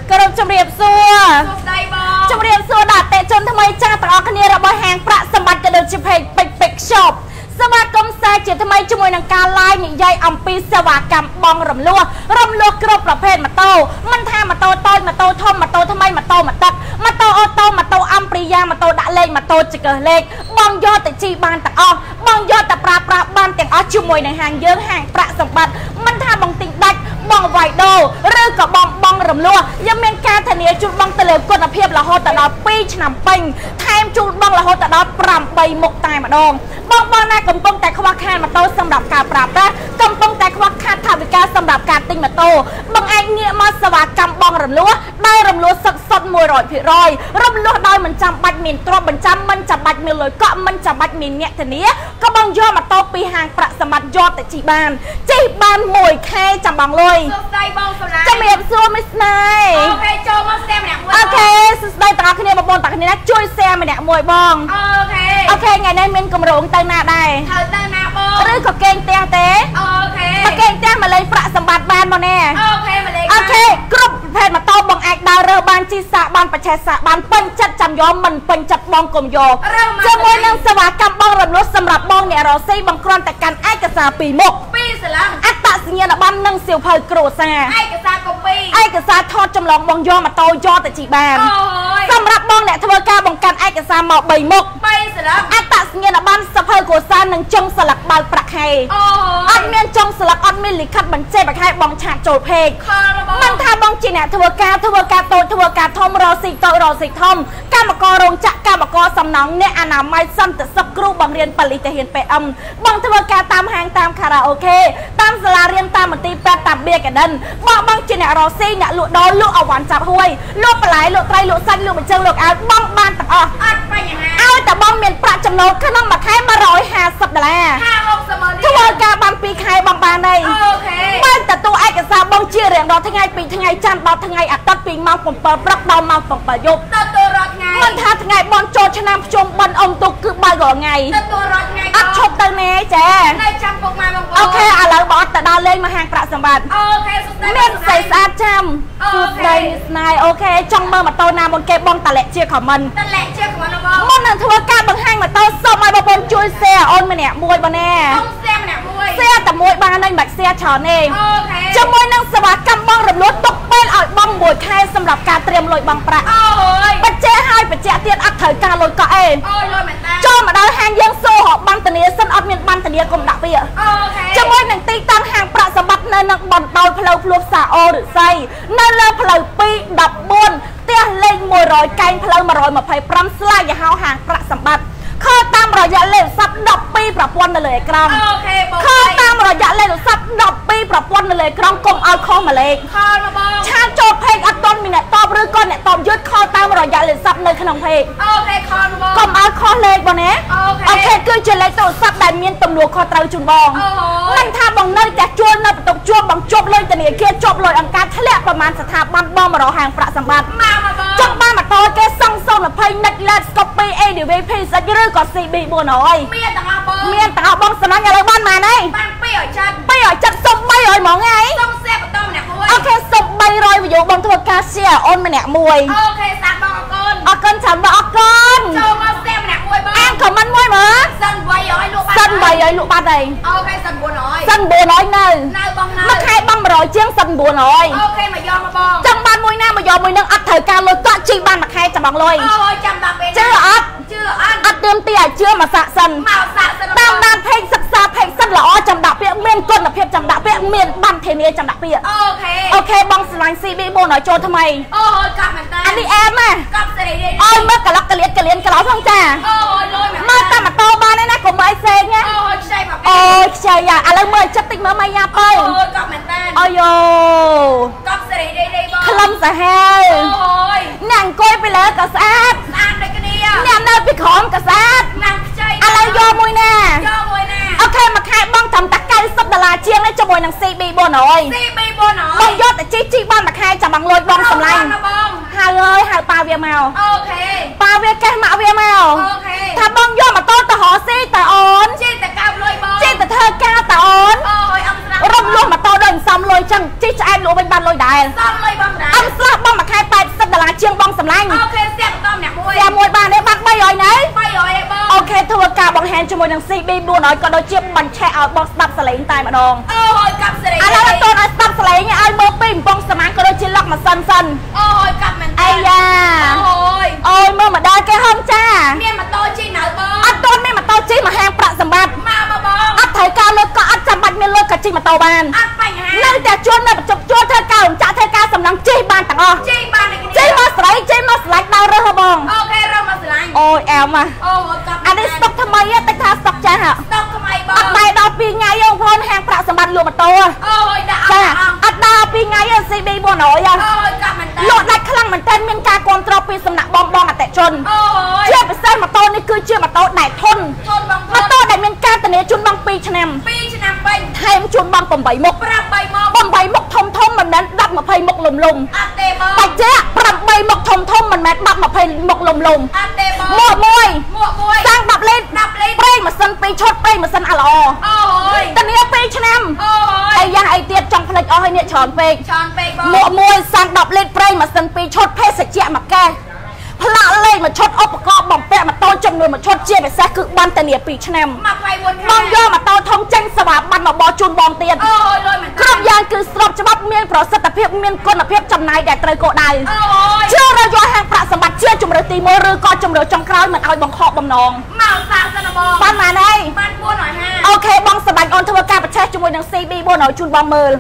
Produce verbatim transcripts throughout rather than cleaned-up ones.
กระจำเรียบซัวจำเรียบซัวดาเตะจนทำไมจ้าตะออกเนี่ยเราบอแหงประสมบัติกระเดินชิเพกเป็กเป็กชอบสวัสดิ์กรมแซ่จิตทำไมจมวยนังการไล่หนีใยอัมปีสวัสดิ์กำบองรำลัวรำลัวกรบประเภทมาโตมันท่ามาโตต้อยมาโตทอมมาโตทำไมมาโตมาตักมาโตโอโตมาโตอัมปริยามาโตดะเลงมาโตจิเกเล็กบองยอดแต่จีบานแต่ออบองยอดแต่ปลาปลาบานแต่อจมวยในห่างเยอะห่างประสมบัติมันท่าบองติงดักบองไวโดหรือกับบองบองรำลัวยังเมียนการทะเนียจุดบองตะเลวกวนเพียบละหอแต่ดอปีฉนำปิงแทมจุดบองละหอแต่ดอปรำใบหมกตายมาดองบองบองนายกำปงแต่ขวักแค่มาโตสำหรับการปราบได้กำปงแต่ขวักขาดทาวิกาสำหรับการติงมาโตบางไอเงี้ยมาสวัสดิ์กำบองรำลัวได้รำลัวสักสดมวยรอยผิดรอยรำลัวได้มันจำบัดมินตรบันจำมันจำบัดมินเลยก็มันจำบัดมินเนี่ยทีนี้ก็บองยอดมาโตปีห่างประสมัติยอดแต่จีบานจีบานมวยแค่จำบางเลยจะเมียบซัวไม่ไงโอเคโจมาแซมเนี่ยโอเคสุดท้ายตาคะแนนมาบอลตาคะแนนนะช่วยแซมมาเนี่ยมวยบองโอเคโอเคไงได้เมียนกำลังเติมหน้าได้เติมหน้าบองหรือก็เก่งเตี้ยเต้โอเคมาเก่งเตี้ยมาเลยประสมบัติบานมาแน่โอเคมาเลยโอเคกรุ๊ปเพจมาโตบองแอกดาวเรือบานจีสะบานประชาสะบานเปิ้ลจัดจำยอมมันเปิ้ลจัดบองกลมโยจะมวยนางสวัสดิ์กำบองรำลุสำหรับบองเนี่ยเราซีบางครอนแต่กันไอ้กระซาปีมกปีเสร็จแล้วอัตตาสิเงียนบ้านนางเสียวเพลโกรซาไอ้กระซากปีไอ้กระซาทอดจำลองบองยอมาโตยอแต่จีบานสำหรับบองเนี่ยทวารกาบองกันไอ้กระซาหมอกใบมกปีเสร็จแล้วอัตตาสิเงียนบ้านสะเพลโกซาหนึ่งจงสลักบาลประไคอันเมียนจงสลักอันเมียนลิขัดบันเจ็บประไคบองฉาดโจเพกมันทาบองจีเนี่ยทวารกาทวารกาโตทวารกาทอมรอสิโตรอสิทอมกามกรรงจักกามกรสำนักเนี่ยอนามัยสั้นแต่สักครู่บางเรียนปริตเห็นไปอมบางทวารกาตามห้างตามคาราโอเกะตามสลาเรียนตามมันตีแปดตามเบียกันดันบางบางจีเนี่ยรอสิเนี่ยลุดอลุเอาหวานจับห้วยลุปลายลุไตรลุสั้นลุมันเจิงลุเอาบางบ้านต่อเอาแต่บางเมียนประจำโนดขนมมาแค่มาร้อยห้าสิบดอลลาร์ทวารกาบางปีใครบางบานได้บ้านแต่ตัวไอ้กับซาบางเชียเรียงรอทั้งไงปีทั้งไงจันบอทั้งไงอัดตัดปีมาผมเปิดปลักดาวมาผมเปิดยุบมันท้าทั้งไงบอลโจชนะชมบอลองตุกคือใบก่อไงอัดชกตันเมย์เจ๊โอเคอะไรบอสแต่ดาวเล่นมาห่างประสมบัติเม่นใส่สะอาดจำสุดเลยนายโอเคจ้องเมื่อมาโตนาบนเก็บบอลตะเละเชี่ยของมันมันนั่นทัวร์การบางห้างมาโตสมัยบอลจุยเสียออนมาเนี่ยมวยบอลแน่เสียแต่มวยบางในแบบเสียชอนเองจะมวยนั่งสวัสดิ์กำบองรำลุตกเป็นอ่อยบองมวยแค่สำหรับการเตรียมลอยบางประปัจเจให้ปัจเจเตียนอักเถิดการลอยก็เองจอมาได้ห่างยังโซ่หอบบางตะเนียสันอดเมียนบางตะเนียกลมดักเปียจะมวยหนังตีตั้งห่างประสบัติในนักบอลโดยพลาวพลูสาโอหรือไซในเรือพลาวปีดับบนเตี้ยเล่งมวยรอยไกลพลาวมารอยมาไพ่พรำสลายอย่าห้าวห่างประสบัติข้อตามระยะเล่นซับดับปีปรับวันเลยกรัมข้อตามระยะเล่นซับดับปีปรับวันเลยกรัมกลมเอาข้อมาเล็กชาโจเพลงอัดต้นมีเนี่ยตอบหรือก้อนเนี่ยตอบยึดข้อตามระยะเล่นซับในขนมเพลงกลมเอาข้อเล็กบอเนี้ยโอเคคือจะเล็กตัวซับได้เมียนตำรวจข้อเตาจุนบองนั่นท่าบองเนยแต่จวนนะตกจวบบองจบเลยแต่เนี่ยเคียจบเลยอังการทะเลประมาณสถาบันบอมมารอห่างประสัมบัติจบบ้านมาโตแกซังซ่องแบบเพลงนักเล่นสกอปปี้เอเดียเวพีสัญญาก่อนสี่บีบัวน้อยเมียนต่างบองเมียนต่างบองสมัยอะไรบ้านมาไงบ้านเปี้ยจัดเปี้ยจัดส่งใบรอยหมอไงส่งเสียบต้มเนี่ยมวยโอเคส่งใบรอยไปอยู่บองทัวร์กาเซียออนมาเนี่ยมวยโอเคสักบองออกอนออกอนฉันบอกออกอนโจมาเสียบเนี่ยมวยบ้างอ้างของมันมวยเหรอสันใบรอยลูกบ้านสันใบรอยลูกบ้านใดโอเคสันบัวน้อยสันบัวน้อยเนยเนยบองเนยมาใครบ้างรอยเชียงสันบัวน้อยโอเคมายอมมาบองจังบ้านมวยหน้ามายอมมวยนึงอัดเถิดการลอยก็จีบ้านมาใครจะบังลอยโอ้ยจำบังเป็นเชื่ออัดเชื่ออัดอัดเติมเตี้ยเชื่อมาสะสันตามด้านเพลงศึกษาเพลงสั้นหล่อจำดับเปียเมียนก้นกับเพียบจำดับเปียเมียนบันเทเนียจำดับเปียโอเคโอเคบองสไลน์ซีบีโบหน่อยโจทำไมโอ้ยกลับมันตาอันนี้แอมอ่ะกลับเสด็จเดียโอ้ยเมื่อกระลักกระเลียนกระเลียนกระเล้าท้องจ่าโอ้ยลอยมาตามมาโตบ้านนี่นะกลุ่มไอเซงไงโอ้ยใช่แบบโอ้ยใช่ยาอะไรเมื่อจับติ๊กเมื่อไม่ยาไปโอ้ยกลับมันตาโอ้ยกลับเสด็จเดียได้บ้างคลำสะเฮลโอ้ยหนังก้อยไปแล้วกระแซบอ่านเลยกันเนี่ยเนี่ยเนยไปของกระแซบหนังใจอะไรโยมวยแน่โยมวยแน่โอเคมาขายบ้องทำตะไคร้ซับดาราเชียงและจมวยหนังซีบีโบหน่อยซีบีโบหน่อยบ้องยอดแต่จี้จี้บ้านมาขายจะบังลอยบ้องสำลังหาเลยหาปลาเวียเมาโอเคปลาเวียแกมาเวียเมาโอเคถ้าบ้องยอดมาโต้ตะหอซีแต่อ่อนจี้แต่กาวลอยบ้องจี้แต่เธอแก้แต่อ่อนโอ้ยอัมสลารมรวมมาโต้เดินซ้ำลอยจังจี้จะแอนรู้เป็นบ้านลอยได้ซ้ำลอยบ้องได้อัมสลาោះបងមួយខែแปดสิบដុល្លារជាងបងសម្លាញ់អូខេស្ទះបន្តម្នាក់មួយស្ទះមួយបានទេបាត់បីរយណែបីរយឯបងអូខេធ្វើការបង្ហាញជាមួយនឹង C B bốnរយក៏ដូចជាបញ្ឆេះឲ្យបងស្ដាប់សលេងតែម្ដងអូយកាប់សលេងឥឡូវតើឲ្យស្ដាប់សលេងឲ្យមើលពីកំប៉ុងសមាំងក៏ដូចជាលុកម៉ាស៊ីនសិនអូយកាប់មែនអាយ៉ាអូយអូយមើលម្ដងគេហុំចាមានម៉ូតូជិះនៅបងអត់ទាន់មានម៉ូតូជិះមកហាងប្រាក់សម្បត្តិមកមកបងអត់ត្រូវការលុយក៏អត់ចាំបាច់មានលុយក៏ជិះម៉ូតូបានអត់បញ្ហានៅតែជួននៅបញ្ចុកជួនធ្វើការចាក់ធ្វើការសំឡងជិះបានទាំងអស់ជិះបានជិះមកស្រីជិះមកស្លាច់ដល់រើសបងអូខេរើសមកស្លាញ់អូយអែមហ่ะអូយកាប់អានេះស្តុកថ្មីតែថាស្តុកចាស់ហ่ะស្តុកថ្មីបងអត់ដែរដល់ពីរថ្ងៃយើងផងហាងប្រាក់សម្បត្តិលក់ម៉ូតូអូយដាក់ចាអត់ដល់ពីរថ្ងៃយើង C B bốnរយអូយកាប់មែនតើលក់ដាច់ខ្លាំងមែនតើមានការគ្រប់គ្រងពីសំណាក់បងបងអតិជនអូយជាពិសេសម៉ូតូនេះគឺជាម៉ូតូដែលធន់ធន់បងម៉ូតូដែលមានការធានាជូនបងពីរឆ្នាំពីរឆ្នាំពេញថែមជូនបង8មុខ8មុខ8មុខធំធំមិនមែនដប់20មុខលំលំអត់ទេបងបាច់ចេះ8មុខធំធំមិនមែនដប់20មុខលំលំអត់ទេបងមួកមួយមួកមួយសាំង10លីត្រ10លីត្រប្រេងម៉ាស៊ីនពីរឈុតប្រេងម៉ាស៊ីនអាល្អអូយធានាពីរឆ្នាំអូយអីយ៉ាងអីទៀតចង់ផ្លេចអស់ហើយនេះច្រើនពេកច្រើនពេកបងមួកមួយសាំង10លីត្រប្រេងម៉ាស៊ីនពីរឈុតភេសជ្ជៈមួយកែផ្លាកលេខមួយឈុតឧបករណ៍បំពាក់ម៉ូតូចំនួនមួយឈុតជាពិសេសគឺបានធានាពីរឆ្នាំបងយកម៉ូតូធំចេញសេវាប័ណ្ណមកបោះជូនបងទៀតអូយលុយមែនគ្រប់យ៉ាងគឺស្របច្បាប់មានប្រសិទ្ធភាពមានគុណភាពចំណាយដែលត្រូវគោលដៅជឿរយៈហាងប្រាក់សម្បត្តិជាជំរឿទីមួយឬក៏ជំរឿចុងក្រោយមិនឲ្យបង្ខកបំណងមកសាសិនបងបានបានហើយបានbốnរយห้าអូខេបងសម្បត្តិអូនធ្វើការប្រឆេះជាមួយនឹង C B bốnរយជូនបងមើល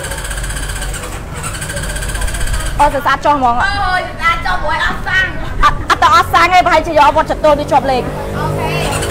អូសស្អាតចុះហ្មងអូយស្អាតចុះព្រោះអត់សាំងអត់អត់ទៅអត់សាំងទេប្រហែលជាយកវត្តចតុវាជាប់លេខអូខេ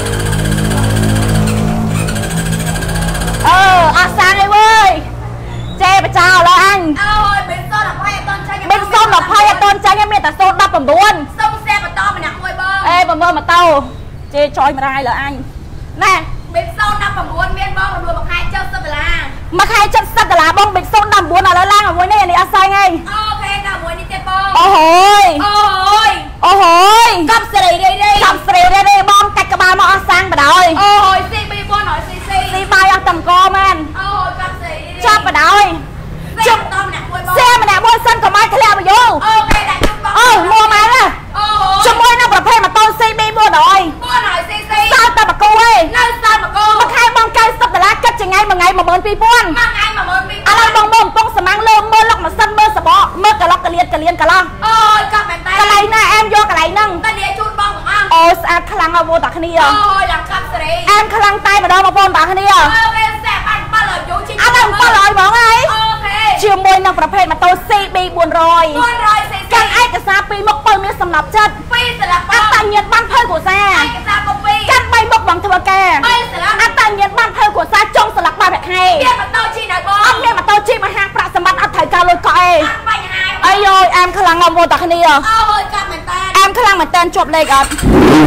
អឺអត់សាំងទេវើយចេបចោលឡើយអញអូយបេសូន20អត់តន់ចាញ់បេសូន20អត់តន់ចាញ់មានតែសូន19សុំសែបន្តម្នាក់មួយបងអេបើមើលម៉ូតូចេចយម្រាយលើអញណែបេសូន19មានបងរំលោះមួយខែ70ដុល្លារមួយខែ70ដុល្លារបងបេសូន19ឥឡូវឡើងមួយនេះនេះអត់សាញ់ហីអូខេដល់មួយនេះទៀតបងអូហូយអូហូយអូហូយកាប់ស្រីរីរីកាប់ស្រីរីរីបងកាច់ក្បាលមកអស់សាំងបដ ாய் អូហូយ C B bốnរយ C C ស៊ីបាយអស់តំកមែនអូហូយកាប់ស្រីរីរីចាប់បដ ாய் ជប់តម្នាក់មួយបងសែម្នាក់មួយសិនកុំឲ្យធ្លាក់មកយូអូខេដាក់ជូនបងអូមួម៉ែណាអូជាមួយនឹងប្រភេទម៉ូតូ C B bốnរយbốnរយ C C សោតតែបកគូឯងនៅសោតបកគូមួយខែបង90ដុល្លារគិតជាថ្ងៃមួយថ្ងៃmột nghìn hai trămមួយថ្ងៃmột nghìn hai trămឥឡូវបងមើលកំប៉ុងសមាំងលើមើលលុកម៉ាស៊ីនមើលសបកមើលកឡុកកលៀនកលៀនកឡោះអូយកាប់មែនតើកន្លែងណាអែមយកកន្លែងហ្នឹងតាលាជូនបងបងអង្គអូស្អាតខ្លាំងហើយបងតាគ្នាអូយឡើងកាប់សេរីអែមខ្លាំងតែម្ដងបងប្អូនតាគ្នាអូខេសែបាន7រយយូរជីឥឡូវ7រយហ្មងហើយអូខេជាមួយនឹងប្រភេទម៉ូតូ C B bốnរយbốnរយ C C កាន់ឯកសារពីរមុខបើមានសំណប់ចិត្តពីរស្លាបអត្តញ្ញាណបានភៅគ្រួសារឯកសារកូពីកាន់បីមុខបងធ្វើការបីស្លាបអត្តញ្ញាណបានភៅគ្រួសារចុងស្លាប់បាត់ខែមានម៉ូតូជិះនៅបងអត់មានម៉ូតូជិះមកហាងប្រាក់សម្បត្តិអត់ត្រូវការលុយកក់ឯងអត់បញ្ហាអីយយអែមខ្លាំងមកតាគ្នាអូយកាប់មែនតើអែមខ្លាំងមែនតើជាប់លេខអត់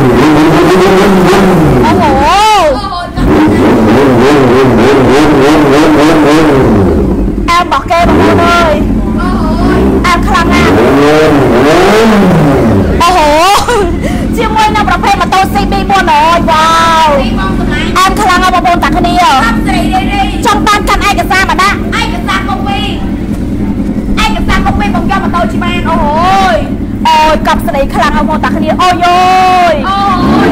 អូហូអែមរបស់គេបងប្អូនអើយអែមខ្លាំងណាស់អូហូជាមួយនឹងប្រភេទម៉ូតូ C B bốnរយវ៉ាវអែមខ្លាំងណាស់បងប្អូនតាគ្នាចង់បានកាន់ឯកសារមកដាក់ឯកសារកូពីឯកសារកូពីបងយកម៉ូតូជិះបានអូយអូយកប់ស្ដីខ្លាំងណាស់បងប្អូនតាគ្នាអូយយអូយ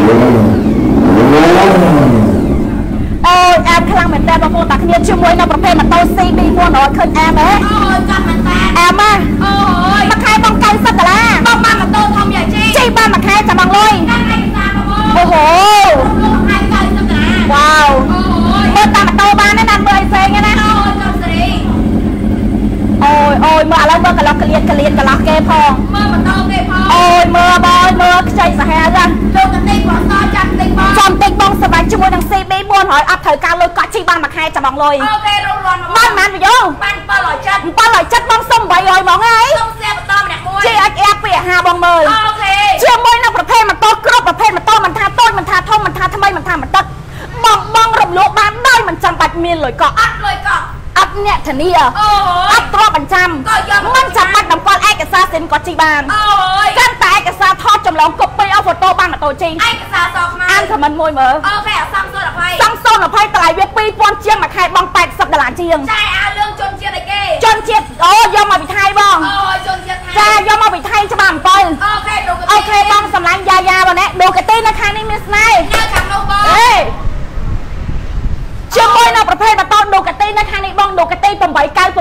អូយអែមខ្លាំងមែនតើបងប្អូនតាគ្នាជាមួយនឹងប្រភេទម៉ូតូ C B bốnរយឃើញអែមហ៎អូយចាំមែនតើអែមហ៎អូយមួយខែបង90ដុល្លារបងបានម៉ូតូធំយ៉ាងជីជីបានមួយខែចាំបងលុយអូហូមួយខែ90ដុល្លារវ៉ាវអូយមើលតាមម៉ូតូបានណាណាមើលផ្សេងណាអូយកំសេរីអូយអូយមើលឥឡូវមើលកន្លោះកលៀនកលៀនកន្លោះគេផងមើលម៉ូតូគេផងអូយមើលបងមើលខ្ចីសាហាវណាលោកកតិបងសចាំតិចបងចាំតិចបងសម្រាប់ជាមួយនឹង C B bốnរយអត់ត្រូវការលុយកក់ជីបានមួយខែចាំបងលុយអូខេរងរាន់បានបានវីដេអូបាន7រយចិត7រយចិតបងសុំ8រយហ្មងហើយសុំសែបន្តម្នាក់មួយជីអាចអែពីអាហារបងមើលអូខេជាមួយនឹងប្រភេទម៉ូតូគ្រប់ប្រភេទម៉ូតូមិនថាតូចមិនថាធំមិនថាថ្មីមិនថាមិនទឹកបងបងរំលោភបានដោយមិនចាំបាច់មានលុយកក់អត់លុយកក់អត់អ្នកធានាអត់ទ្រព្យបញ្ចាំមិនចាំបាច់តម្កល់ឯកសារសិនក៏ជីបានអូយកាន់តែឯកសារថតចម្លងកូពីអស់ហ្វូតូបានម៉ូតូជីឯកសារសខ្មៅអានខមមិនមួយមើលអូខេអាសំសូន20សំសូន20តម្លៃវាពីរពាន់ជាងមួយខែបង80ដុល្លារជាងចាយអាលឿងជន់ជាតិអីគេជន់ជាតិអូយកមកពីថៃបងអូយជន់ជាតិថៃចា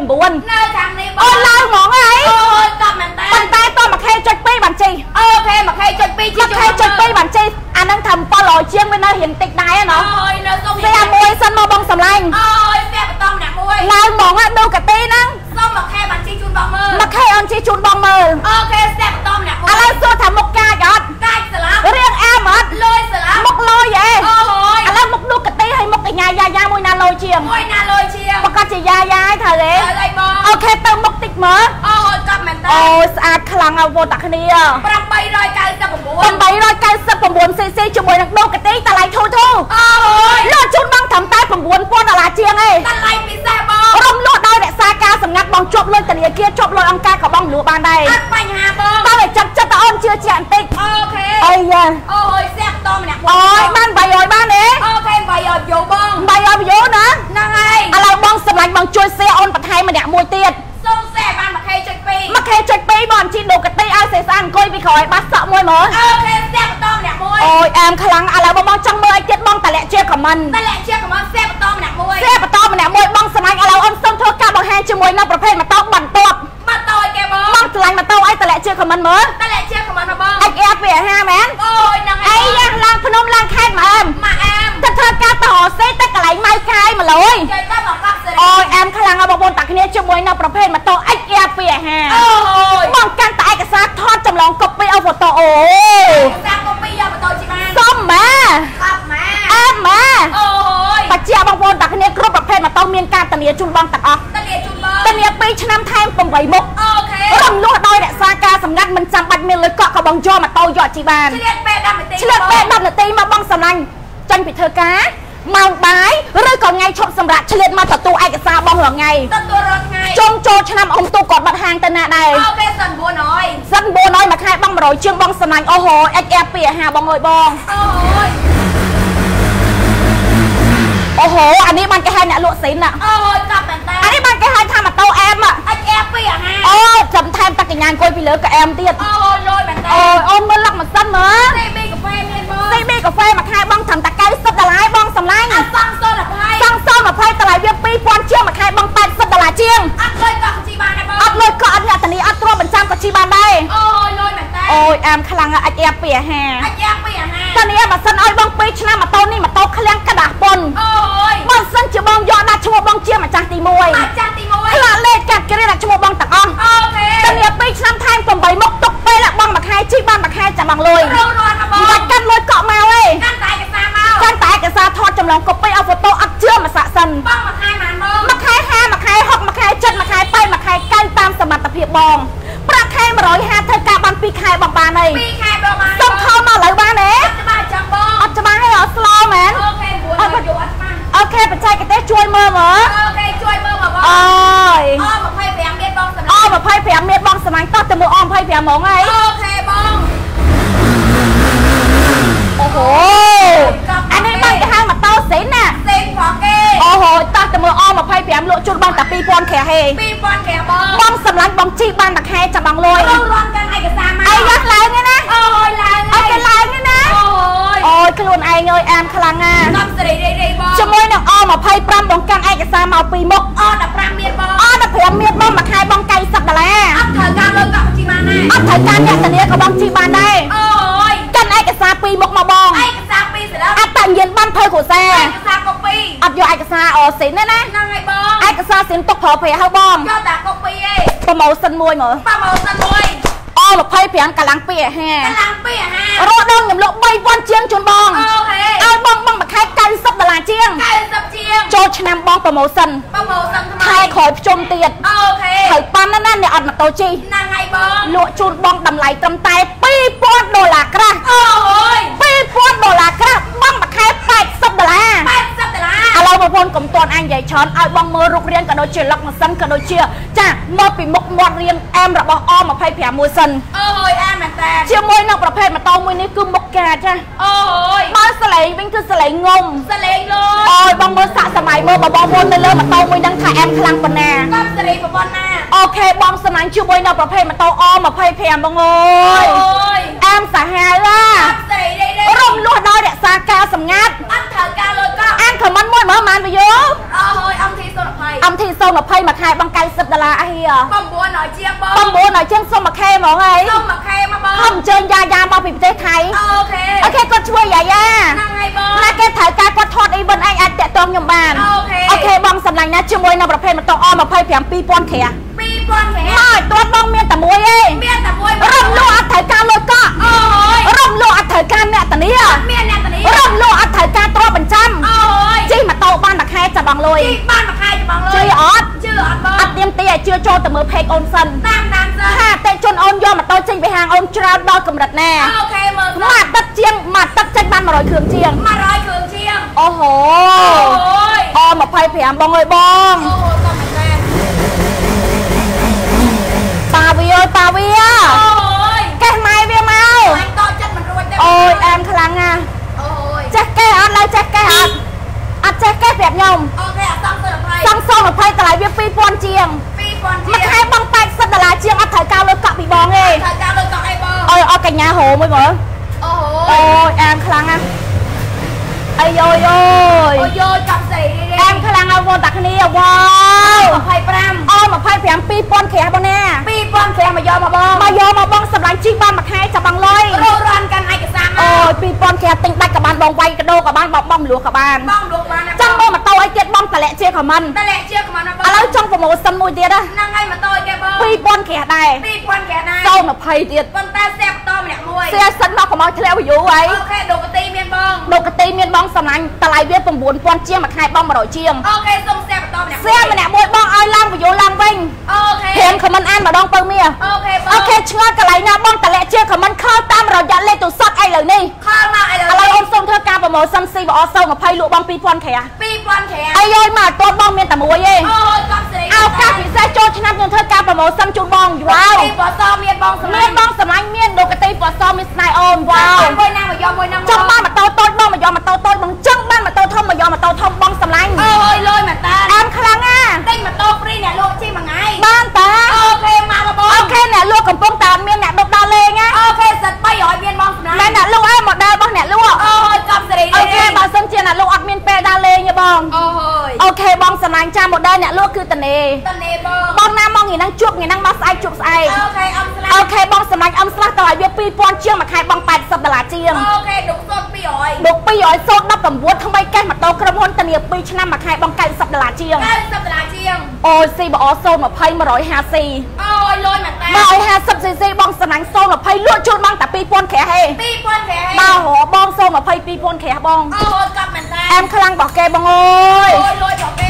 มบุญน่าจังนี่บอโอ้ลายหมองไงโอ้ยตอบเหมือนกันปันตายตัวมาแค่จุดปีบัญชีโอเคมาแค่จุดปีมาแค่จุดปีบัญชีอันนั้นทำปลอยเชียงไม่น่าเห็นติดได้อะเนาะโอ้ยเนื้อส้มเสียมวยสันมาบองสำลังโอ้ยเสียไปต้องหนักมวยลายหมองอะดูกะตีนั่งส้มมาแค่บัญชีจุนบองมือมาแค่อันชีจุนบองมือโอเคเสียไปต้องหนักมวยอะไรสู้ทำมุกกาจอดกายสลับเรียกแอมอดลอยสลับมุกลอยเย่โอ้ยอะไรมุกดูกะตีให้มุกไอ้ยายายามวยนาลอยเชียงมวยนาลอยเชียงปกติยายาเธอเลยโอเคเติมมุกติดเหมือโอ้ยกลับเหมือนกันโอ้สะอาดคลังเอาโบตักนี่อ่ะปรับไปรอยกายสับปะปรับไปรอยกายสับปะบวนซีซีจมวยนักโดกะตีตะไลทูทูโอ้ยลอดชุดบังทำใต้ปะบวนป้อนอะไรเชียงเอ้ตะไลปีแซ่บอรมลวดได้แต่ซากาสำงัดบองจบเลยแต่เดียเกียจบเลยอังกากับบองหลัวบานได้ตัดไปหาบองตาเลยจับจับตะอ้อนเชื่อเจียนติกโอเคโอ้ยโอ้ยแซ่บตอมเนี่ยโอ้ยบ้านใบยอยบ้านเองโอเคใบยอยโยบองใบยอยโยนะนั่งไงอะไรบองสำลักบองช่วยเสียออนปะไทยมาเนี่ยมวยเตียดส่งแซ่บ้านมาแค่จุดปีมาแค่จุดปีบอลชีดูกะตีไอเซซันก้อยไปขอยบัสสะมวยเหมอโอเคแซ่บตอมเนี่ยมวยโอ้ยแอมคลังอะไรบองจังเมย์เจ็ดบองแต่แหละเชี่ยกับมันแต่แหละเชี่ยกับมันแซ่บตอมเนี่ยมวยแซ่บตอมมาเนี่ยมวยบองสมัยอะไรออนส้มทั่วกาบองแฮนช่วยมวยนักประเภทมาต้องบันตบมาต่อยแกบองบองสลังมาเต้าไอแต่แหละเชี่ยกับมันเหมอแต่แหละเชี่ยกับมันมาบองไอแอฟเปียห้าแมนโอ้ยนั่งไอ้ยังลางพนมลางแค่มาเอ็มมาแอมถ้าเธอกาต่อเซตตะกะไหลไม้คายมาเลยโอ้ยแอมคลังเอาบอลตักเนี่ยช่วยมวยนักประเภทมาโตไอแอฟเปียห้าโอ้ยมองการตายกับซากทอดจำลองกบไปเอาโฟโต้โอ้ยซากกบไปเอาโฟโต้จิมันส้มมาครับมาแอมมาโอ้ยปัจเจียบอลตักเนี่ยกรุ๊ปประเภทมาโตเมียนการตะเนียจุนบองตักออกตะเนียจุนบองตะเนียปีชน้ำไทยปุ่มไหวมุกโอเครำลวดได้เนี่ยซากาสำนักมันจำบัดเมียนเลยเกาะกับบองจอมาโตยอดจีบานเฉลี่ยแปดดำตีเฉลี่ยแปดดำตีมาบองสำนักจันผิดเธอกาเมาบายหรือก่อนไงชดสำหรับเฉลี่ยมาต่อตัวไอ้กษาบองหรอไงต่อตัวรถไงจงโจชนำองตัวกอดบัดหางตะนาได้โอเคสันบัวน้อยสันบัวน้อยมาค่ายบองมารอยเชียงบองสำนักโอ้โหเอ็กแอปเปียหาบองเลยบองโอ้ยโอ้โหอันนี้มันแกให้เนี่ยลวดสินอ่ะโอ้ยจับแต่แต่อันนี้มันแกให้ทำมาโตแอมอ่ะไอแอปเปียฮะโอ้จำแทนตะกี้งานกอยไปเลยกับแอมเตี้ยโอ้ยลอยแต่แต่โอ้ยโอ้เมื่อลักมันสั้นเหรอซีบีกาแฟเมียนบองซีบีกาแฟมาค่ายบองทำตะไคร้สดตะไลบองสำลังสังโซนอะไพ่สังโซนอะไพ่ตะไลเวียปีปอนเชี่ยมาค่ายบองแปดสดตะไลเชียงอัดเลยกับจีบานได้บองอัดเลยก็อันเนี่ยตอนนี้อัดตัวเป็นจำกับจีบานได้โอ้ยลอยแต่แต่โอ้ยแอมคลังอะไอแอปเปียแฮไอแอปเปียฮะตอนนี้มาสั้นอ้อยบองปีชนะมาโตนี่มาโตเคลียงกระดาษปนโอ้ยบองสั้นจะบองยอดนาชัวบองเชี่ยมาจากตีมวยมาจากตีมวยขลาเล่กัดกระเด็นชัวบองตักอ่องโอเคตอนนี้ปีชนะแทงผมใบมกตกไปละบองมาค่ายชีบ้านมาค่ายจะบังเลยร้อนร้อนมาบองมากันเลยเกาะมาเว้ยกันตายกับซาเมากันตายกับซาทอดจำลองกบไปเอาโฟโต้อัดเชื่อมาสะสันบ้องมาค่ายมันบองมาค่ายห้ามาค่ายหกมาค่ายเจ็ดมาค่ายไปมาค่ายใกล้ตามสมรรถเพียบบองประค่ายมาร้อยห้าเธอกาบันปีค่ายบองบานเลยปีค่ายบองบานต้องเข้ามาเลยบ้านเอ๋จะมาจังบองอัดจะมาให้เหรอสโลว์แมนโอเคบัวมาอยู่อัดมาโอเคเป็นใจกันเต้ช่วยเมื่อเหรอโอเคช่วยเมื่อมาบองโอ้ยอ้อมาไพ่แผงเมียบองสมัยอ้อมาไพ่แผงเมียบองสมัยต้อจะมืออ้อมไพ่แผงมองไงโอเคบองโอ้โหอันนี้บางจะห้างมาเต้าสินน่ะสินของเกโอ้โหต้อจะมืออ้อมมาไพ่แผงลวจุดบองแต่ปีปอนแขเฮปีปอนแขบองบองสำลังบองจีบ้านตะแคจะบังลอยเราร้อนกันไอ้กระซามาไอ้ยักษ์ลายเนี่ยนะโอ้ยลายไอ้เป็นลายเนี่ยนะโอ้ยโอ้ยขลุ่นไอ้เงยแอมคลังอ่ะน้ำสลีได้ได้บองจะมวยนังอ้อมาไพ่ปรำบองกันไอ้กระซามาปีมกอ้อดับปรำเมียบองอ้อดับเพียงเมียบองมาคายบองไก่สักกะแลอัพเถอการเลิกกับจีมาแน่อัพเถอการเนี่ยแต่เนี้ยกับบองจีบานได้โอ้ยกันไอ้กระซาปีมกมาบองไอ้กระซาปีเสร็จแล้วอัพแต่งเย็นบ้านเพยขู่แซ่ไอ้กระซากบปีอัพอยู่ไอ้กระซาอ๋อสินแน่นะนั่งไอ้บองไอ้กระซาสินตกพอเพยเฮาบองยอดแต่กบปีเอ้โปรโมชั่นมวยเหรอโปรโมชั่นมวยอ้อมาไพ่เพียงกะลังเปียแฮกะลังเปียแฮรอดองอย่างลบใบวันเชียงชนบองโอเคเอาบองบองมาขายไก่ซับตลาดเชียงไก่ซับเชียงโจชนำบองโปรโมชั่นโปรโมชั่นทำไมขายขอยจมเตียดโอเคไข่ปั้นนั่นนั่นเนี่ยอัดมาโตจีนางไงบองลวจูดบองดำไหลกำไตปีปวดโดลากระโอ้ยปีปวดโดลากระบองมาขายแปดซับตลาดแปดซับตลาดเรามาพนกลมตอนอันใหญ่ช้อนเอาบองมือรุกเรียนกับโดเชียล็อกมาซันกับโดเชียจ้าเมื่อปีมกมอดเรียนแอมระบอ้อมาไพ่แผ่มวยซันโอ้ยแอมแต่เชียมวยนอกประเภทมาตองมวยนี่คือมกแกจ้าโอ้ยมาสลายเป็นคือสลายงมสลายเลยโอ้ยบองมือสะสมัยมือบองบนเลยเลยมาตองมวยดังขาแอมคลังปนาก็สลายปนนาโอเคบองสมัยเชียมวยนอกประเภทมาตองอ้อมาไพ่แผ่บองโอ้ยแอมสาหาล่ะสลายได้ได้ร่มลวดน้อยเด็กสากาสำงัดอันเถอการเลยก็อันขมันมวยเมื่อมันไปเยอะโอ้ยอัมทีสุดไพ âm thì sâu mà phay mà khai bằng cây sập đà la ai à bông búa nói chiếc bông bông búa nói chân sâu mà khe mà ấy sâu mà khe mà bông không chơi da da mà bị thế thay ok ok con chui vậy à năng hay bông là cái thời ca con thọt đi bên anh anh tẹt tông nhầm bàn ok ok bông sầm lạnh na chưa môi nào bọc phê mà tông o mà phay phèm pi pon khè pi pon khè rồi tuôn bông miên tầm muối ấy miên tầm muối rầm lụa thời ca lôi cọ rầm lụa thời ca mẹ tần nia miên nè tần nia rầm lụa thời ca to bình trăm chi mà tàu ban bạc haiจะบังเลย chi ban bạc haiจะบังเลยชื่อออดชื่อออดบองอัดเตรียมเตี้ยชื่อโจแต่มือเพกโอนซันตามตามซันฮ่าแต่จนโอนยอมมาโตจริงไปห่างโอนจราดอกำรัดแน่โอเคมือมาตัดเจียงมาตัดเจ็ดบ้านมาร้อยเครื่องเจียงมาร้อยเครื่องเจียงโอ้โหอ๋อมาไพ่เพียงบองเลยบองโอ้โหก็เหมือนกันตาเวียตาเวียโอ้ยแกไม้เวียเมาโตจัดมันรวยจังโอ้ยแอมคลังอ่ะโอ้ยแจ็คแกอัดเลยแจ็คแกอัดอัดแจ็คแกแบบยมโอเคอ่ะซังเสือไพ่ซังโซ่มาไพ่ตลาดเวียปีปอนเจียงปีปอนเจียงมาขายบังแปดสัตว์ตลาดเจียงอัดถ่ายกาวเลยกลับปีบองเองถ่ายกาวเลยกลับไอ้บองโอ้ยเอาไก่ยาโหมั้ยเหรอโอ้โหโอ้ยแอมคลังอ่ะไอ้โยโย่โอ้ยโยจับใส่แอมคลังเอาวนตักนี่ว้าวมาไพ่ปรำอ้อมาไพ่แผงปีปอนแขกบ้างแน่ปีปอนแขกมายอมาบองมายอมาบองสำลังจิ้งบ้านมาขายจับบังเลยโรรันกันไอ้กระซังโอ้ยปีปอนแขกติงได้กับบ้านบองไวกระโดกับบ้านบองบ้องหลวงกับบ้านบ้องหลวงบ้านจังโมมาโตไอเจ็ดบ้องตะเละเชี่ยของมันตะเละเชี่ยของมันนะบ้องแล้วจังโปรโมชั่นมวยเดียดอะนั่งไงมาโตแกบ้องปีปอนแขกได้ปีปอนแขกได้โซ่มาไพ่เดียดปนตาแซ่บโตมาเนี่ยมวยเสียสันมาของมันทะเลอยู่ไว้โอเคโดกตีเมียนบ้องโดกตีเมียนบ้องสำลังตะไลเวียปมบุญปอนเจียงมาขายบ้องมาโรยเจียงโอเคส่งแซ่บโตมาเนี่ยเสียมาเนี่ยมวยบ้องเอาล่างไปอยู่ล่างวิ่งโอเคเห็นของมันอันมาดองเปิงเมียโอเคโอเคเชื่อกระไรนะบ้องตะเละเชี่ยของมันเข้าตามเรายัดเล่ตุซัดไอ้เลยนี่เข้ามาไอ้เลยอะไรอมส่งเธอการโปรโมชั่นซีบอโซ่กับไพ่ลูกบ้องปีปอนแขปีปอนแขไอ้ย่อยมาตัวบ้องเมียนแต่มวยเองโอ้ยกับเสียเอาการพิเศษโจชนะเงินเธอการโปรโมชั่นจูบ้องว้าวปีปอซอเมียนบ้องสมัยเมียนบ้องสมัยเมียนโดกตีปอซอมิสไนออนว้าวมวยนางมายอมมวยนางจังบ้านมาโตโต้บ้องมายอมมาโตโต้บ้องจังบ้านมาโตทอมมายอมมาโตทอมบ้องสำลังโอ้ยลอยมาตาแอมคลังอ่ะเต้นมาโตฟรีเนี่ยโลชิมาไงบ้านตาโอเคมามาบ้องโอเคเนี่ยลูกกับป้องตาเมียนเนี่ยดกดาเลยไงโอเคสัตว์ไปหอยเมียนบ้องสมัยแม่เนี่ยลูกไอ้หมดได้บ้องเนี่ยลูกโอ้ยกับเสียโอเคบาสันเจียน่ะลูกอัดเมียนเปดาเลยไงบ้องโอ้ยโอเคบ้องสมัยจ้าหมดได้เนี่ยลูกคือตะเนตะเนบ้องบ้องน้ำมองอย่างนั่งจุกอย่างนั่งมาใส่จุกใส่โอเคอัมสลัดโอเคบ้องสมัยอัมสลัดตลาดเวียปีปอนเชียงมาขายบ้องแปดสัปดาห์เชียงโอเคดุกโซดปีหอยดุกปีหอยโซดนับตำบวชทำไมแกมาโตกระมวลตะเนียปีชนะมาขายบ้องไก่สัปดาห์เชียงไก่สัปดาห์เชียงโอ้ยซีบอโซนมาไพ่มาร้อยห้าซีโอ้ยลอยมาแต่มาร้อยห้าสิบซีซีบ้องสมัยโซนมาไพ่ลวดจุดบ้องแต่ปีปอนแขกเฮปีปอนแขกบ้าหัวบ้องโซนมาไพ่ปีปอนแขกบ้องโอ้ยกับมันแต่แอมคลังบอกแกบ้องโอ้ยโอ้ยลอยบอกแก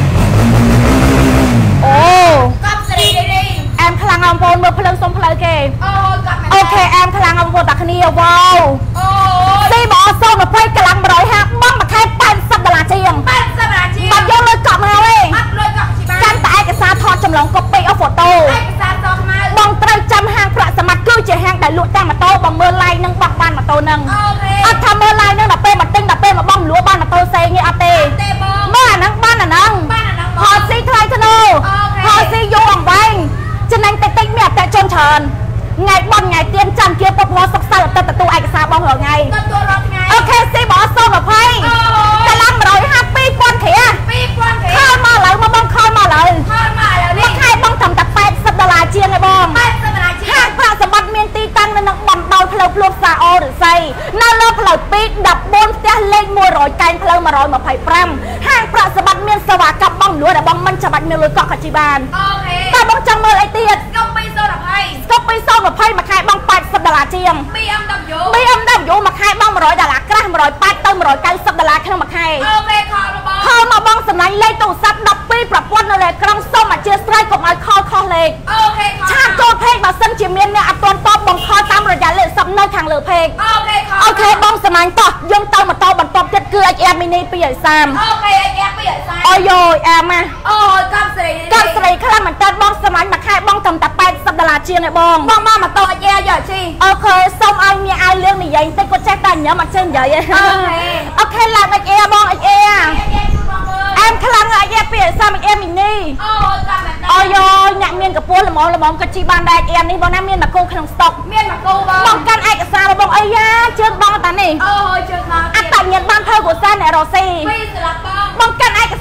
โอ้กับเสียดีแอมคลังเอาโฟนมือพลังสมพลังแกโอ้ยกับมันโอเคแอมคลังเอาโฟนตักนี้ว้าวโอ้ยซีบอโซนมาไพ่กำลังมาร้อยห้าบ้องมาแค่แปดสัปดาห์เชียงแปดสัปดาห์เชียงบัดยกเลยกลับมาเว้ยบัดเลยกลับชิบะการแต่เอกสารทอดจำลองก็ไปเอาโฟโต้เอกสารทอดมาบ้องไตรจำห้างประสมัติคือจะห้างได้ลุแต่มาโตบ้องเมื่อไรนั่งบักบ้านมาโตนั่งโอเคอัดทำเมื่อไรนั่งดับเป้มาติ้งดับเป้มาบ้องหลัวบ้านมาโตเซงเงี้ยอาเต้เต้บ้องบ้านนั่งบ้านน่ะนั่งบ้านน่ะนั่งพอซีคลายธนูพอซีโยงไว้จะนั่งแต่ติ๊กเมียแต่จนเชิญไงบ้องไงเตรียมจันเกียร์ปพอสักสักแต่แต่ตัวเอกสารบ้องเหรอไงก็ตัวรถไงโอเคซีบอสโซ่กับไพ่กำลังร้อยห้าปีปอนเขียปีปอนเขียเข้ามาเลยมาบ้องเข้ามาเลยเข้ามาแล้วนี่มาใครบ้องทำแต่แปดสัปดาห์เชียงไงบ้องแปดสัปดาห์เชียงห้างพระสมบัติเมียนตีตั้งในนักบอลเบาเพลพลวกซาโอหรือไซน่าเลิศเพลปีกดับบนเตี้ยเล่งมวยรอยการเพลมาร้อยมาไผ่พรำห้างพระสมบัติเมียนสวากับบ้องหลวงแต่บ้องมันฉบับเมียนลอยเกาะขัจิบานโอเคแต่บ้องจังเมื่อไอเตียดก็ไปโซนไพ่ก็ไปโซนกับไพ่มาขายบ้องแปดสัปดาห์เชียงบีเอ็มดับยูบีเอ็มดับยูมาขายบ้องมาร้อยดาราครามาร้อยแปดเติมมาร้อยเก้าสัปดาห์แค่มาขายโอเคขอมาบ้องเข้ามาบ้องสมัยเล่ตู้ซัดดับปีปรับวันอะไรกลางส้มมาเชียร์สไตร์กับไอคอคอเล็กโอเคชาโจเพกมาเส้นเชียเมียนเนี่ยอัตวนป๊อบบ้องคอตามระยะเล่ซับเนื้อทางเหลือเพกโอเคโอเคบ้องสมัยต่อยังเติมมาต่อบันป๊อบจัดเกลือไอแอมมินีปีใหญ่ซามโอเคไอแอมปีใหญ่ซามโอ้ยแอมมาโอ้ยกับสีกับสีข้างมันเติมบ้องสมัยมาแค่บ้องทำแต่แปดสัปดาห์เชียงไอบ้องบ้องมามาต่อไอแอมใหญ่ชีโอเคส้มไอเมียไอเรื่องนี้ใหญ่แต่ก็แจ้งกันเนี้ยมันเช่นใหญ่โอเคโอเคหลังไอแอมบ้องไอแอมแอมคลังไอแอมปีใหญ่ซามไอแอมมินีโอ้ยกับมันโอ้ยอยากเมียนกับปูละมอละมอกับจีบานได้แอมนี่บ้องน้ำเมียนมาโกขนมสต๊อกเมียนมาโกบ้องบ้องกันไอกับซาบ้องไอยาเชิญบ้องตานี่โอ้ยเชิญมาอัตตาเงียบบ้านเธอกูซ่าเนี่ยรอซีไม่สลับบ้องบ้องกันไอกับซ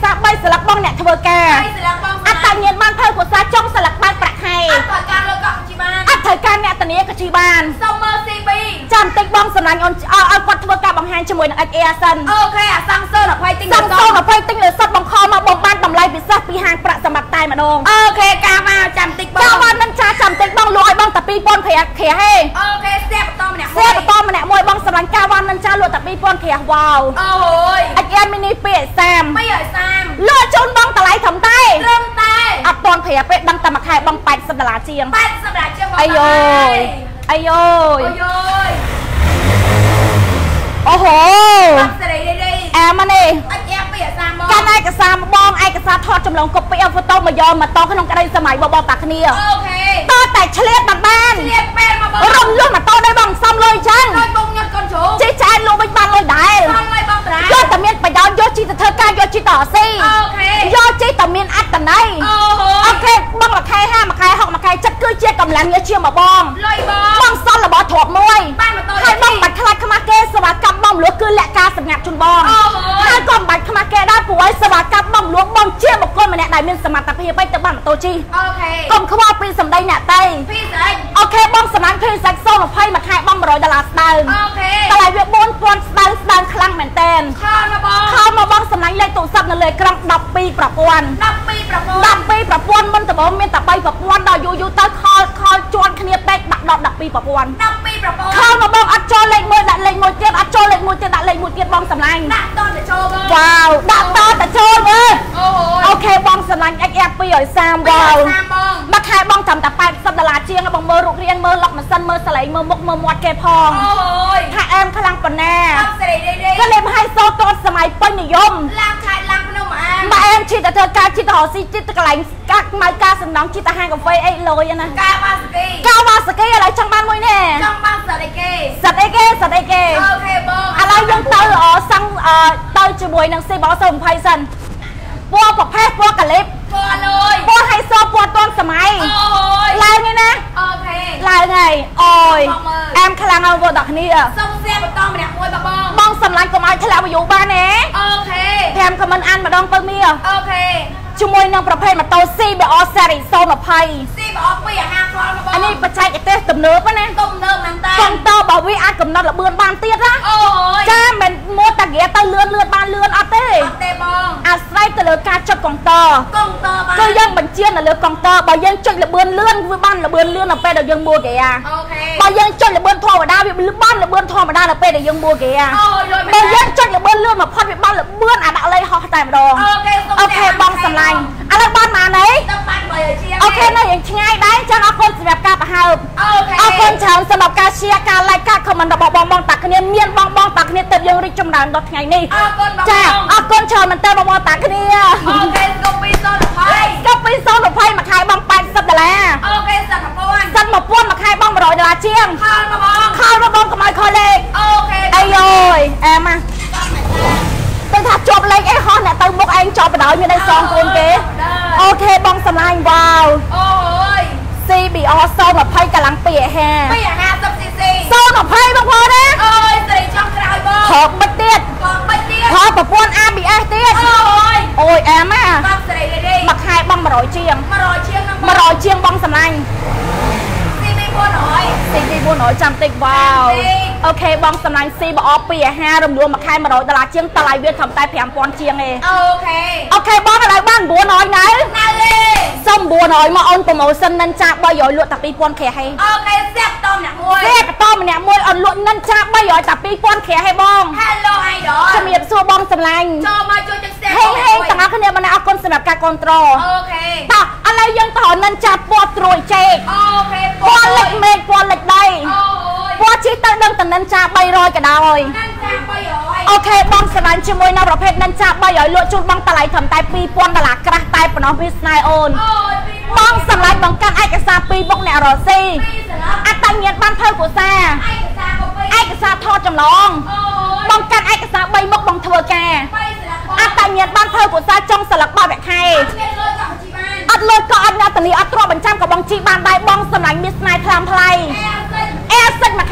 សាបីស្លឹកបងអ្នកធ្វើការអត្តញ្ញាណបានធ្វើកុសាចុងស្លឹកបានប្រាក់ខែអត់ត្រូវការលើកក់ជីបានអត់ត្រូវការអ្នកធានាក៏ជីបានសុំមើល ซี ប៊ី ចាំតិចបងសម្លាញ់អូនឲ្យគាត់ធ្វើការបង្ហាញជាមួយនឹង เอ็กซ์ เอ សិនអូខេអាសង្សើន20ទិញសង្សើន20ទិញលើសុទ្ធបង្ខំមកបងបានតម្លៃពិសេសពីហាងប្រាក់សម្បត្តិតែម្ដងអូខេការមកចាំតិចបងចាំបាននឹងចាចាំតិចបងលក់ឲ្យបងតែពីរពាន់ក្រាស់ក្រាស់ហេអូខេស្ទែបន្តម្នាក់មួយស្ទែបន្តម្នាក់មួយបងសម្លាញ់ការបាននឹងចាលក់តែពីរពាន់ក្រាស់វ៉ាវអូយ เอ็กซ์ เอ មីនីពីរសាមពីរសាមលក់ជូនបងតម្លៃត្រឹមតែត្រឹមតែអត់ទាន់ប្រាប់ទេដឹងតែមួយខែបង80ដុល្លារជាង80ដុល្លារជាងបងអាយយអាយយអាយយអូហូស្រីនេះអាម៉ានេះអត់យ៉ាងពីអាសាមកកាន់ឯកសារបងឯកសារថតចម្លងកូពីហ្វូតូមកយកមកតក្នុងក្តីសម័យបបតាគ្នាអូខេតតែឆ្លៀតបានបានឆ្លៀតពេលមកបងរំលឹងមកតដោយបងសំលុយចឹងហើយបងញ៉ាត់កូនជ្រូកជីឆ្អែតលក់វិញបានលុយដែរបានលុយបងតាយកតែមានប្រយោជន៍យកជីទៅធ្វើការយកជីទៅអស៊ីអូខេយកជីតែមានអត្តន័យអូអូខេបងមួយខែហាមួយខែហុកមួយខែចិត្តគឺជាកម្លាំងងារជាមកបងលុយបងបងសល់របស់ទ្រព្យមួយបានមកតហើយបងបាច់ខ្លាចខ្មាស់គេសេវាកម្មបងលក់គឺលក្ខការសម្ងាត់ជូនបងហើយក៏មិនបាច់ខ្មាស់គេដែរព្រោះឲ្យសេវាកម្មបងលក់បងជាបុគ្គលម្នាក់ដែលមានសមត្ថភាពទៅទៅបានម៉ូតូជីអូខេកុំខ្វល់ពីសម្ដីអ្នកតៃពីស្អីអូខេបងសម្លាញ់ភេសាច់សូន20មួយខែបង100ដុល្លារស្ដើងអូខេតម្លៃវា4000ស្ដើងស្ដើងខ្លាំងមែនតើខលមកបងខលមកបងសម្លាញ់លេខទូរស័ព្ទនៅលើអេក្រង់12ប្រព័ន្ធ12ប្រព័ន្ធ12ប្រព័ន្ធមិនដំបូងមានតែ3ប្រព័ន្ធដល់យូរយូរទៅខលខលជាន់គ្នាពេកដាក់ដល់12ប្រព័ន្ធ12ប្រព័ន្ធខលមកបងអត់ចូលលេខមួយដាក់លេខមួយទៀតអត់ចូលលេខមួយទៀតដាក់លេខមួយទៀតបងសម្លាញ់ដាក់តទៅចូលបងវ៉ាវដាក់តទៅចូលមើលអូអូខេបងសម្លាញ់ เอ็กซ์ เอ ពីរសាមវ៉ាវមួយខែបងត្រឹមតែ80ដុល្លារជាងបងមើលរូបរាងមើលលុកម៉ាស៊ីនមើលសលេងមើលមុខមើលមាត់គេផងអូយថាអែមខ្លាំងប៉ុណ្ណាក៏លេបឲ្យសូតតសម័យពេញនិយមឡើងខែឡើងភ្នំអាម៉ែអែមជិះតែធ្វើការជិះទៅរកស៊ីជិះទៅកន្លែងកាត់ម៉ៅការសំណងជិះទៅហាងកាហ្វេអីលុយណាកាវ៉ាសាគីកាវ៉ាសាគីឥឡូវចង់បានមួយនេះចង់បានសិតអីគេសិតអីគេសិតអីគេអូខេបងឥឡូវយើងទៅសង់ទៅជាមួយនឹងស៊ីបោ20សិនពណ៌ប្រភេទពណ៌កាលីបពណ៌លុយពណ៌ហៃសូពណ៌ទាន់សម័យអូយឡើងនេះណាអូខេឡើងហើយអូយអែមខ្លាំងហើយបងដល់គ្នាសុំសៀបន្តម្នាក់មួយបងបងសម្លាញ់កុំឲ្យធ្លាក់វាយូរបានទេអូខេប្រាំខមមិនអានម្ដងពើមីអូខេជាមួយនឹងប្រភេទម៉ូតូ ซี บี โอ Series សូន20 ซี บี โอ ពីអាហារខ្វល់មកបងអានេះបច្ចេកទេសទំនើបណាទំនើបមែនតើកុំតើបើវាអាចកំណត់ល្បឿនបានទៀតណាអូយចាមិនម៉ូតាហ្គាទៅលឿនលឿនបានលឿនអត់ទេអត់ទេបងអាស្រ័យទៅលើការចុចកុងទ័រកុងទ័របានគឺយើងបញ្ជានៅលើកុងទ័របើយើងចុចល្បឿនលឿនវាបានល្បឿនលឿននៅពេលដែលយើងមួលហ្គាអូខេបើយើងចុចល្បឿនធម្មតាវាបានល្បឿនធម្មតានៅពេលដែលយើងមួលហ្គាអូយលុយមែនបើយើងចុចល្បឿនលឿនមកផុតវាបានល្បឿនអាដាក់លេខហោះតែម្ដងអូខេអូខេបងសម្លាញ់ឥឡូវបានមកណីបានបីជាងអូខេនៅយ៉ាងឆ្ងាយដែរចឹងអរគុណសម្រាប់ការបង្ហើបអូខេអរគុណច្រើនសម្រាប់ការ share ការ like ការ comment របស់បងបងតាគ្នាមានបងបងតាគ្នាទៅយើងរីកចម្រើនដល់ថ្ងៃនេះអរគុណបងចាអរគុណច្រើនមែនតើបងបងតាគ្នាអូខេស្គប់ពីសូន20ស្គប់ពីសូន20មួយខែបង80ដុល្លារអូខេសិត1000សិត1000មួយខែបង100ដុល្លារជាងខលមកបងខលមកបងកុំឲ្យខលលេខអូខេអាយយអែមកទៅថាជាប់លេខអីហោះអ្នកទៅមុខឯងជាប់បដ ாய் មានអីសងកូនគេអូខេបងសម្លាញ់វ៉ាវអូយ ซี บี โอ សូន20កម្លាំង250 250 ซี ซี សូន20បងប្អូនណាអូយស្រីចង់ក្រោយបងខកបិទទៀតខកបិទទៀតខកប្រព័ន្ធ អា ប៊ី អេស ទៀតអូយអូយអែមណាបងស្រីនេះមួយខែបង100ជាង100ជាង100ជាងបងសម្លាញ់ซี บี 400 ซี บี 400ចាំតិចវ៉ាវអូខេបងសម្លាញ់ ซี บี โอ 250រំលងមួយខែ100ដុល្លារជាងតម្លៃវាត្រឹមតែ5000ជាងទេអូខេអូខេបងឥឡូវបាន900នៅនៅទេសុំ900មកអូនប្រម៉ូសិននិនចា300លក់តែ2000ក្រាស់ហេអូខេស្ទាក់តម្នាក់មួយស្ទាក់តម្នាក់មួយអូនលក់និនចា300តែ2000ក្រាស់ហេបង Hello Idol ជំរាបសួរបងសម្លាញ់ចូលមកជួយទឹកស្ទាក់ហេហេទាំងអស់គ្នាបងអរគុណសម្រាប់ការគ្រប់គ្រងអូខេតោះឥឡូវយើងទៅនិនចាពណ៌ត្រួយចេកអូខេពណ៌លិចមេឃពណ៌លិចដីអូពណ៌ជីទៅដឹងតំណិនចា300ក៏ដោយអូខេបងសម្លាញ់ជាមួយនៅប្រភេទនិនចា300លក់ជូនបងតម្លៃត្រឹមតែ2000ដុល្លារក្រាស់តែប៉ុណ្ណោះវាស្នេហ៍អូនបងសម្លាញ់បង្កើតឯកសារពីរមុខអ្នករស់ស៊ីអត្តញ្ញាណបានធ្វើកុសាឯកសារថតចម្លងបង្កើតឯកសារ3មុខបងធ្វើការអត្តញ្ញាណបានធ្វើកុសាចុងស្លឹកបោះវគ្គខែអត់លុយក៏អត់អ្នកតនីអត់ទ្រាំបញ្ចាំក៏បងជីបានដែរបងសម្លាញ់មានស្នេហ៍ថ្លាមថ្លៃអែសិចមួយខែបង100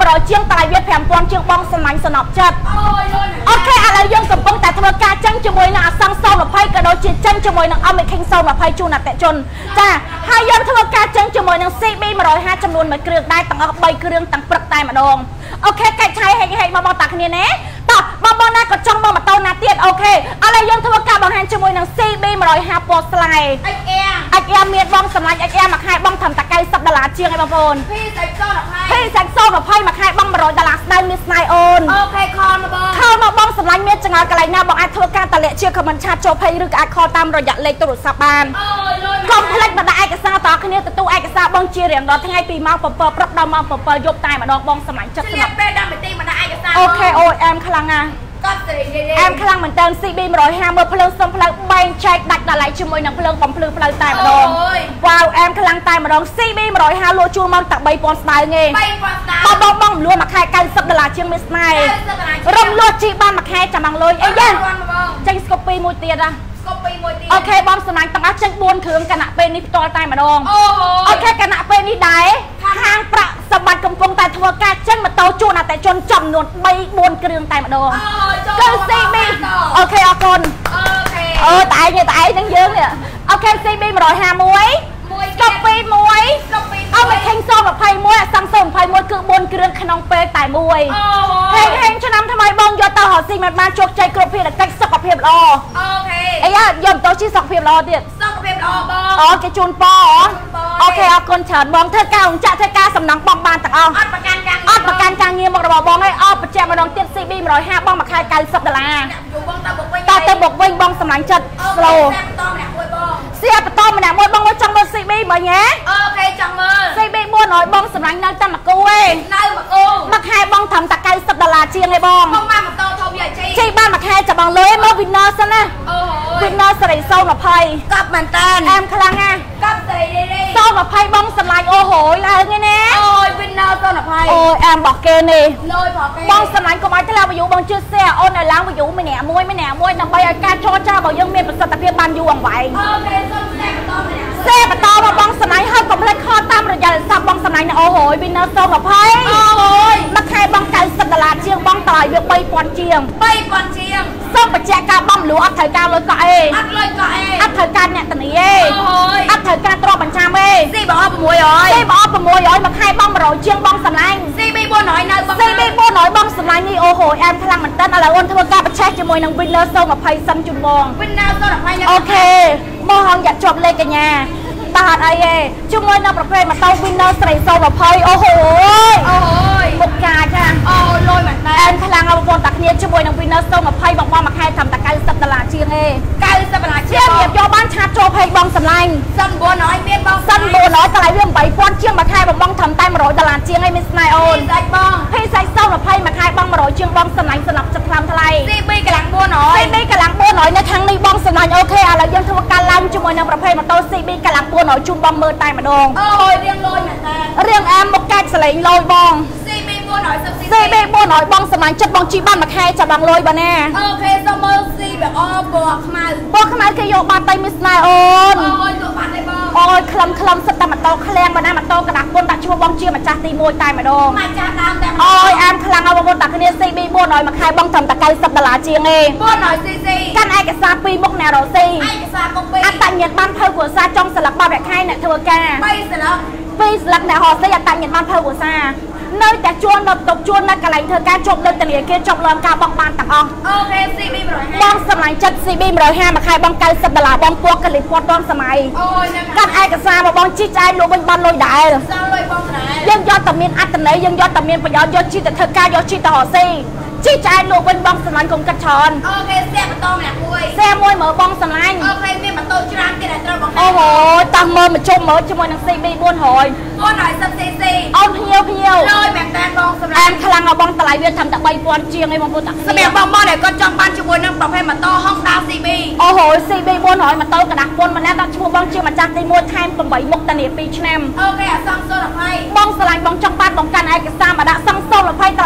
รอยเชียงตายเวียดแผ่นปอนเชียงบองสมัยสนอบจัดโอเคอะไรยังกับปงแต่ตัวการจังจมวยน่ะสังโซนกับไพ่กระโดดจีจังจมวยน่ะเอาไม่เข่งโซนกับไพ่จูนัดแต่จนจ้าให้ยังตัวการจังจมวยน่ะซีบีมาร้อยห้าจำนวนมาเกลือได้ตั้งเอาใบเกลือตั้งปลักตายมาดองโอเคไก่ใช้ให้ให้มาบอกตักเนี่ยนะต่อบอบน่าก็จ้องมองมาโตนาเตียนโอเคอะไรยังตัวการบางแห่งจมวยน่ะซีบีมาร้อยห้าปอสไลด์ไอเอ็มไอเอ็มเมียดบองสมัยไอเอ็มมาขายบองทำตะไคร้สับดาราเชียงไอ้บางคนพี่ใส่โซ่กับไพ่พี่ใส่โซ่กับไพ่มาขายบองมาร้อยดาราได้มิสไนโอนโอเคคอมาบองเข้ามาบองสมัยเมียจังอะไรนะบอกไอ้ตัวการตะเละเชียงขมันชาโจไพ่หรือไอคอตามระยะเล็กตุรุสับบานกลมพลังมาได้ไอ้กระซ่าต่อคืนนี้ตัวไอ้กระซ่าบองเชียร์เหรียญดอทั้งไอ้ปีมาเปิดเปิดปรับดาวมาเปิดเปิดยกตายมาดองบองสมัยจัดสนับโอเคโอ้แอมพลังอ่ะแอมพลังเหมือนเดิมซีบีมาร้อยห้าเมื่อพลังสมพลังแบงเช็คดักดาไลชั่วโมงนังพลังผมพลังพลังตายมาดองว้าวแอมพลังตายมาดองซีบีมาร้อยห้าลัวจูมันตักใบปอนสไตล์ไงบ้องบ้องบ้องลัวมาแค่การสับดาราเชียงมิสไนรมลัวจีบ้านมาแค่จะมังเลยเอ้ยยันจังสกอปปี้มวยเตียดอะโอเคบอมสมัยตั้งแต่จังบวนเขืองกันอะเป็นนี่ตัวตายมาดองโอเคกันอะเป็นนี่ได้ห้างประสบัดกำปงแต่ทัวร์การจังมาโตจูนแต่จนจำนวนใบบวนเกลืองตายมาดองก็ซีบีโอเคออกคนเออตายไงตายทั้งเยอะเนี่ยโอเคซีบีมาร้อยห้ามวยสกปีมวยเอาไปแข่งโซ่กับไพ่มวยสังสมไพ่มวยคือบนเกลืองขนมเปย์ตายมวยเฮงเฮงชนะทำไมบองยอดตาหอซีมันมาโชคใจกรบเพียรแต่สกปรกรอไอ้ย่ายอมโตชี้สกปรกรอเดียดสกปรกรอบองอ๋อแกจูนปอโอเคเอาคนเฉินบองเธอกาของจ่าเธอกาสำนักบองบานต่างเอาอัดประกันกางอัดประกันกางเงียบระบบบองให้อ้อประแจมาดองเตี้ยซีบีมาร้อยห้าบองมาคายไก่สับดาราตาเตบกเวงบองสมัยจัดโซเสียประตอมมาเนี่ยมวยบองว่าจังมือซีบีมาเนี้ยโอเคจังมือซีบีบัวหน่อยบองสมัยนั่งตั้งมากูเว้ยนั่งมากูมาคายบองทำตะไคร้สับดาราเชียงเลยบองบองมามาโตทมใหญ่ชีชีบ้านมาคายจะบองเลยมาวินเนอร์ซะนะวินเนอร์ใส่โซ่กับไพ่กับมันเต้นแอมคลังไงกับใส่ดีดีโซ่กับไพ่บองสมัยโอ้โหอะไรเงี้ยนะโอ้ยวินเนอร์โซ่กับไพ่โอ้ยแอมบอกเกนี่เลยบอกเกบองสมัยก็มาที่เราไปอยู่บองชื่อเสียโอ้ในล้างไปอยู่ไม่แหนมวยไม่แหนมวยนำไปการโชว์เจ้าบอกยังมีประสิทธิภาพบานอยู่หวังไหวเซ่ปะตอมาบองสมัยให้กับเล็กข้อตามระยะสับบองสมัยเนี่ยโอ้โหวินเนอร์โซ่กับไพ่โอ้ยมาใครบองไก่สัตว์ตลาดเชียงบองต่อยเบียกใบปอนเชียงใบปอนเชียงส้มปะแจกาบอมหรืออัดถ่ายการเลยก็เออัดเลยก็เออัดถ่ายการเนี่ยตันนี้เออัดถ่ายการตรอบัญชาเอซีบอกว่าประมวยอ้อยซีบอกว่าประมวยอ้อยมาใครบองมาโรยเชียงบองสำลังซีบีบัวหน่อยนะซีบีบัวหน่อยบองสำลังนี่โอ้โหแอมพลังมันเต้นอะไรอ้นทัวร์การประแจกจมวยนางวินเนอร์โซ่กับไพ่ซันจุนบองวินเนอร์โซ่กับไพ่โอเคมองอยากจบเลยกันเนี่ยตาไอ้เอ๋ช่วยนำประเภทมาเต้าวินเนอร์ใส่โซ่กับไพ่โอ้โหโอ้โหบุกกาจ้ะโอ้ลอยเหมือนกันแอนพลังเอาบนตักเนี้ยช่วยนำวินเนอร์โซ่กับไพ่บอกว่ามาใครทำตะไคร้สับตลาดเชียงเอ๋ไก่สับตลาดเชียงเหยียบยอบ้านชาโจไพ่บองสำลังสันบัวน้อยเมียบองสันบัวน้อยกระไรเรื่องใบป้อนเชียงมาใครบอกบองทำใต้มาโรยตลาดเชียงไอ้มิสไนโอนใส่บองให้ใส่โซ่กับไพ่มาใครบองมาโรยเชียงบองสำลังสนับจะทำทลายซีบีกระลังบัวน้อยซีบีกระลังบัวน้อยในครั้งนี้บองสำลังโอเคอะไรยังทำการลังช่วยนำประเภทมาโตซีบีกระลังบัวน้อยจุ่มบองมือตายมาดองโอ้ยเรียงลอยเหมือนกันเรียงแอมบอกแกสเลงลอยบองซีบีบัวหน่อยซีบีบัวหน่อยบองสมัยจัดบองจีบ้านมาแค่จะบางลอยบ้านแน่โอเคสมอลซีแบบอ้อบวกมาบวกมาคือโยบานไตมิสไนโอนโอ้ยตัวบานได้บองโอ้ยคลำคลำสตามาโตแคลงมาหน้ามาโตกระดักบนตัดชัวบองเชียมาจัดตีมวยตายมาดองมาจัดตามแต่โอ้ยแอมคลังเอาบนตัดคะแนนซีบีบัวหน่อยมาแค่บองทำตะไคร้สับตลาดเชียงเองบัวหน่อยซีซีกันไอ้กระซาปีมกแนวเราซีไอ้กระซาปกปีอัตตันเงียดบ้านเท่าหัวซาจองสลักบ้าแบบใครเนี่ยเธอแกไปสลักปีสลักเนี่ยหอเสียตังเงินบ้านเพิ่มหัวซาเนยแต่ชวนนตกชวนนักอะไรเธอการจบเลยแต่เหลียเกจบลองการบอกบานต่างอ๋อโอเคซีบีมร้อยห้าบองสมัยจัดซีบีมร้อยห้ามาใครบองไก่สับตลาดบองพวกกะหรี่พวกบองสมัยกันไอ้กับซามาบองชี้ใจลูกเป็นบอลลอยได้ยังยอดตะเมียนอัตเนยยังยอดตะเมียนประยชน์ยอดชีแต่เธอการยอดชีแต่หอซีชี้ใจลูกเป็นบองสมัยของกระชอนโอเคแซ่บมาโตแม่มวยแซ่มวยเหมือบองสมัยโอเคเมียมาโตจรามที่ไหนตระบอกโอ้โหตังเมื่อมาชมเมื่อชมวยนังซีบีบ้วนหอยบ้วนหอยซับซีซีเอาเพียวเพียวลอยแบ่งแตนบองสมัยแอมพลังเอาบองตะไลเวียนทำตะใบปอนเชียงไอ้บองปตักสมัยบองบองเนี่ยก็จองบ้านชมวยนั่งประเภทมาโตห้องดาวซีบีโอ้โหซีบีบ้วนหอยมาโตกระดักปนมาแล้วตัดชมวยบองเชียงมาจัดตีมวยไทม์เป็นใบมุกตะเนียปีชแนมโอเคซังโซนไพ่บองสลายบองจองบ้านบองกันไอ้กระซ่ามาดะซังโซนไพ่ตะไล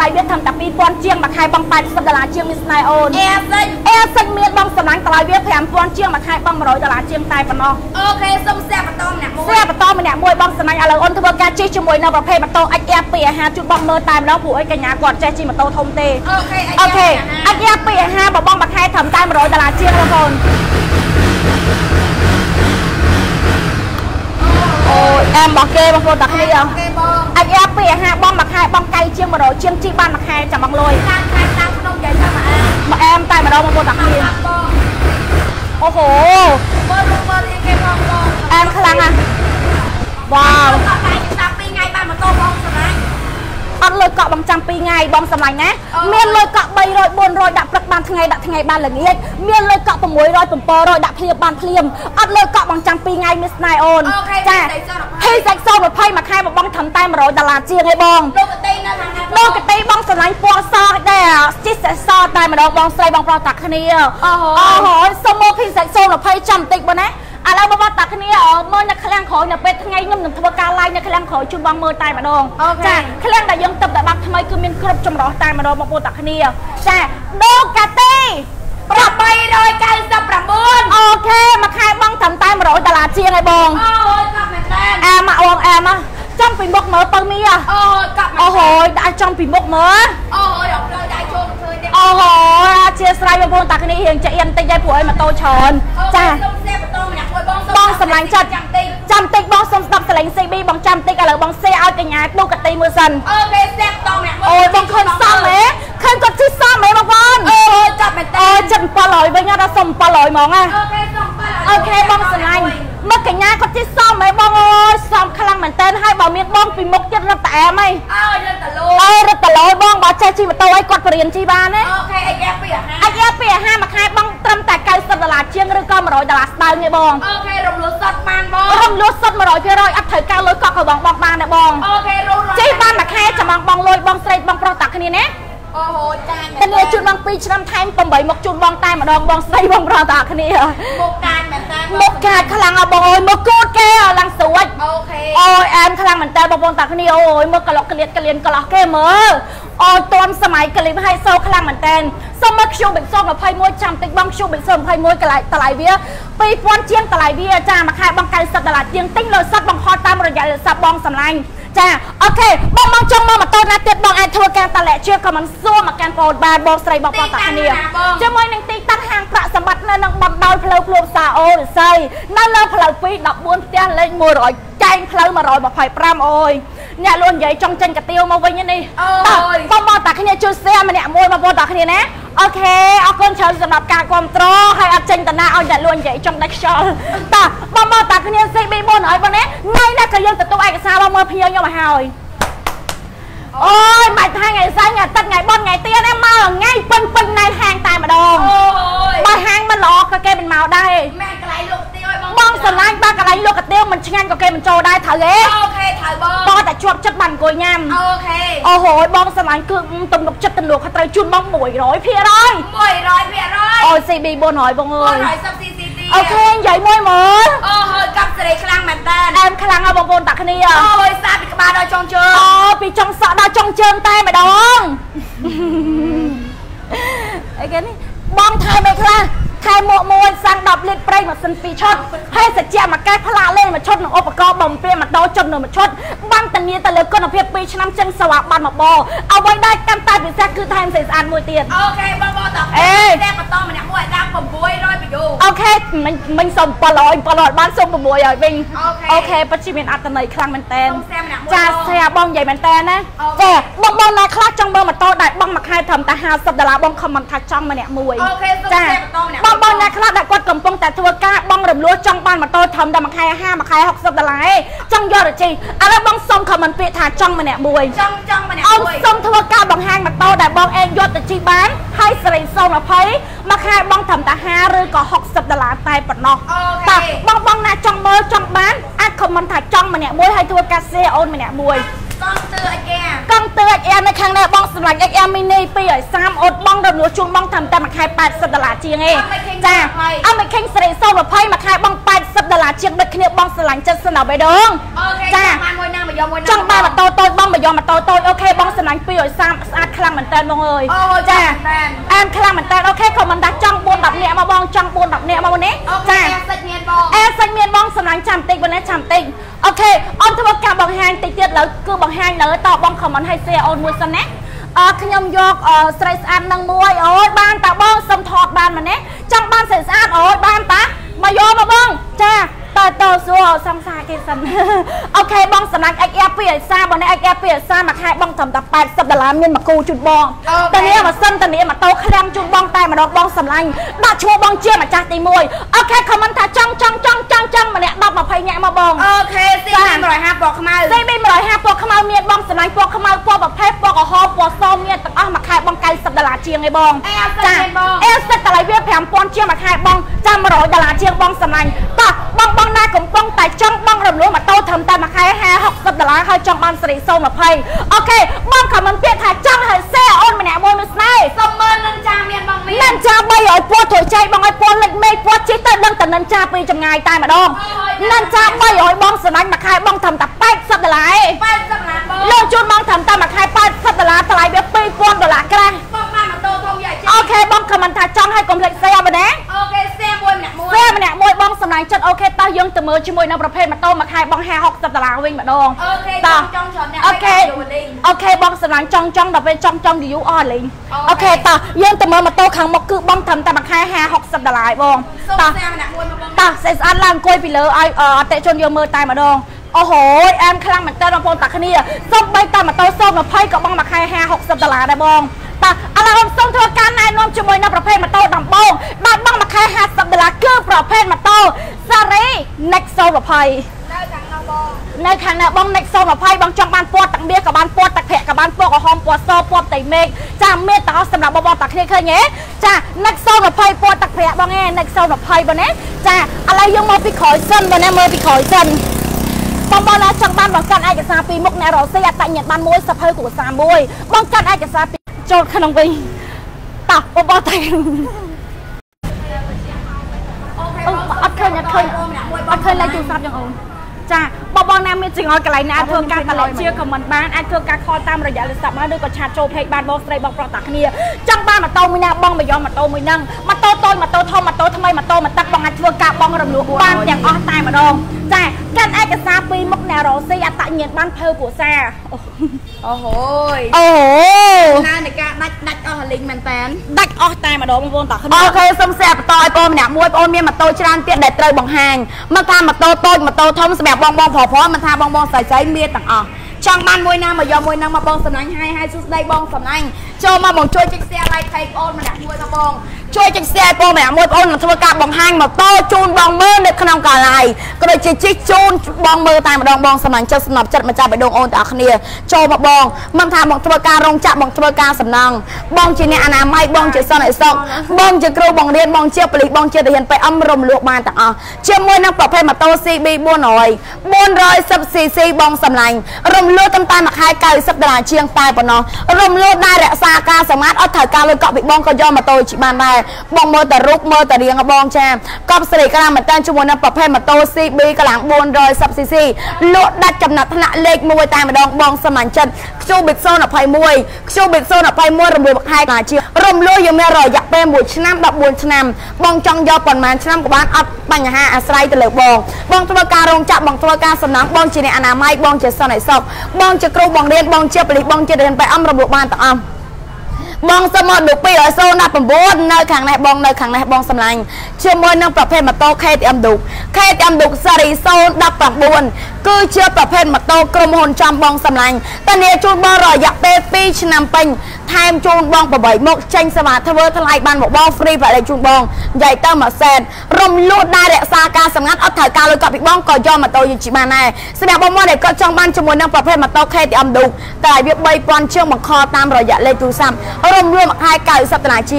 lại biết thầm tập đi con chiêng mà khai băng bạch sập là chiêng miss này ôn e xanh e xanh miên băng sầm lạnh lại biết thèm con chiêng mà khai băng mà rồi là chiêng tai phần non ok xong xe mà to nè xe mà to mà nè môi băng sầm lạnh là ôn thưa ca chi cho môi nào và phê mà to anh em pì ha chút băng mơ tai mà đó phụ ấy cả nhà quạt che chi mà to thông tê ok anh em pì ha mà băng mà khai thầm tai mà rồi là chiêng luôn còn ôi em bỏ kê băng vô đặt đi không anh em pì ha băng mà khai băng cay chiêng mà rồi chiêng chi ban mà khai chẳng băng lôi mà em tay mà đâu mà vô đặt đi ô hô em khả năng à wow ăn lôi cọ bằng trăm pi ngày bong sầm lạnh nè miên lôi cọ bay rồi buồn rồi đạp bật bàn ngày đạp ngày ban là nghiệt miên lôi cọ bằng muối rồi bằng po rồi đạp thiệp bàn thiềm ăn lôi cọ bằng trăm pi ngày miss nine on cha khi sạch sâu một phay mà khai một bong thầm tay mà rồi đà là chia ngay bong đôi cái tay bong sầm lạnh po so đây chít sẽ so tay mà đâu bong xoay bong pro tạc này ờ hỏi xong một khi sạch sâu một phay trăm tịch bữa nè à lâu bao tạc này ở mơ nhà khang khởi nhà bếp ngay ngâm thằng thua ca lai nhà khang khởi chung băng mơ tay mà đong cha khang đã dân tập đã bắt thay cứ miên khớp trong đó tay mà đong bao tạc này cha đô cà tê bọc bay rồi cây sập rầm buôn ok mà khai băng thầm tay mà rồi đà là chia ngay bong em mà ông em á trong phim bốc mở tao mi à ô hồi đã trong phim bốc mở ô hồi chia sẻ với bọn tạc này hiện chạy yên tay dây của em mà tôi tròn cha bong sầm lạnh chặt trăm tích bong sầm đập sầm lạnh xê bê bong trăm tích là bong xe ao cái nhà đu cả tây mưa sần ôi bong khơi xong đấy khơi còn chứ xong đấy mà con ôi chậm pa lội với nhau đã xong pa lội mỏng à ok bong sầm lạnh mất cái nhà còn chứ xong đấy bong ơi xong khả năng mình tên hai bảo miệng bong vì một chân rất tệ mày ôi rất tệ lội bong bảo chơi chi mà tôi ấy quạt tiền chi ba đấy anh em bìa ha mà khai bong trăm tại cây sập là chiêng rồi con mà rồi là style nghe bong rồng lúa sốt mà rồi phía rồi ấp thời cao lối cọ của bong bong ban nè bong chi ban mà khai chả bong bong lôi bong xây bong pro tạc này nè tên này chút bong pi trăm thay tầm bảy một chút bong tay mà đong bong xây bong pro tạc này một cài khả năng bong ơi một cốt kia lăng suối ôi em khả năng mình tay bong bong tạc này ôi một cà lọc cà liệt cà liệt cà lọc kia mơ ôi toànสมัย clip ให้โซ่ขลังเหมือนเต้นสมัครชูเป็นโซ่กับไพ่มวยจำติดบังชูเป็นโซ่ไพ่มวยกระไรตะไลเวียปีพวนเชียงตะไลเวียจ้ามาขายบังไก่สัตว์ตลาดเชียงติ้งเลยสัตว์บังคอตามระยะเลยสัตว์บองสำลังจ้าโอเคบองบองจงบองมาต้นนะเต็ดบองไอทัวร์การตะแหล่เชื่อกับมันสู้มาการโปรดบานบองใส่บองปอตะเนียจะมวยหนึ่งตีตั้งห่างประสมบัตินั่นนังบองดาวเพลวเพลวซาโอหรือไซนั่นเลิกเพลวปีดับบุญเตี้ยเล่นมวยรอยใจเพลวมารอยมาไผ่ปรามโอยเนี่ยล้วนใหญ่จงเจนกับเตียวมาไว้ยังนี่บองบองตะขี้เนี่ยจุดเสียมันเนี่ยมวยมาบองตะขี้นะโอเคเอาคนเชิญสำหรับการความตรอให้อาจารย์ตนาเอาแต่ล้วนใหญ่จงได้ชอลตาบองบองตะขี้เนี่ยซีบีบนหน่อยบนนี้ngayน่าจะยังตัวไอ้กระซาบองมาเพียงยังมาหายโอ้ยใบทางไงซ้ายไงตัดไงบนไงเตี้ยได้มาไงปนปนในทางตายมาดองใบทางมันหลอกก็แกเป็นเมาได้บองสลายบ้ากระไรลูกกระเตี้ยวมันช่างก็แกมันโจได้เถอะเอ๊ะบองแต่ชอบจัดบันกวยยำโอ้โหบองสลายคือตุ่มดกจัดตุ่มดกเขาเตยจุนบองบุ๋ยร้อยเพียร้อยบุ๋ยร้อยเพียร้อยโอ้ยซีบีบนหอยบองเอ้ยโอเคใหญ่มวยหมดโอ้โหกับเสด็จคลังเหมือนกันแอมคลังเอาบองบนตักนี่อ่ะโอ้ยซาปิกบาดอยจงเชิงอ๋อปีจงสะดอยจงเชิงใต้มาดองไอ้แกนี่บองไทยไหมคลังไทยโมโมนสั่งดับเล็ดเปรย์มาสันปีชดให้เสจียมาแก้พลาเล่นมาชดหนึ่งอุปกรณ์บ่มเปรี้ยมาโดนจนหนึ่งมาชดบ้านตันนี้แต่เล็กก็หนึ่งเพียบปีชน้ำเชิงสว่างบ้านมาโบเอาไว้ได้กันตายเป็นแซ่คือไทม์เสียสารมวยเตียนโอเคบ้าบ้าต่อเอ๊ะแซ่มาต้องมันเนี่ยมวยร่างผมบวยร้อยไปดูโอเคมันมันส่งปลอยปลอยบ้านส่งผมบวยอย่างเป็นโอเคปัจจุบันอัตนัยครั้งมันเต้นจ่าแซ่บ้องใหญ่มันเต้นนะแซ่บ้องบ้องนายคลาดจังเบอร์มาโตได้บ้องมาใครทำแต่หาสัปดาห์บ้องคอมมันทักจังมาเนี่ยมวยจ้าบ้องบ้องนายคลาดกดกำปงแต่ทัวร์ก้าบ้องรำลัวจังบ้านมาโตทำแต่มาใครห้ามาใครหกสัปดาห์จังยอดจริงอะไรบ้องส่งคอมมันเปียถาจังมาเนี่ยมวยจังจังมาเนี่ยเอาส่งทัวร์ก้าบ้องห้างมาโตแต่บ้องเองยอดแต่จีบ้านให้สลิงส่งมาเพย์มาใครบ้องทำแต่ห้าหรือก็หกสัปดาห์ตายปนนอกแต่บ้องบ้องนายจังเบอร์จังบ้านอัดคอมมันถาจังมาเนี่ยมวยให้ทัวร์ก้าเซียโอนมาเนี่ยมวยกองเตือนแอร์กองเตือนแอร์ในครั้งนี้บ้องสลักแอร์มินิปีอ่ะสามอดบ้องรำลัวช่วงบ้องทำแต่มาใครแปดสัปดาห์จริงเองจ้าเอาไปแข่งสลิงส่งมาเพย์มาใครบ้องแปดสัปดาห์เชียงเด็กเนี่ยบ้องสลักจะสนับไปดองจ้าចង់បានម៉ូតូតូចបងមកយកម៉ូតូតូចអូខេបងសំណាញ់ពីរឲ្យសាមស្អាតខ្លាំងមែនតើបងអើយអូចាអែមខ្លាំងមែនតើអូខេខមមិនថាចង់bốnដប់នាក់មកបងចង់bốnដប់នាក់មកនេះចាអែសាច់មានបងអែសាច់មានបងសំណាញ់ចាំតិចបងណាចាំតិចអូខេអូនធ្វើការបង្ហាញតិចទៀតលើគឺបង្ហាញលើតបងខមមិនឲ្យ share អូនមួយសិនណាអឺខ្ញុំយកស្រីស្អាតនឹងមួយអូយបានតាបងសុំថតបានមកនេះចង់បានស្រីស្អាតអូយបានតាមកយកមកបងចាតើតើសួរសំសាគេសិនអូខេបងសំណាញ់ เอ็กซ์ อาร์ ពីឲ្យសាបងនេះ เอ็กซ์ អាร์ ពីឲ្យសាមួយខែបងត្រឹមតែแปดสิบដុល្លារមានមកគូជូនបងតានេះមកសិនតានេះម៉ូតូឃ្លាំងជូនបងតែម្ដងបងសំឡាញ់ដាក់ឈ្មោះបងជាម្ចាស់ទីមួយអូខេខមមិនថាចង់ចង់ចង់ចង់ចង់ម្នាក់ដប់ยี่สิบនាក់មកបងអូខេស៊ីone fiftyពណ៌ខ្មៅស៊ីone fiftyពណ៌ខ្មៅមានបងសំឡាញ់ពណ៌ខ្មៅពណ៌ប្រភេទពណ៌ក្រហមពណ៌សមានទាំងអស់មួយខែបងเก้าสิบដុល្លារជាងឯបងចាអេសិតតម្លៃវាfive thousandជាងមួយខែបងចាំone hundredដុល្លារជាងបងសំឡាញ់តោះបងបងណាកំពុងតែចង់បងរំលោះម៉ូតូត្រឹមតែមួយខែห้าสิบ หกสิบដុល្លារហើយចង់បានសេរីសូន20អូខេបងខមមិនពាក្យថាចង់ឲ្យសេអូនម្នាក់មួយមួយស្នេហ៍សុំមើលនឹងចាមានបងមាននឹងចាបីឲ្យពណ៌ត្រួយចៃបងឲ្យពណ៌លិចមេឃពណ៌ជិះទៅដឹងតែនឹងចាពីចម្ងាយតែម្ដងនឹងចាបីឲ្យបងសំណាញ់មួយខែបងត្រឹមតែแปดสิบដុល្លារแปดสิบដុល្លារបងលោកជូនបងត្រឹមតែមួយខែแปดสิบដុល្លារថ្លៃវាtwo thousandដុល្លារក្រាស់បងបានម៉ូតូធំយ៉ាងអូខេបងខមមិនថាចង់ឲ្យកុំភ្លេចសេអបងណាអូខេសេមួយម្នាក់មួយសេម្នាក់មួយបងសំណាញ់ចិត្តអូខេតោះយើងទៅមើលជាមួយនឹងប្រភេទម៉ូតូមួយខែបងห้าสิบ หกสิบដុល្លារវិញម្ដងអូខេចង់ចង់ច្រើនអូខេអូខេបងសំឡាញ់ចង់ចង់ដល់ពេលចង់ចង់យូរអស់លេងអូខេតោះយើងទៅមើលម៉ូតូខាងមុខគឺបងត្រឹមតែមួយខែห้าสิบ หกสิบដុល្លារបងតោះតោះស្អាតឡើងអង្គុយពីលើឲ្យអតិជនយើងមើលតែម្ដងអូហូយអែមខ្លាំងមែនតើបងប្អូនតាគ្នាសុំបីតែម៉ូតូសូម20ក៏បងមួយខែห้าสิบ หกสิบដុល្លារដែរបងតើឥឡូវខ្ញុំសូមធ្វើការណែនាំជាមួយនឹងប្រភេទម៉ូតូដំបូងបាទបងមួយខែห้าสิบដុល្លារគឺប្រភេទម៉ូតូ Sari Nexo 20នៅខាងណាបង Nexo 20បងចង់បានពណ៌ទឹកមាសក៏បានពណ៌ទឹកប្រាក់ក៏បានពណ៌ក្រហមពណ៌សពណ៌តៃមេឃចាមានទាំងអស់សម្រាប់បងប្អូនតាគ្នាឃើញទេចា Nexo 20ពណ៌ទឹកប្រាក់បងឯង Nexo 20បងណាចាឥឡូវយើងមកពីក្រោយសិនបងណាមើលពីក្រោយសិនបងប្អូនណាចង់បានបង្កើតឯកសារពីមុខអ្នករកស៊ីអត្តញ្ញាណប័ណ្ណមួយសភៅគ្រួសារមួយបង្កើតឯកសារពីចូលក្នុងវិញតោះបងប្អូនតែអត់ឃើញអត់ឃើញអត់ឃើញលេខទូរស័ព្ទយ៉ាងអូនចាបងបងណាមានចង្អុលកន្លែងណាធ្វើការតម្លៃជាខមមិនបានអាចធ្វើការខលតាមរយៈលេខទូរស័ព្ទបានឬក៏ឆាតចូលពេកបានបងស្រីបងប្រុសតាគ្នាចង់បានម៉ូតូមួយណាបងមកយកម៉ូតូមួយហ្នឹងម៉ូតូតូចម៉ូតូធំម៉ូតូថ្មីម៉ូតូមកទឹកបងអាចធ្វើការបងរំលោះបានទាំងអស់តែម្ដងចាកាន់ឯកសារពីមុខអ្នករកស៊ីអត្តញ្ញាណប័ណ្ណភៅគ្រួសារអូហូយអូណានៃការដាច់ដាច់អស់លីងមែនតើដាច់អស់តែម្ដងបងប្អូនតាគ្នាអូខេសុំแชร์បន្តឲ្យបងម្នាក់មួយបងមានម៉ូតូច្រើនទៀតដែលត្រូវបង្ហាញមកថាម៉ូតូតូចម៉ូតូធំសម្រាប់បងបងប្រុសប្រុសមិនថាបងបងស្រីស្រីមានទាំងអស់ចង់បានមួយណាមកយកមួយហ្នឹងមកបងសំណាញ់ហើយហើយសួស្ដីបងសំណាញ់ចូលមកបងជួយចុច share like page បងម្នាក់មួយទៅបងជួយចុច share បងម្នាក់មួយបងនឹងធ្វើការបង្ហាញម៉ូតូជូនបងមើលនៅក្នុងកាឡាយក៏ដូចជាជិះជូនបងមើលតែម្ដងបងសំណាញ់ចិត្តសំណប់ចិត្តមកចាប់បេះដូងអូនទាំងអស់គ្នាចូលមកបងមិនថាបងធ្វើការរោងចក្របងធ្វើការសំណង់បងជាអ្នកអនាម័យបងជាសន្តិសុខបងជាគ្រូបងរៀនបងជាប៉ូលីសបងជាទាហាន pê em រំលោះបានទាំងអស់ជាមួយនឹងប្រភេទម៉ូតូ xê bê bốn trăm 410 xê xê បងសំឡាញ់រំលោះតាមតែមួយខែเก้าสิบដុល្លារជាងតែប៉ុណ្ណោះរំលោះដែររក្សាការសម្ងាត់អត់ត្រូវការលុយកក់ពីបងក៏យកម៉ូតូជិះបានដែរបងមើលតែរូបមើលតែរាងបងចាកប់ស្រីក្រាមមែនតើជាមួយនឹងប្រភេទម៉ូតូ xê bê កន្លង410 xê xê លក់ដាច់ចំណាត់ថ្នាក់លេខមួយតែម្ដងបងសំឡាញ់ចិត្តខ្ជូប៊ីតzone twenty oneខ្ជូប៊ីតzone twenty oneរំលោះមួយខែជារំលោះយើងមានរយៈពេលមួយឆ្នាំ14ឆ្នាំបងចង់យកប៉ុន្មានឆ្នាំក៏បានអត់បញ្ហាអាស្រ័យទៅលើបងបងធ្វើការរោងចក្របងធ្វើការសំណង់បងជាអ្នកអនាម័យបងជាសន្តិសុខបងជាគ្រូបងរៀនបងជាប៉ូលីសបងជាទាហាន pê em រំលោះបានទាំងអស់បងសមត់លោកពីឲ្យzone nineteenនៅខាងនេះបងនៅខាងនេះបងសំឡាញ់ជាមួយនឹងប្រភេទម៉ូតូ K T M ឌុក K T M ឌុក Sari zone nineteenគឺជាប្រភេទម៉ូតូក្រុមហ៊ុនចំបងសំឡាញ់តានីជូនបងរយៈពេលtwoឆ្នាំពេញថែមជូនបងeightមកចេញសេវាធ្វើថ្លៃបានមកបង free ប្រហែលជូនបងនិយាយទៅមួយសែនរំលោះដែររក្សាការសម្ងាត់អត់ត្រូវការលុយកក់ពីបងក៏យកម៉ូតូយើងជិះបានដែរសម្រាប់បងមកដែលគាត់ចង់បានជាមួយនឹងប្រភេទម៉ូតូ K T M ឌុកតែវាthree thousandជាងបង្ខតាមរយៈលេខទូរស័ព្ទរំលោះមួយខែเก้าสิบដុល្លារជាង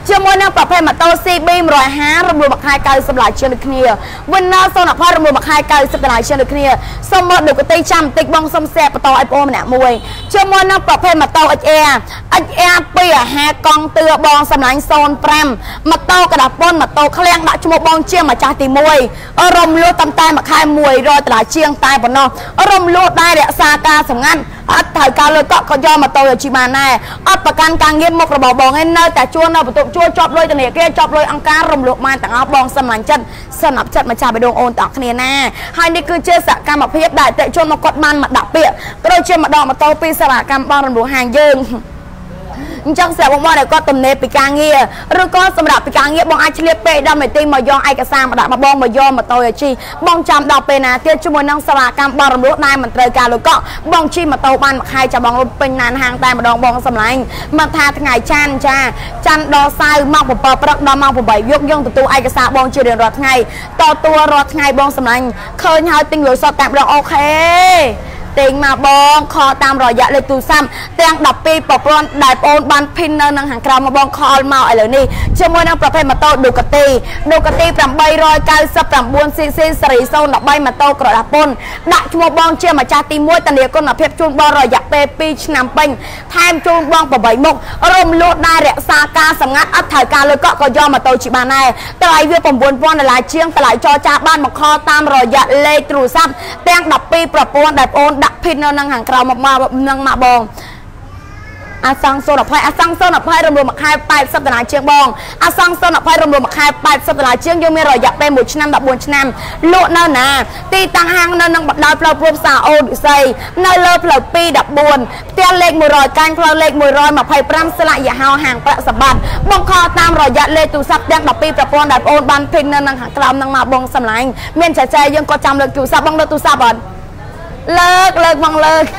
ជាមួយនឹងប្រភេទម៉ូតូ ซี บี một trăm hai mươi រំលោភខែเก้าสิบឡាជាងដូចគ្នា Winner សូនអភ័យរំលោភខែเก้าสิบឡាជាងដូចគ្នាសូមមកដូកទីចាំបន្តិចបងសូមแชร์បន្តឲ្យបងម្នាក់មួយជាមួយនឹងប្រភេទម៉ូតូ เอช อาร์ เอช อาร์ ពីអាហារកង់ទឿបងសម្លាញ់ศูนย์ห้าម៉ូតូកដាប៉ុនម៉ូតូឃ្លាំងដាក់ឈ្មោះបងជាម្ចាស់ទីមួយរំលោភតាមតែមួយខែមួយរយដុល្លារជាងតែប៉ុណ្ណោះរំលោភដែររក្សាការសម្ងាត់អត់ត្រូវការលុយកក់ក៏យកម៉ូតូជីបានដែរអត់ប្រកាន់ការងារមុខរបស់បងឯនៅតែជួននៅបន្ទប់ជួលជាប់លុយធនាគារជាប់លុយអង្គការរំលោភបានទាំងអស់បងសម្លាញ់ចិត្តសន្និចិត្តម្ចាស់បេះដូងអូនទាំងគ្នាណាហើយនេះគឺជាសកម្មភាពដែលតេជន់មកគាត់បានមកដាក់ពាក្យក៏ដូចជាម្ដងម៉ូតូពីសារកម្មបងរំលោភហាងយើងអញ្ចឹងស្រាប់បងមកគាត់ទំនេរពីការងារឬក៏សម្រាប់ពីការងារបងអាចឆ្លៀតពេកដល់នាទីមកយកឯកសារមកដាក់មកបងមកយកម៉ូតូឲ្យជីបងចាំដល់ពេលណាទៀតជាមួយនឹងសាលាកម្មបងរំលោភដែរមិនត្រូវការលុយកក់បងជីម៉ូតូបានមួយខែចាំបងរត់ពេញណានហាងតែម្ដងបងសម្លាញ់មកថាថ្ងៃច័ន្ទចាច័ន្ទដល់សៅរ៍ម៉ោងbảyព្រឹកដល់ម៉ោងeightយប់យើងទទួលឯកសារបងជារៀងរាល់ថ្ងៃតទួលរាល់ថ្ងៃបងសម្លាញ់ឃើញហើយទិញលុយសតតែម្ដងអូខេទិញមកបងខលតាមរយៈលេខទូរស័ព្ទទាំងដប់ពីរប្រព័ន្ធដែលបងបានភីននៅនឹងខាងក្រៅមកបងខលមកឥឡូវនេះជាមួយនឹងប្រភេទម៉ូតូដូកាទីដូកាទីeight ninety-nine ស៊ី ซี សេរីศูนย์หนึ่งម៉ូតូក្រដាពុនដាក់ឈ្មោះបងជាម្ចាស់ទីមួយធានាគុណភាពជូនបងរយៈពេលពីរឆ្នាំពេញថែមជូនបងeightមុខរំលោភដែររក្សាការសម្ងាត់អត់ត្រូវការលុយកក់ក៏យកម៉ូតូជីបានដែរតម្លៃវាnine thousandដុល្លារជាងតម្លៃចរចាបានមកខលតាមរយៈលេខទូរស័ព្ទទាំងដប់ពីរប្រព័ន្ធដែលបងដាក់ភីននៅនឹងខាងក្រៅមកមកនឹងមកបងអាសងសូនអភ័យអាសងសូនអភ័យរំលោភមួយខែeightyដុល្លារជាងបងអាសងសូនអភ័យរំលោភមួយខែeightyដុល្លារជាងយើងមានរយៈពេលមួយឆ្នាំfourteenឆ្នាំលក់នៅណាទីតាំងហាងនៅនឹងបណ្ដោយផ្លូវព្រំផ្សារអូនវិស័យនៅលើផ្លូវtwo fourteenផ្ទះលេខone hundredកាញ់ផ្លូវលេខone twenty-fiveស្លាកយហោហាងប្រាក់សម្បត្តិបងខលតាមរយៈលេខទូរស័ព្ទទាំងtwelveប្រព័ន្ធដែលបងបានភីននៅនឹងខាងក្រោមនឹងមកបងសម្លាញ់មានចែកចាយយើងក៏ចាំលើកទូរស័ព្ទបងលើកទូរស័ព្ទអត់លើកលើកមកលើក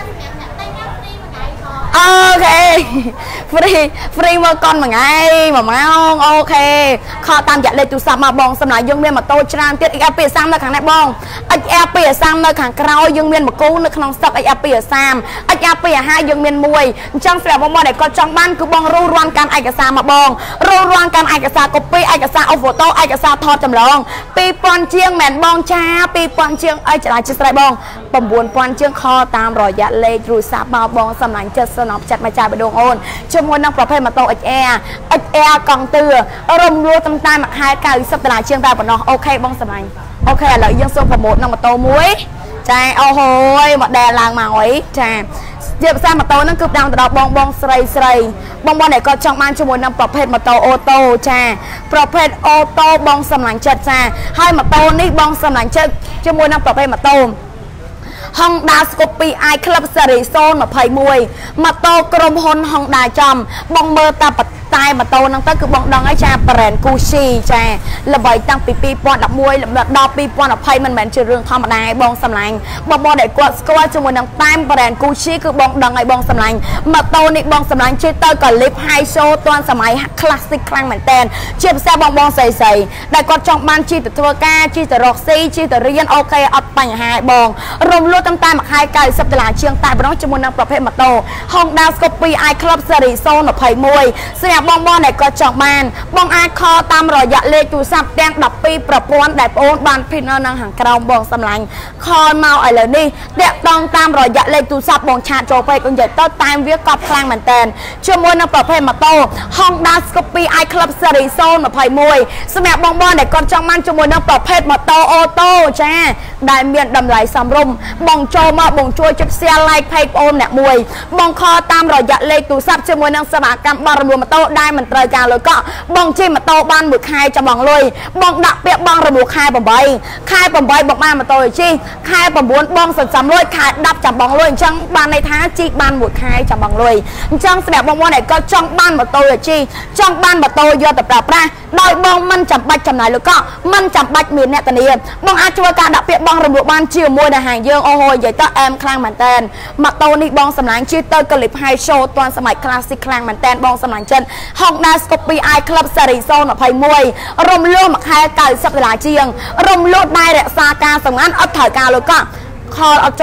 អូខេ free free មកកនមួយថ្ងៃមួយម៉ោងអូខេខលតាមរយៈលេខទូរស័ព្ទមកបងសម្រាប់យើងមានម៉ូតូច្រើនទៀត เอ็ก อาร์ ពីthirtyនៅខាងនេះបង เอ็ก อาร์ ពីthirtyនៅខាងក្រោយយើងមានមកគូនៅក្នុងស្តុក เอ็ก อาร์ ពីthirty เอ็ก อาร์ ពីfiftyយើងមានមួយអញ្ចឹងស្រាប់បងមកដែលគាត់ចង់បានគឺបងរੂរាន់កាន់ឯកសារមកបងរੂរាន់កាន់ឯកសារ copy ឯកសារអូហ្វូតូឯកសារថតចម្លងtwo thousandជាងមែនបងចាtwo thousandជាងអីចរាជាស្រ័យបងnine thousandជាងខលតាមរយៈលេខទូរស័ព្ទមកបងសម្លាញ់ចិត្តសនប់ចិត្តមកចាបេះដូងអូនជាមួយនឹងប្រភេទម៉ូតូ เอ็ก อาร์ เอ็ก อาร์ កង់ទឿរំលោភតាមតែមួយខែninetyដុល្លារជាងតែប៉ុណ្ណោះអូខេបងសម្លាញ់អូខេឥឡូវយើងសូមប្រម៉ូទនឹងម៉ូតូមួយចាអូហូយ model ឡើងមកអីចាជាភាសាម៉ូតូហ្នឹងគឺផ្ដើមទៅដល់បងបងស្រីស្រីបងបងដែលគាត់ចង់បានជាមួយនឹងប្រភេទម៉ូតូអូតូចាប្រភេទអូតូបងសម្លាញ់ចិត្តចាហើយម៉ូតូនេះបងសម្លាញ់ចិត្តជាមួយនឹងប្រភេទម៉ូតូHonda Scoopy i Club Seriesศูนย์twenty-oneម៉ូតូក្រុមហ៊ុន Honda ចំបងមើលតាតែម៉ូតូហ្នឹងទៅគឺបងដឹងហើយចា brand Gucci ចាល្បីតាំងពីtwo thousand elevenដល់two thousand twentyមិនមែនជារឿងធម្មតាឯងបងសម្លាញ់បងបងដែលគាត់ស្គាល់ជាមួយនឹងតែ brand Gucci គឺបងដឹងហើយបងសម្លាញ់ម៉ូតូនេះបងសម្លាញ់ជិះទៅក៏ lift high show ទាន់សម័យ classic ខ្លាំងមែនតើជាពិសេសបងបងស្រីស្រីដែលគាត់ចង់បានជិះទៅធ្វើការជិះទៅរកស៊ីជិះទៅរៀនអូខេអត់បញ្ហាឯងបងរំលោះតាមតែមួយខែninetyដុល្លារជាងតែប៉ុណ្ណោះជាមួយនឹងប្រភេទម៉ូតូ Honda Scoopy i Club Seriesศูนย์twenty-oneស្រាប់បងបងដែលគាត់ចង់បានបងអាចខលតាមរយៈលេខទូរស័ព្ទទាំងtwelveប្រព័ន្ធដែលបងបានភីននៅនឹងខាងក្រោមបងសម្លាញ់ខលមកឥឡូវនេះតាក់តងតាមរយៈលេខទូរស័ព្ទបងឆាតចូលពេកនិយាយទៅតែវាកប់ខ្លាំងមែនតើជាមួយនឹងប្រភេទម៉ូតូ Honda Scoopy i Club Seriesศูนย์twenty-oneសម្រាប់បងបងដែលគាត់ចង់បានជាមួយនឹងប្រភេទម៉ូតូអូតូចាដែលមានតម្លៃសមរម្យបងចូលមកបងជួយចុច share like page បងម្នាក់មួយបងខលតាមរយៈលេខទូរស័ព្ទជាមួយនឹងសមាគមបងរំលោះម៉ូតូដែលមិនត្រូវការលុយកក់បងជិះម៉ូតូបានមួយខែចាំបងលុយបងដាក់ពាក្យបងរំលោះខែeightខែeightបងបានម៉ូតូជិះខែnineបងសន្សំលុយខែtenចាំបងលុយអញ្ចឹងបានន័យថាជិះបានមួយខែចាំបងលុយអញ្ចឹងសម្រាប់បងប្អូនដែលគាត់ចង់បានម៉ូតូជិះចង់បានម៉ូតូយកទៅប្រើប្រាស់ដោយបងមិនចាំបាច់ចំណាយលុយកក់មិនចាំបាច់មានអ្នកធានាបងអាចជួយការដាក់ពាក្យបងរំលោះបានជាមួយនឹងហាងយើងអូហូនិយាយទៅអែមខ្លាំងមែនតើម៉ូតូនេះបងសម្លាញ់ជិះទៅកលិប high show ទាន់សម័យ classic ខ្លាំងមែនតើបងសម្លាញ់ចិន Honda Scoopy i Club Seriesศูนย์twenty-oneរំលោះមួយខែninetyដុល្លារជាងរំលោះដែររក្សាការសម្ងាត់អត់ត្រូវការលុយកក់ខលអត់ចូល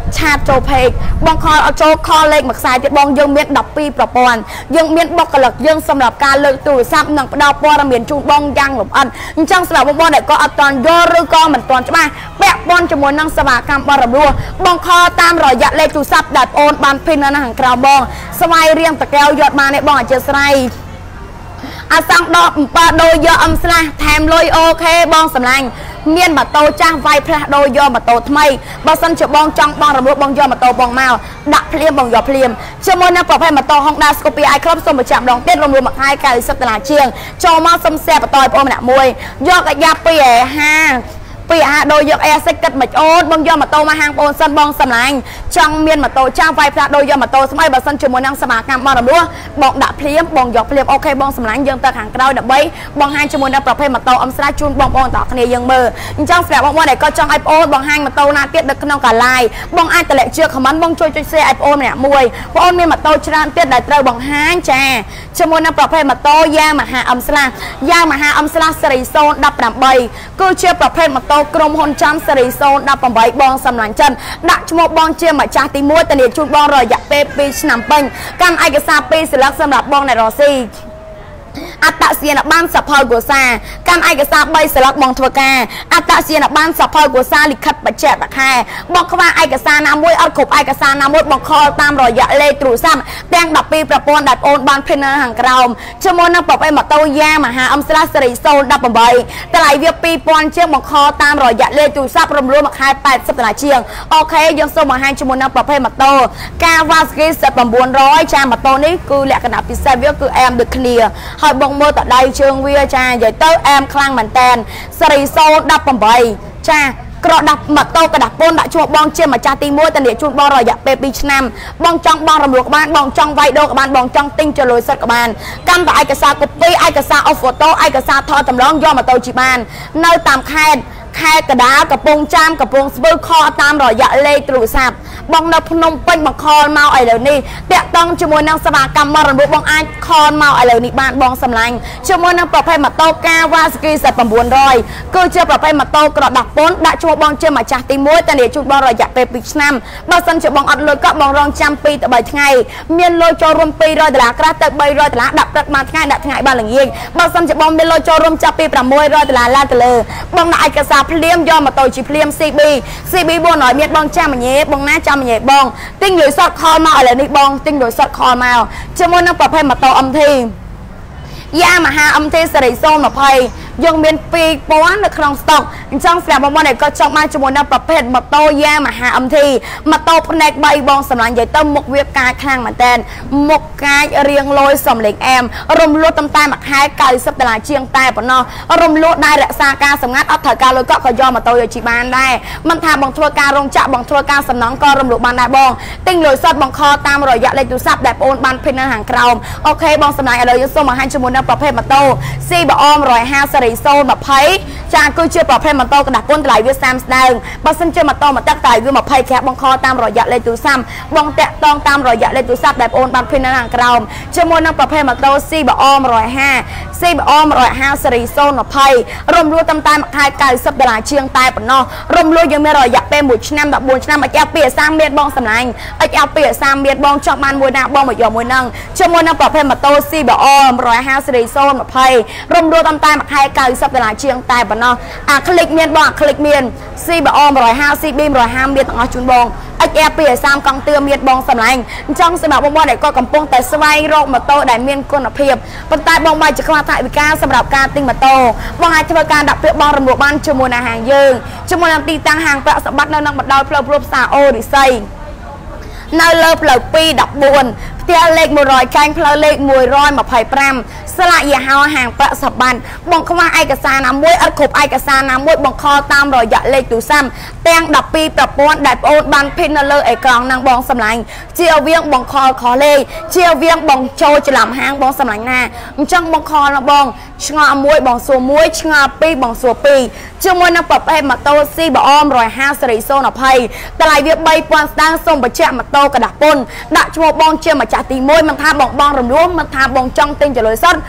ឆាតចូលពេកបងខលអត់ចូលខលលេខមួយខ្សែទៀតបងយើងមានដប់ពីរប្រព័ន្ធយើងមានបុគ្គលិកយើងសម្រាប់ការលើកទូរស័ព្ទនិងផ្ដល់ព័ត៌មានជូនបងយ៉ាងលម្អិតអញ្ចឹងសម្រាប់បងប្អូនដែលក៏អត់ទាន់យល់ឬក៏មិនទាន់ច្បាស់ពាក់ព័ន្ធជាមួយនឹងសេវាកម្មបរិបរោះបងខលតាមរយៈលេខទូរស័ព្ទដែលបងអូនបានភិននៅខាងក្រៅបងស្វ័យរៀងតកែវយកបានទេបងអធិស្ឋានអាសងដកអំប៉ាដូរយកអំស្លាស់ថែមលុយអូខេបងសម្លាញ់មានម៉ូតូចាស់វាយផ្លាស់ដូរយកម៉ូតូថ្មីបើសិនជាបងចង់បងរំលោះបងយកម៉ូតូបងមកដាក់ភ្លាមបងយកភ្លាមជាមួយនឹងប្រភេទម៉ូតូ Honda Scorpio i Club សូមបញ្ជាក់ម្ដងទៀតរំលោះមួយខែ九十ដុល្លារជាងចូលមកសុំแชร์បន្តឲ្យបងម្នាក់មួយយកអាយ៉ាពីห้าពីអាដូរយកអេសិចគិតមិនអូនបងយកម៉ូតូមកហាងបងសិនបងសម្លាញ់ចង់មានម៉ូតូចាស់វាយផ្លាស់ដូរយកម៉ូតូស្មៃបើសិនជាមួយនឹងសមាកម្មបងរំលោះបងដាក់ភ្លាមបងយកភ្លាមអូខេបងសម្លាញ់យើងទៅខាងក្រោយដើម្បីបងហាងជាមួយនឹងប្រភេទម៉ូតូអំស្រាជូនបងបងតោះគ្នាយើងមើលអញ្ចឹងសម្រាប់បងប្អូនដែលក៏ចង់ឲ្យបងបងហាងម៉ូតូណាទៀតនៅក្នុងកាឡាយបងអាចតម្លាក់ជឿខមមិនបងជួយចុច share ឲ្យបងម្នាក់មួយបងមានម៉ូតូច្រើនទៀតដែលត្រូវបង្ហាញចាជាមួយនឹងប្រភេទម៉ូតូយ៉ាងមហាអំស្លាយ៉ាងមហាអំស្លាសេរីศูนย์ một támគឺជាប្រភេទម៉ូតូក្រុមហ៊ុនចាំសេរីศูนย์ một támបងសម្លាញ់ចិនដាក់ឈ្មោះបងជាម្ចាស់ទីមួយធានាជូនបងរយៈពេលពីរឆ្នាំពេញកាន់ឯកសារពីរស្លឹកសម្រាប់បងអ្នករស់ស៊ីអត្តសញ្ញាណប័ណ្ណសភៅគូសាកាន់ឯកសារបីស្លឹកបងធ្វើការអត្តសញ្ញាណប័ណ្ណសភៅគូសាលិខិតបច្ចេកបខែបងខ្វះឯកសារណាមួយអត់គ្រប់ឯកសារណាមួយបងខលតាមរយៈលេខទូរស័ព្ទទាំងដប់ពីរប្រព័ន្ធដែលបងបានភិននៅខាងក្រោមជាមួយនឹងប្រភេទម៉ូតូយ៉ាមហាអំស្រាសេរីศูนย์ một támតម្លៃវាពីរពាន់ជាងបងខលតាមរយៈលេខទូរស័ព្ទរំលោះមួយខែแปดสิบដុល្លារជាងអូខេយើងសូមបង្ហាញជាមួយនឹងប្រភេទម៉ូតូ Kawasaki Z chín trămចាម៉ូតូនេះគឺលក្ខណៈពិសេសវាគឺអែមដូចគ្នាហើយបងមើលតដៃជើងវាចានិយាយទៅអែមខ្លាំងមែនតែនសេរីศูนย์ một támចាក្រដាក់ម៉ូតូកដាក់ពន្ធដាក់ឈ្មោះបងជាម្ចាស់ទីមួយតានេះជូនបងរយៈពេលពីរឆ្នាំបងចង់បងរំលោះក្បានបងចង់វាយដូរក្បានបងចង់ទិញចលុយសុទ្ធក្បានកាន់តែឯកសារកូពីឯកសារអូហ្វូតូឯកសារថតចម្លងយកម៉ូតូជីបាននៅតាមខេត្តខេត្តកដាលកំពង់ចាមកំពង់ស្ពឺខតាមរយៈលេខទូរស័ព្ទបងនៅភ្នំពេញបងខលមកឥឡូវនេះតាក់តងជាមួយនឹងសេវាកម្មរំលោះបងអាចខលមកឥឡូវនេះបានបងសម្លាញ់ជាមួយនឹងប្រភេទម៉ូតូ Kawasaki Z chín trămគឺជាប្រភេទម៉ូតូក្រដាស់ពន្ធដាក់ឈ្មោះបងជាម្ចាស់ទីមួយតានេះជូនបងរយៈពេលពីរឆ្នាំបើសិនជាបងអត់លុយក៏បងរងចាំពីរទៅបីថ្ងៃមានលុយចូលរួមពីររយដុល្លារក្រាស់ទៅបីរយដុល្លារដាក់ព្រឹកមួយថ្ងៃដាក់ថ្ងៃបានល្ងាចបើសិនជាបងមានលុយចូលរួមចាប់ពីប្រាំមួយរយដុល្លារឡើងទៅលើបងដាក់ឯកសារភ្លាមយកម៉ូតូជីភ្លាម ซี บี ซี บี bốn nóiមានបងចាំញ៉េបងណាចាំញ៉េបងទិញលុយសុទ្ធខលមកឥឡូវនេះបងទិញលុយសុទ្ធខលមកជាមួយនឹងប្រភេទម៉ូតូ em ที យ៉ាមហា em ที សេរីศูนย์ ยี่สิบយើងមានពីរពាន់នៅក្នុងស្តុកអញ្ចឹងស្រាប់បងប្អូនដែលក៏ចង់បានជាមួយនឹងប្រភេទម៉ូតូយ៉ាមហា em ที ម៉ូតូផ្នែកបីបងសម្លាញ់និយាយទៅមុខវាកាយខ្លាំងមែនតើមុខកាយរៀងលយសំលេងអែមរំលោះតាមតែមួយខែ九十ដុល្លារជាងតែប៉ុណ្ណោះរំលោះដែររក្សាការសម្ងាត់អត់ត្រូវការលុយក៏ក៏យកម៉ូតូយកជីបានដែរមិនថាបងធ្វើការរោងចក្របងធ្វើការសំណង់ក៏រំលោះបានដែរបងទិញលុយសុទ្ធបងខលតាមរយៈលេខទូរស័ព្ទដែលបងបានភិននៅខាងក្រោមអូខេបងសម្លាញ់ឥឡូវយើងសូមបង្ហាញជាមួយនឹងប្រភេទម៉ូតូ ซี บี เอ็ม หนึ่งร้อยห้าสิบ សេរីศูนย์ ยี่สิบចាគឺជាប្រភេទម៉ូតូកដាក់ពន្ធតម្លៃវាសាមស្ដើងបើសិនជាម៉ូតូមកទឹកតម្លៃវាยี่สิบក្រាស់បងខលតាមរយៈលេខទូរស័ព្ទបងតាក់តងតាមរយៈលេខទូរស័ព្ទដែលបងបានភិននៅខាងក្រោមជាមួយនឹងប្រភេទម៉ូតូ ซี บี เอ็ม หนึ่งร้อยห้า ซี บี เอ็ม หนึ่งร้อยห้า សេរីศูนย์ ยี่สิบរំលោះតាមតែមួយខែ九十ដុល្លារជាងតែប៉ុណ្ណោះរំលោះយើងមានរយៈពេលមួយឆ្នាំដប់បួនឆ្នាំអាចពីអាសាមមានបងសម្លាញ់អាចពីអាសាមមានបងចង់បានមួយណាបងមកយកមួយហ្នឹងជាមួយនឹងប្រភេទម៉ូតូ ซี บี เอ็ม หนึ่งร้อยห้า សេរីศูนย์ ยี่สิบរំលោះតាមតែមួយខែ九十ដុល្លារជាងតែប៉ុណ្ណោះអាคลิกមានបងអាคลิกមាន ซี บี เอ็ม หนึ่งร้อยห้า ซี บี หนึ่งร้อยห้าមានទាំងអស់ជូនបងអិច ពីអាសាមកង់ទឿមានបងសម្លាញ់អញ្ចឹងសម្រាប់បងប្អូនដែលគាត់កំពុងតែស្វែងរកម៉ូតូដែលមានគុណភាពប៉ុន្តែបងបាយជាខ្វះថវិកាសម្រាប់ការទិញម៉ូតូបងអាចធ្វើការដាក់ពាក្យបងរំលោះបានជាមួយនឹងហាងយើងជាមួយនឹងទីតាំងហាងប្រាក់សម្បត្តិនៅនឹងបណ្ដោយផ្លូវព្រំផ្សារអូរិស័យនៅលើផ្លូវពីរដប់បួនផ្ទះលេខមួយរយចែងផ្លូវលេខមួយរយยี่สิบห้าស្លាកយីហោហាងប្រាក់សម្បត្តិបងខ្វះឯកសារណាមួយអត់គ្រប់ឯកសារណាមួយបងខលតាមរយៈលេខទូរស័ព្ទទាំងដប់ពីរប្រព័ន្ធដែលបងបានភិននៅលើអេក្រង់នឹងបងសម្លាញ់ជាវៀងបងខលខលលេខជាវៀងបងចូលច្រឡំហាងបងសម្លាញ់ណាអញ្ចឹងបងខលណាបងឆ្ងល់មួយបងសួរមួយឆ្ងល់ពីរបងសួរពីរជាមួយនឹងប្រភេទម៉ូតូ ซี บี เอ็ม หนึ่งร้อยห้า សេរីศูนย์ ยี่สิบតម្លៃវាបីពាន់ស្ដើងសូមបញ្ជាក់ម៉ូតូកដាក់ពន្ធដាក់ឈ្មោះបងជាម្ចាស់ទីមួយមិនថាបងបងរំលោះមិនថាបងចង់ទិញចលុយសុទ្ធ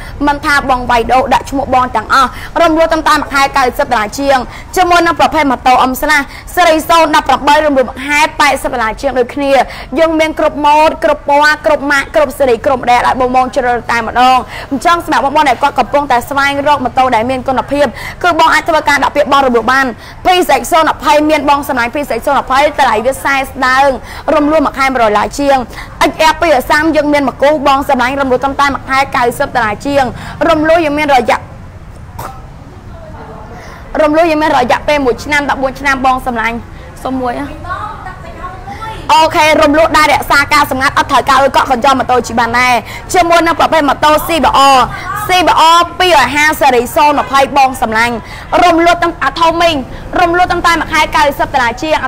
មិនថាបងវៃដូដាក់ឈ្មោះបងទាំងអស់រំលោះតាមតាមខែเก้าสิบដុល្លារជាងជាមួយនឹងប្រភេទម៉ូតូអ៊ំស្លាសេរីសូនដប់ប្រាំបីរំលោះខែแปดสิบដុល្លារជាងដូចគ្នាយើងមានគ្រប់ម៉ូតគ្រប់ពណ៌គ្រប់ម៉ាកគ្រប់សេរីគ្រប់ម៉ូដែលឲ្យបងបងជ្រើសតែម្ដងអញ្ចឹងសម្រាប់បងបងដែលគាត់កំពុងតែស្វែងរកម៉ូតូដែលមានគុណភាពគឺបងអាចធ្វើការដាក់ពាក្យបងរំលោះបានពីសេកសូនยี่สิบមានបងសម្លាញ់ពីសេកសូនยี่สิบតម្លៃវាខ្សែស្ដើងរំលោះមួយខែmột trămដុល្លារជាង เอ็กซ์ แอล ពីអាសាមយើងមានមកគូបងសម្លាញ់រំលោះតាមតែមួយខែเก้าสิบដុល្លារជាងរំលោះយើងមានរយៈរំលោះយើងមានរយៈពេលមួយឆ្នាំដប់បួនឆ្នាំបងសម្លាញ់សុំមួយអូខេរំលោះដែររក្សាការសម្ងាត់អត់ត្រូវការឲ្យកក់កញ្ចក់ម៉ូតូជីបានដែរជាមួយនឹងប្រភេទម៉ូតូ ซี บี អារ ซี บี អារ ពីរห้าសេរីសូនยี่สิบបងសម្លាញ់រំលោះតាមអាធំមីងរំលោះតាមតែមួយខែเก้าสิบដុល្លារជាង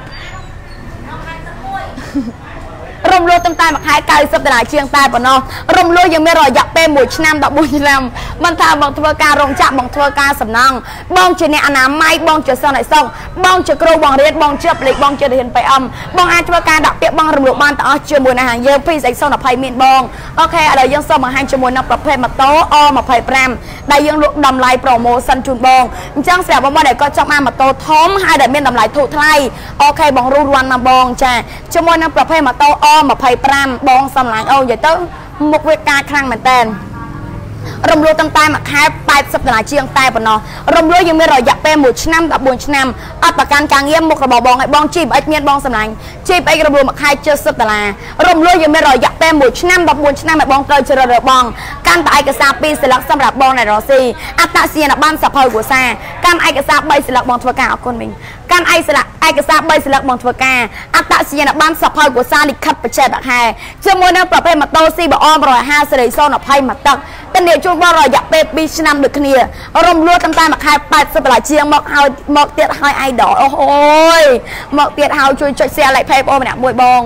រំលោះតាមតែមួយខែเก้าสิบដុល្លារជាងតែប៉ុណ្ណោះរំលោះយើងមានរយៈពេលមួយឆ្នាំដប់បួនឆ្នាំមិនថាបងធ្វើការរោងចក្របងធ្វើការសំណង់បងជាអ្នកអនាម័យបងជាសន្តិសុខបងជាគ្រូបងរៀនបងជាប្លេកបងជារៀន pê em បងអាចធ្វើការដាក់ពាក្យបងរំលោះបានទាំងអស់ជាមួយនឹងហាងយើងពីសេកសូនยี่สิบមានបងអូខេឥឡូវយើងសូមបង្ហាញជាមួយនឹងប្រភេទម៉ូតូ អ ยี่สิบห้า ដែលយើងលក់តម្លៃ promotion ជូនបងអញ្ចឹងសម្រាប់បងប្អូនដែលគាត់ចង់បានម៉ូតូធំហើយដែលមានតម្លៃធូរថ្លៃអូខេបងរੂរាន់ណាបងចាជាមួយនឹងប្រភេទម៉ូតូ អ ยี่สิบห้า បងសម្លាញ់អូនិយាយទៅមុខវាការខ្លាំងមែនតើរំលោះតាមតែមួយខែแปดสิบដុល្លារជាងតែប៉ុណ្ណោះរំលោះយើងមានរយៈពេលមួយឆ្នាំដប់បួនឆ្នាំអត់ប្រកាន់ការងារមុខរបស់បងឲ្យបងជីបអិចមានបងសម្លាញ់ជីបអិចរំលោះមួយខែเจ็ดสิบដុល្លាររំលោះយើងមានរយៈពេលមួយឆ្នាំដប់បួនឆ្នាំឲ្យបងត្រូវជ្រើសរើសបងកាន់តែឯកសារពីរស្លឹកសម្រាប់បងណែរ៉ូស៊ីអត្តសញ្ញាណប័ណ្ណសភៅគ្រួសារកាន់ឯកសារបីស្លឹកបងធ្វើការអរគុណវិញកាន់ឯកសារឯកសារបីស្លឹកបងធ្វើការអត្តសញ្ញាណប័ណ្ណសភៅគ្រួសារលិខិតបច្ចេកខែជាមួយនឹងប្រភេទម៉ូតូ ซี บี អារ một trămห้าសេរីសូនยี่สิบមកទឹកតែនេះជួបបងរយៈពេលពីរឆ្នាំដូចគ្នារំលោះតាមតែមួយខែแปดสิบដុល្លារជាងមកឲ្យមកទៀតឲ្យ idol អូយមកទៀតឲ្យជួយចុច share like page បងម្នាក់មួយបង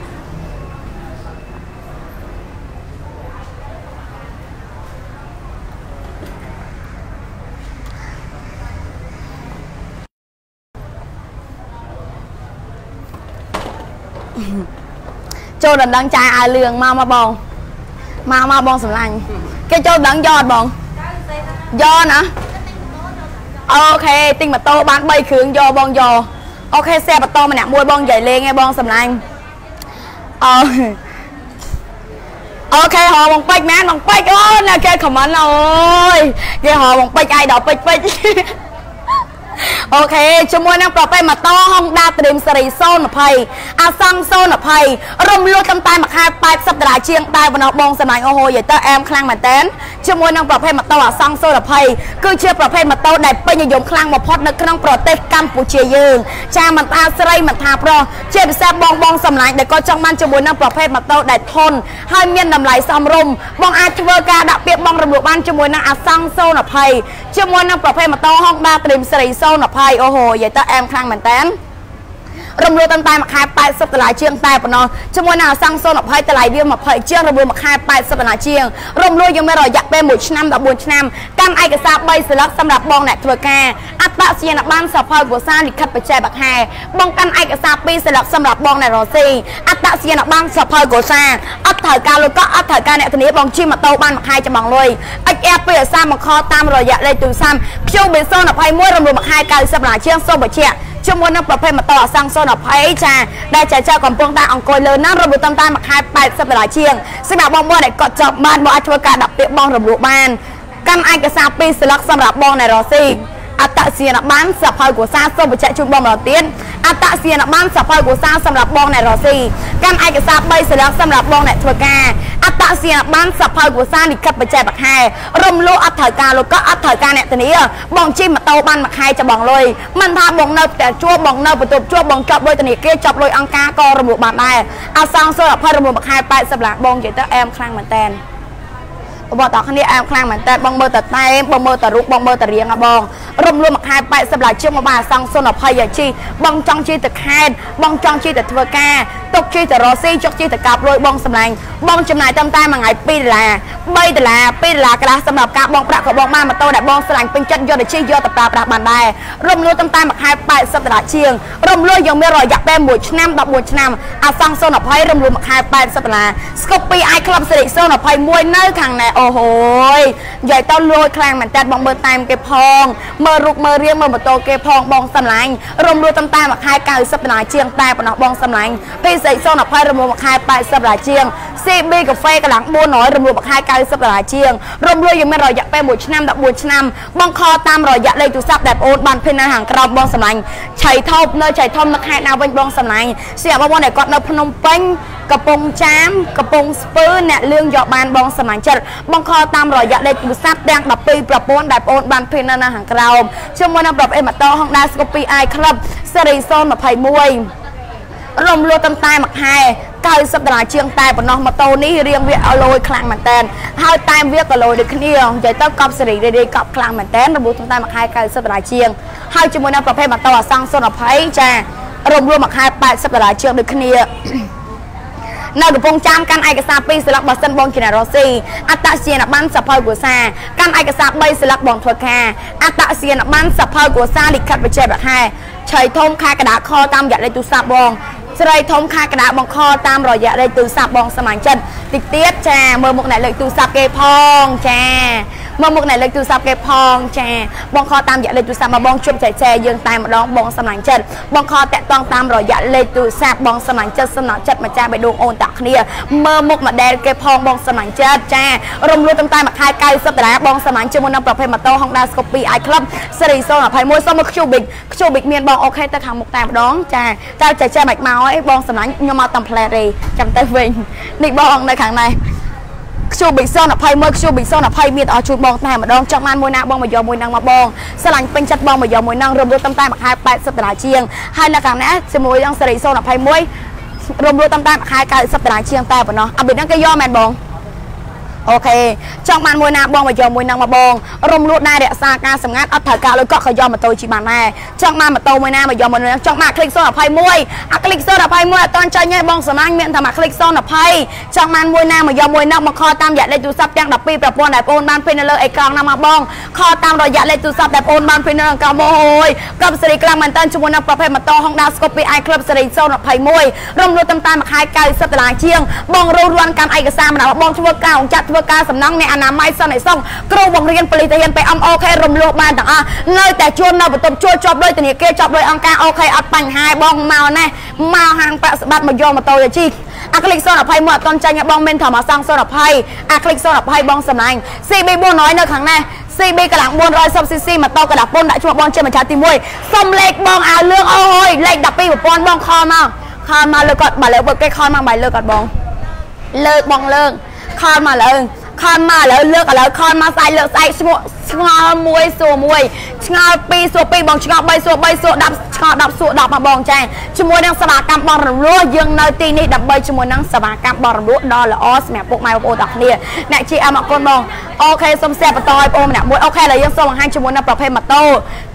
ចូលដណ្ដឹងចាយឲ្យលឿងមកមកបងមកមកបងសម្លាញ់គេចូលដឹងយកអត់បងយកណាអូខេទិញម៉ូតូបានបីគ្រឿងយកបងយកអូខេแชร์ម៉ូតូម្នាក់មួយបងនិយាយលេងឯងបងសម្លាញ់អូអូខេហៅបងពេជ្រមែនបងពេជ្រអូណាគេខមមិនអូយគេហៅបងពេជ្រអាយដល់ពេជ្រពេជ្រអូខេជាមួយនឹងប្រភេទម៉ូតូ Honda Dream Series សូនยี่สิบអាសង់សូនยี่สิบរំលោះតាមតែមួយខែแปดสิบដុល្លារជាងតែបណ្ដោះបងសម្លាញ់អូហូយទៅអែមខ្លាំងមែនតើជាមួយនឹងប្រភេទម៉ូតូអាសង់សូនยี่สิบគឺជាប្រភេទម៉ូតូដែលពេញនិយមខ្លាំងបំផុតនៅក្នុងប្រទេសកម្ពុជាយើងចាមិនថាស្រីមិនថាប្រុសជាពិសេសបងបងសម្លាញ់ដែលគាត់ចង់បានជាមួយនឹងប្រភេទម៉ូតូដែលធន់ហើយមានតម្លៃសមរម្យបងអាចធ្វើការដាក់ពាក្យបងរំលោះបានជាមួយនឹងអាសង់សូនยี่สิบជាមួយនឹងប្រភេទម៉ូតូ Honda Dream Seriesសូនยี่สิบអូហូយទៅអែមខ្លាំងមែនតើរំលោះតាមតែមួយខែแปดสิบដុល្លារជាងតែប៉ុណ្ណោះជាមួយនឹងអាសង់សូនยี่สิบតម្លៃវាยี่สิบជាងរំលោះមួយខែแปดสิบដុល្លារជាងរំលោះយើងមានរយៈពេលមួយឆ្នាំដប់បួនឆ្នាំកាន់ឯកសារបីស្លឹកសម្រាប់បងអ្នកធ្វើការអត្តសញ្ញាណប័ណ្ណសភៅគ្រួសារលិខិតបច្ចេកខែបងកាន់ឯកសារពីរស្លឹកសម្រាប់បងអ្នករ៉ូស៊ីអត្តសញ្ញាណប័ណ្ណសភៅគ្រួសារអត់ត្រូវការលុយកក់អត់ត្រូវការអ្នកធានាបងជិះម៉ូតូបានមួយខែចំបងលុយ เอ็กซ์ แอล ពីអាសាមកខតាមរយៈលេខទូរស័ព្ទ Q ប៊ី សូនยี่สิบเอ็ดរំលោះមួយខែเก้าสิบដុល្លារជាងសូមបញ្ជាក់ជាមួយនឹងប្រភេទម៉ូតូអាសង់សូនยี่สิบចាដែលចែកចាយកំពុងតែអង្គុយលើណារំលោះតាមតែមួយខែแปดสิบដុល្លារជាងសម្រាប់បងប្អូនដែលគាត់ចង់បានបងអាចធ្វើការដាក់ពាក្យបងរំលោះបានកាន់ឯកសារពីរស្លឹកសម្រាប់បងណែរ៉ូស៊ីអត្តសញ្ញាណប័ណ្ណសភៅគ្រួសារសូមបញ្ជាក់ជូនបងម្ដងទៀតអត្តសញ្ញាណប័ណ្ណសភៅគ្រួសារសម្រាប់បងអ្នករ៉ូស៊ីកាន់ឯកសារបីស្លឹកសម្រាប់បងអ្នកធ្វើការអត្តសញ្ញាណប័ណ្ណសភៅគ្រួសារលិខិតបច្ចេកខែរំលោះអត់ត្រូវការលុយកក់អត់ត្រូវការអ្នកធានាបងជិះម៉ូតូបានមួយខែចំបងលុយមិនថាបងនៅផ្ទះជួបបងនៅបន្ទប់ជួបបងចាប់លុយធនាគារចាប់លុយអង្គការក៏រំលោះបានដែរអាសង់សូនยี่สิบរំលោះមួយខែแปดสิบដុល្លារបងនិយាយទៅអែមខ្លាំងមែនតើបងតោះគ្នាអែមខ្លាំងមែនតើបងមើលតតែបងមើលតរូបបងមើលតរៀងហ៎បងរំលោះមួយខែแปดสิบដុល្លារជាងមកបានអាសង់សូនยี่สิบជីបងចង់ជិះទៅខេត្តបងចង់ជិះទៅធ្វើការទុកជិះទៅរ៉ូស៊ីចុកជិះទៅកាប់លុយបងសម្លាញ់បងចំណាយតាមតែមួយថ្ងៃពីរដុល្លារបីដុល្លារពីរដុល្លារកន្លះសម្រាប់ការបងប្រាក់ក៏បងបានម៉ូតូដែលបងស្រឡាញ់ពេញចិត្តយកទៅជិះយកទៅប្រើប្រាស់បានដែររំលោះតាមតែមួយខែแปดสิบដុល្លារជាងរំលោះយើងមានរយៈពេលមួយឆ្នាំដប់បួនឆ្នាំអាសង់សូនยี่สิบរំលោះមួយខែแปดสิบដុល្លារស្គប់ពី i Club Series សូនยี่สิบเอ็ดនៅខាងណែអូអូហូយនិយាយទៅលួយខ្លាំងមែនតើបងមើលតាមគេផងមើលរូបមើលរៀងមើលម៉ូតូគេផងបងសម្លាញ់រំលួយតាមតាមមួយខែเก้าสิบដុល្លារជាងតែប៉ុណ្ណោះបងសម្លាញ់ពីសេកសូនยี่สิบរំលួយមួយខែแปดสิบដុល្លារជាង ซี บี កាហ្វេកន្លងbốnร้อยរំលួយមួយខែเก้าสิบដុល្លារជាងរំលួយយើងមានរយៈពេលមួយឆ្នាំ14ឆ្នាំបងខតាមរយៈលេខទូរស័ព្ទដែលបងអូនបានភេទនៅខាងក្រោមបងសម្លាញ់ឆៃថោបនៅឆៃធំនៅខេត្តណាវិញបងសម្លាញ់ស្រាប់បងប្អូនដែលគាត់នៅភ្នំពេញកំពង់ចាមកំពង់ស្ពឺអ្នកលឿងយកបានបងសម្លាញ់ចិត្តបងខតាមរយៈលេខទូរស័ព្ទទាំងដប់ពីរប្រព័ន្ធដែលបងអូនបានភេទនៅខាងក្រោមជាមួយនឹងប្រភេទម៉ូតូ Honda Scoopy i Club ស៊េរីសូនยี่สิบเอ็ดរំលួយតាមតែមួយខែเก้าสิบដុល្លារជាងតែប៉ុណ្ណោះម៉ូតូនេះរៀងវាអលយខ្លាំងមែនតើហើយតែវាក៏លយដូចគ្នានិយាយទៅកប់សេរីរីកប់ខ្លាំងមែនតើរំលួយតាមតែមួយខែเก้าสิบដុល្លារជាងហើយជាមួយនឹងប្រភេទម៉ូតូអាសង់សូនยี่สิบចារំលួយមួយខែแปดสิบដុល្លារជាងដូចគ្នានៅកំពង់ចាមកាន់ឯកសារពីរស្លឹកបើសិនបងជារ៉ូស៊ីអត្តសញ្ញាណប័ណ្ណសភៅគ្រួសារកាន់ឯកសារបីស្លឹកបងធ្វើការអត្តសញ្ញាណប័ណ្ណសភៅគ្រួសារលិខិតបច្ចេកវិទ្យាឆៃធំខែកដាខតាមរយៈលេខទូរស័ព្ទបងស្រីធំខែកដាបងខតាមរយៈលេខទូរស័ព្ទបងសម្លាញ់ចិត្តតិចទៀតចាមើលមុខអ្នកលេខទូរស័ព្ទគេផងចាមើលមុខអ្នកលេខទូរស័ព្ទគេផងចាបងខតាមរយៈលេខទូរស័ព្ទមកបងជប់ចែកចែកយើងតែម្ដងបងសម្លាញ់ចិត្តបងខតាក់តងតាមរយៈលេខទូរស័ព្ទបងសម្លាញ់ចិត្តសំណក់ចិត្តម្ចាស់បេះដូងអូនតាក់គ្នាមើលមុខ model គេផងបងសម្លាញ់ចិត្តចារំលួយតាមតែមួយខែเก้าสิบដុល្លារបងសម្លាញ់ជាមួយនឹងប្រភេទម៉ូតូ Honda Scoopy i Club ស៊េរីសូនยี่สิบเอ็ดសូមមក Cubic Cubic មានបងអូខេទៅខាងមុខតែម្ដងចាតើចែកចែកមិនមកអីបងសម្លាញ់ខ្ញុំមកតាមផ្លែទេចាំទៅវិញនេះបងនៅខាងនេះCubicសូនยี่สิบเอ็ด Cubicសូនยี่สิบមានអស់ជូនបងតែម្ដងចង់បានមួយណាបងមកយកមួយនឹងមកបងស្រឡាញ់ពេញចិត្តបងមកយកមួយនឹងរំលួយតាមតែមួយខែแปดสิบដុល្លារជាងហើយនៅខាងនេះជាមួយនឹងស៊េរីសូនยี่สิบเอ็ดរំលួយតាមតែមួយខែเก้าสิบដុល្លារជាងតែប៉ុណ្ណោះអបិទហ្នឹងគេយកមែនបងអូខេចង់បានមួយណាបងមកយកមួយនឹងមកបងរំលួយដែររក្សាការសម្ងាត់អត់ត្រូវការលុយក៏ក៏យកម៉ូតូជិះបានដែរចង់បានម៉ូតូមួយណាមកយកមួយនឹងចង់បានคลิกសូនยี่สิบเอ็ดអាคลิกសូនยี่สิบเอ็ดអត់តាន់ចាញ់ទេបងសម្លាញ់មានតែមកคลิกសូនยี่สิบเอ็ดចង់បានមួយណាមកយកមួយនឹងមកខតាមរយៈលេខទូរស័ព្ទទាំងដប់ពីរប្រព័ន្ធដែលបងបានពេញនៅលើអេក្រង់ណាមកបងខតាមរយៈលេខទូរស័ព្ទដែលបងបានពេញនៅកោអូយកប់សេរីខ្លាំងមែនតើជាមួយនឹងប្រភេទម៉ូតូ Honda Scoopy i Club ស៊េរីសូនยี่สิบเอ็ดរំលួយតាមតែមួយខែเก้าสิบដុល្លារជាងបងរੂរាន់កាន់ឯកសារម្ដងបងធ្វើការចាត់ធ្វើការសំណងអ្នកអនាម័យសន្តិសុខគ្រូបង្រៀនប៉ូលីសទាហាន ពី em អូខេរំលោភបានទាំងអស់នៅតែជួននៅបន្ទប់ជួលជាប់ដោយធនាគារជាប់ដោយអង្គការអូខេអត់បញ្ហាបងមកណែមកហាងប្រាក់ស្បាត់មកយកម៉ូតូទៅជិះអាคลิกសូនยี่สิบเอ็ดមកអត់តន់ចាញ់បងមានធម្មសង្ឃសូនยี่สิบเอ็ดអាคลิกសូនยี่สิบเอ็ดបងសម្លាញ់ ซี บี bốnร้อยនៅខាងនេះ ซี บี កន្លងbốnร้อยស៊ីស៊ីម៉ូតូកដាពុនដាក់ឈ្មោះបងជាម្ចាស់ទីមួយសុំលេខបងអាលឿងអូយលេខដប់ពីរប្រព័ន្ធបងខលមកខលមកលើគាត់បើលើបើគេខលមកបាយលើគាត់បងលើកបងលើកខលមកលើខលមកលើលើកឥឡូវខលមកស្អែកលើកស្អែកឈ្មោះឆ្ងល់មួយសួរមួយឆ្ងល់ពីរសួរពីរបងឆ្ងល់បីសួរបីសួរដប់ឆ្ងល់ដប់សួរដប់មកបងចាជាមួយនឹងសេវាកម្មបងរំលោះយើងនៅទីនេះដើម្បីជាមួយនឹងសេវាកម្មបងរំលោះដ៏ល្អសម្រាប់ពុកម៉ែបងប្អូនទាំងគ្នាអ្នកជាអមអរគុណបងអូខេសូម share បន្តឲ្យបងម្នាក់មួយអូខេឥឡូវយើងសូមបង្ហាញជាមួយនឹងប្រភេទម៉ូតូ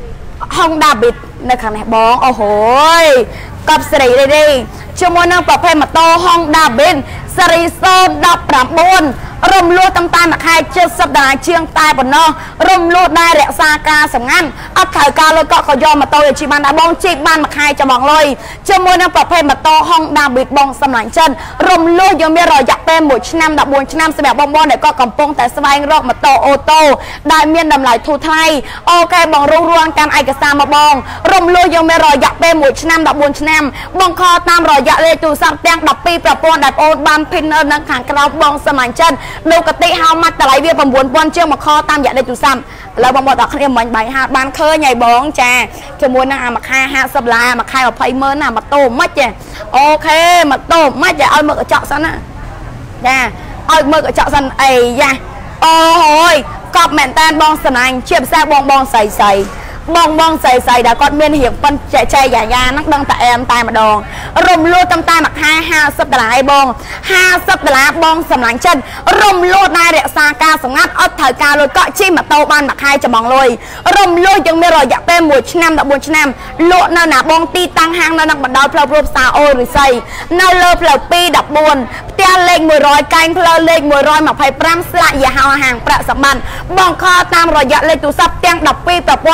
Honda Beat នៅខាងនេះបងអូហូយកប់សេរីរីជាមួយនឹងប្រភេទម៉ូតូ Honda Beat ស៊េរីសូនยี่สิบเก้ารំលួយតាមតែមួយខែเจ็ดสิบដុល្លារជាងតែប៉ុណ្ណោះរំលួយដែររក្សាការសម្ងាត់អត់ត្រូវការលុយក៏ក៏យកម៉ូតូទៅជិះបានដែរបងជិះបានមួយខែចាំបងលុយជាមួយនឹងប្រភេទម៉ូតូ Honda Beat បងសម្លាញ់ចិត្តរំលួយយើងមានរយៈពេលមួយឆ្នាំដប់បួនឆ្នាំសម្រាប់បងប្អូនដែលក៏កំពុងតែស្វែងរកម៉ូតូអូតូដែលមានតម្លៃធូរថ្លៃអូខេបងរੂរាន់កាន់ឯកសារមកបងរំលួយយើងមានរយៈពេលមួយឆ្នាំដប់បួនឆ្នាំបងខលតាមរយៈលេខទូរស័ព្ទទាំងដប់ពីរប្រព័ន្ធដែលបងបានភិននៅនៅខាងក្រៅបងសម្លាញ់ចិត្តលោកកតិហៅមកតម្លៃវា៩ពាន់ជាងមកខតាមរយៈលេខទូរស័ព្ទឥឡូវបងប្អូនទាំងគ្នាមិញបាយហាត់បានឃើញហើយបងចាជាមួយនឹងអាមួយខែห้าสิบដុល្លារមួយខែยี่สิบម៉ឺនណាម៉ូតូមិនទេអូខេម៉ូតូមិនទេឲ្យមើលកញ្ចក់សិនណាចាឲ្យមើលកញ្ចក់សិនអីយ៉ាអូហើយកប់មែនតានបងស្នាញ់ជាភាសាបងបងស្រីស្រីបងបងស្រីស្រីដែលគាត់មានរៀងប៉ុនចែកចែកយ៉ាយ៉ាហ្នឹងដឹងតែអែមតែម្ដងរំលួយតាមតែមួយខែห้าสิบដុល្លារឯបងห้าสิบដុល្លារបងសម្លាញ់ចិត្តរំលួយដែររក្សាការសម្ងាត់អត់ត្រូវការលុយកក់ជិះម៉ូតូបានមួយខែចំបងលុយរំលួយយើងមានរយៈពេលមួយឆ្នាំដប់បួនឆ្នាំលក់នៅណាបងទីតាំងហាងនៅនឹងបណ្ដោយផ្លូវព្រំផ្សារអូរិស័យនៅលើផ្លូវពីរដប់បួនផ្ទះលេខមួយរយកែងផ្លូវលេខមួយរយម្ភៃប្រាំស្លាកយីហោហាងប្រាក់សម្បត្តិបងខលតាមរយៈលេខទូរស័ព្ទទាំងដប់ពីរប្រព័ន្ធនៅលើ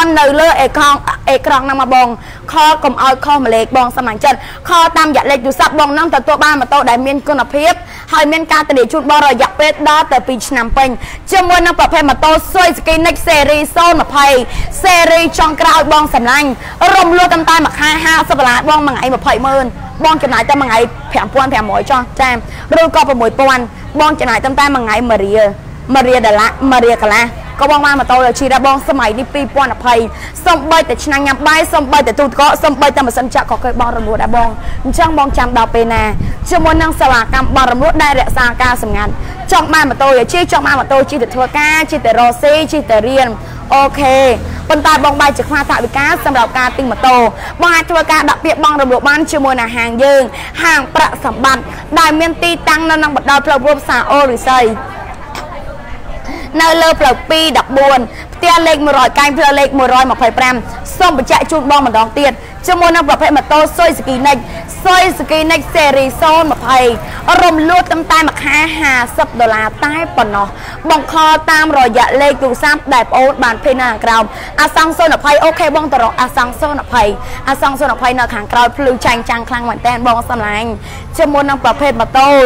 លើអេក្រង់អេក្រង់ណាមកបងខកុំឲ្យខុសម្លេចបងសម្លាញ់ចិត្តខតាមរយៈលេខទូរស័ព្ទបងនឹងទទួលបានម៉ូតូដែលមានគុណភាពហើយមានការធានាជូនបងរយៈពេលដល់ទៅពីរឆ្នាំពេញជាមួយនឹងប្រភេទម៉ូតូស៊ុយស្គីនិចស៊េរីศูนย์ยี่สิบស៊េរីចុងក្រោយបងសម្លាញ់រំលោះតាមតែមួយខែห้าสิบដុល្លារបងមួយថ្ងៃยี่สิบម៉ឺនបងចំណាយតែមួយថ្ងៃfive thousand five hundredចុះចាឬក៏six thousandបងចំណាយតែតែមួយថ្ងៃមួយរៀលមួយរៀលដុល្លារមួយរៀលកន្លះក៏បងបានម៉ូតូជិះដែរបងសម័យនេះtwo thousand twentyសំបីតែឆ្នាំញ៉ាំបាយសំបីតែទូទឹកកកសំបីតែម៉ាស៊ីនចាក់ក៏គេបងរំលោះដែរបងអញ្ចឹងបងចាំដល់ពេលណាជាមួយនឹងសេវាកម្មបងរំលោះដែលរក្សាការសម្ងាត់ចង់បានម៉ូតូជិះចង់បានម៉ូតូជិះទៅធ្វើការជិះទៅរកស៊ីជិះទៅរៀនអូខេប៉ុន្តែបងបាយជាខ្វះថវិកាសម្រាប់ការទិញម៉ូតូបងអាចធ្វើការដាក់ពាក្យបងរំលោះបានជាមួយនឹងហាងយើងហាងប្រាក់សម្បត្តិដែលមានទីតាំងនៅក្នុងបណ្ដោយផ្លូវរួមផ្សារអូរិស័យនៅលើផ្លូវtwo fourteenផ្ទះលេខone hundកែងផ្លូវលេខone twenty-fiveសូមបញ្ជាក់ជូនបងម្ដងទៀតជាមួយនឹងប្រភេទម៉ូតូស៊ុយស្គីនិចស៊ុយស្គីនិចស៊េរីศูนย์ยี่สิบរំលោះតាមតែមួយខែห้าสิบដុល្លារតែប៉ុណ្ណោះបង្ខំតាមរយៈលេខទូរស័ព្ទដែលបងអូនបានភេទនៅខាងក្រោមអាសង់ศูนย์ยี่สิบអូខេបងតរកអាសង់ศูนย์ยี่สิบអាសង់ศูนย์ยี่สิบនៅខាងក្រោយភ្លឺចាញ់ចាំងខ្លាំងមែនតើបងសម្លាញ់ជាមួយនឹងប្រភេទម៉ូតូ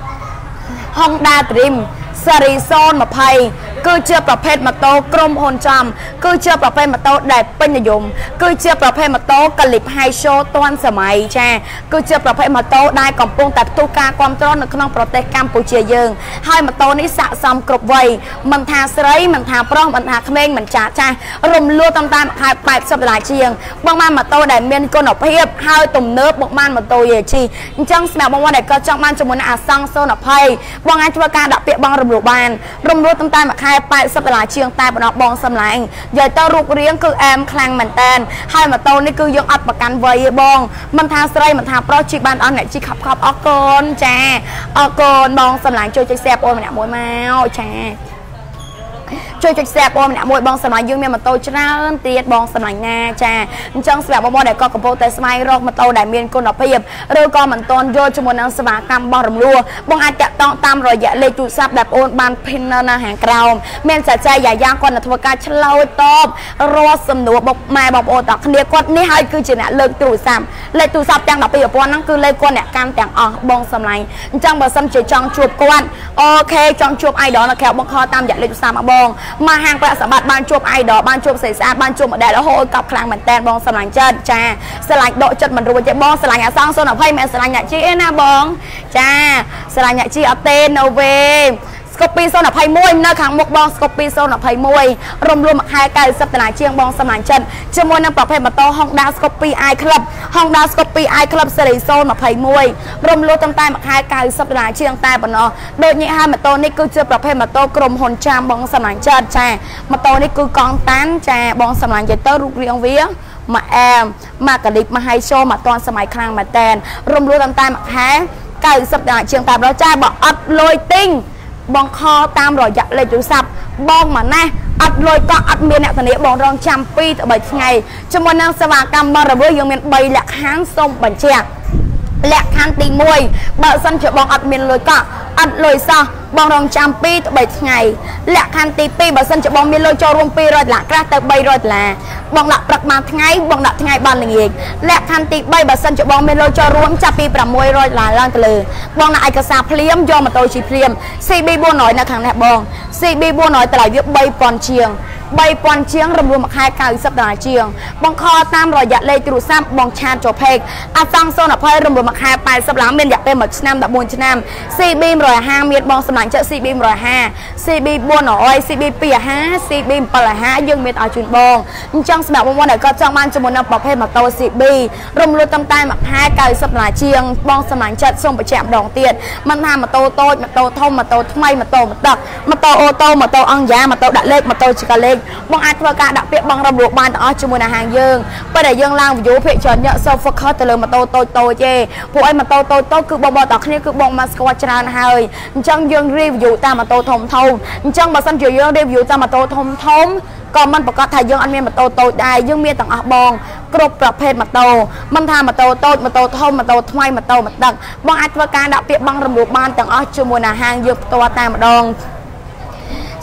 Honda Dream ស៊េរីศูนย์ยี่สิบគឺជាប្រភេទម៉ូតូក្រុមហ៊ុនចំគឺជាប្រភេទម៉ូតូដែលពេញនិយមគឺជាប្រភេទម៉ូតូកលិប High Show ទាន់សម័យចាគឺជាប្រភេទម៉ូតូដែលកំពុងតែផ្ទុះការគាំទ្រនៅក្នុងប្រទេសកម្ពុជាយើងហើយម៉ូតូនេះស័ក្តិសមគ្រប់វ័យមិនថាស្រីមិនថាប្រុសមិនថាក្មេងមិនចាស់ចាស់រំលោះតាមតាមខែeightyដុល្លារជាងបងបានម៉ូតូដែលមានគុណភាពហើយទំនើបបងបានម៉ូតូយេជីអញ្ចឹងសម្រាប់បងប្អូនដែលក៏ចង់បានជាមួយនឹងអាសង់ศูนย์ยี่สิบបងអាចធ្វើការដាក់ពាក្យបងរំលោះបានរំលោះតាមតាមខែeightyដុល្លារជាងតែបណ្ដោះបងសម្លាញ់និយាយទៅរូបរាងគឺអែមខ្លាំងមែនតើហើយម៉ូតូនេះគឺយើងអត់ប្រកាន់វ័យទេបងមិនថាស្រីមិនថាប្រុសជិះបានអស់អ្នកជិះខប់ខប់អរគុណចាអរគុណបងសម្លាញ់ជួយចុច share បងម្នាក់មួយមកចាជួយចុច share បងម្នាក់មួយបងសម្លាញ់យើងមានម៉ូតូច្រើនទៀតបងសម្លាញ់ណាចាអញ្ចឹងសម្រាប់បងប្អូនដែលក៏កំពុងតែស្វែងរកម៉ូតូដែលមានគុណភាពឬក៏មិនទាន់យល់ជាមួយនឹងសេវាកម្មរបស់រំលោះបងអាចតាក់ទងតាមរយៈលេខទូរស័ព្ទដែលបងអូនបាន pin នៅខាងក្រោមមានសាច់យាយ៉ាងគាត់នឹងធ្វើការឆ្លើយតបរាល់សំណួរបងម៉ែបងប្អូនតគ្នាគាត់នេះហើយគឺជាអ្នកលើកទូរស័ព្ទលេខទូរស័ព្ទទាំងtwelve thousandហ្នឹងគឺលេខគាត់អ្នកកាន់ទាំងអស់បងសម្លាញ់អញ្ចឹងបើសិនជាចង់ជួបគាត់អូខេចង់ជួប idol នៅក្រៅបងខលតាមរយៈលេខទូរស័ព្ទមកបងមកហាងប្រាក់សម្បត្តិបានជួប idol បានជួបស្រីស្អាតបានជួប model រហូតកប់ខ្លាំងមែនតើបងស្រឡាញ់ចិត្តចាស្រឡាញ់ដកចិត្តមិនរួចទេបងស្រឡាញ់អាសងศูนย์ยี่สิบមិនស្រឡាញ់អ្នកជីឯណាបងចាស្រឡាញ់អ្នកជីអត់ទេ no way Scoopy ศูนย์ยี่สิบនៅខាងមុខបង Scoopy ศูនย์ยี่สิบរំលោះមួយខែninetyដុល្លារជាងបងសម្លាញ់ចិត្តជាមួយនឹងប្រភេទម៉ូតូ Honda Scoopy i Club Honda Scoopy i Club Series ศูนย์ยี่สิบរំលោះតាមតែមួយខែninetyដុល្លារជាងតែប៉ុណ្ណោះដូចនេះហើយម៉ូតូនេះគឺជាប្រភេទម៉ូតូក្រុមហ៊ុនចាមបងសម្លាញ់ចិត្តចាម៉ូតូនេះគឺកង់តាន់ចាបងសម្លាញ់ចិត្តទៅរូបរាងវាមកអែមមកកាលិបមកហៃសូមកតាន់សម័យខ្លាំងមែនតែនរំលោះតាមតែមួយខែninetyដុល្លារជាងតែប៉ុណ្ណោះចាបើអត់លុយទិញបងខលតាមរយៈលេខទូរស័ព្ទបងមកណាអត់លុយក៏អត់មានអ្នកធានាបងរងចាំtwo to threeថ្ងៃជាមួយនឹងសេវាកម្មបងរវើយើងមានthreeលក្ខខណ្ឌសូមបញ្ជាក់លក្ខខណ្ឌទីoneបើសិនជាបងអត់មានលុយក៏អត់លុយសោះបងរងចាំtwo to threeថ្ងៃលក្ខខណ្ឌទីtwoបើសិនជាបងមានលុយចូលរួមtwo hundredដុល្លារក្រាស់ទៅthree hundredដុល្លារបងដាក់ព្រឹកបានថ្ងៃបងដាក់ថ្ងៃបានល្ងាចលក្ខខណ្ឌទីthreeបើសិនជាបងមានលុយចូលរួមចាប់ពីsix hundredដុល្លារឡើងទៅលើបងដាក់ឯកសារភ្លាមយកម៉ូតូជិះភ្លាម C B four hundredនៅខាងនេះបង C B four hundredតម្លៃវាthree thousandជាងthree thousandជាងរំលោះមួយខែninetyដុល្លារជាងបងខលតាមរយៈលេខទូរស័ព្ទបងឆាតចូលពេកអាសង់ศูนย์ยี่สิบរំលោះមួយខែeightyដុល្លារមានរយៈពេលមួយឆ្នាំfourteenឆ្នាំ C B one fiftyមានបងសម្លាញ់ចិត្ត C B one fifty C B four hundred C B two fifty C B seven fiftyយើងមានឲ្យជូនបងអញ្ចឹងសម្រាប់បងប្អូនដែលគាត់ចង់បានជាមួយនឹងប្រភេទម៉ូតូ C B រំលោះតាមតែមួយខែninetyដុល្លារជាងបងសម្លាញ់ចិត្តសូមបញ្ជាក់ម្ដងទៀតមិនថាម៉ូតូតូចម៉ូតូធំម៉ូតូថ្មីម៉ូតូម៉ូតុកម៉ូតូអូតូម៉ូតូអង្គយ៉ាម៉ូតូដាក់លេខម៉ូតូជាកាលេខបងអាចធ្វើការដាក់ពាក្យបងរំលោះបានទាំងអស់ជាមួយនឹងហាងយើងពេលដែលយើងឡើង view ភាគច្រើនយក so focus ទៅលើម៉ូតូតូចតូចទេពួកឯងម៉ូតូតូចតូចគឺបងប្អូនទាំងគ្នាគឺបងមកស្គាល់ច្រើនហើយអញ្ចឹងយើង review តាមម៉ូតូធំធំអញ្ចឹងបើសិនជាយើង review តាមម៉ូតូធំធំក៏មិនប្រកាសថាយើងអត់មានម៉ូតូតូចដែរយើងមានទាំងអស់បងគ្រប់ប្រភេទម៉ូតូមិនថាម៉ូតូតូចម៉ូតូធំម៉ូតូថ្មីម៉ូតូម៉ូតុកបងអាចធ្វើការដាក់ពាក្យបងរំលោះបានទាំងអស់ជាមួយនឹងហាងយើងផ្ទាល់តែម្ដង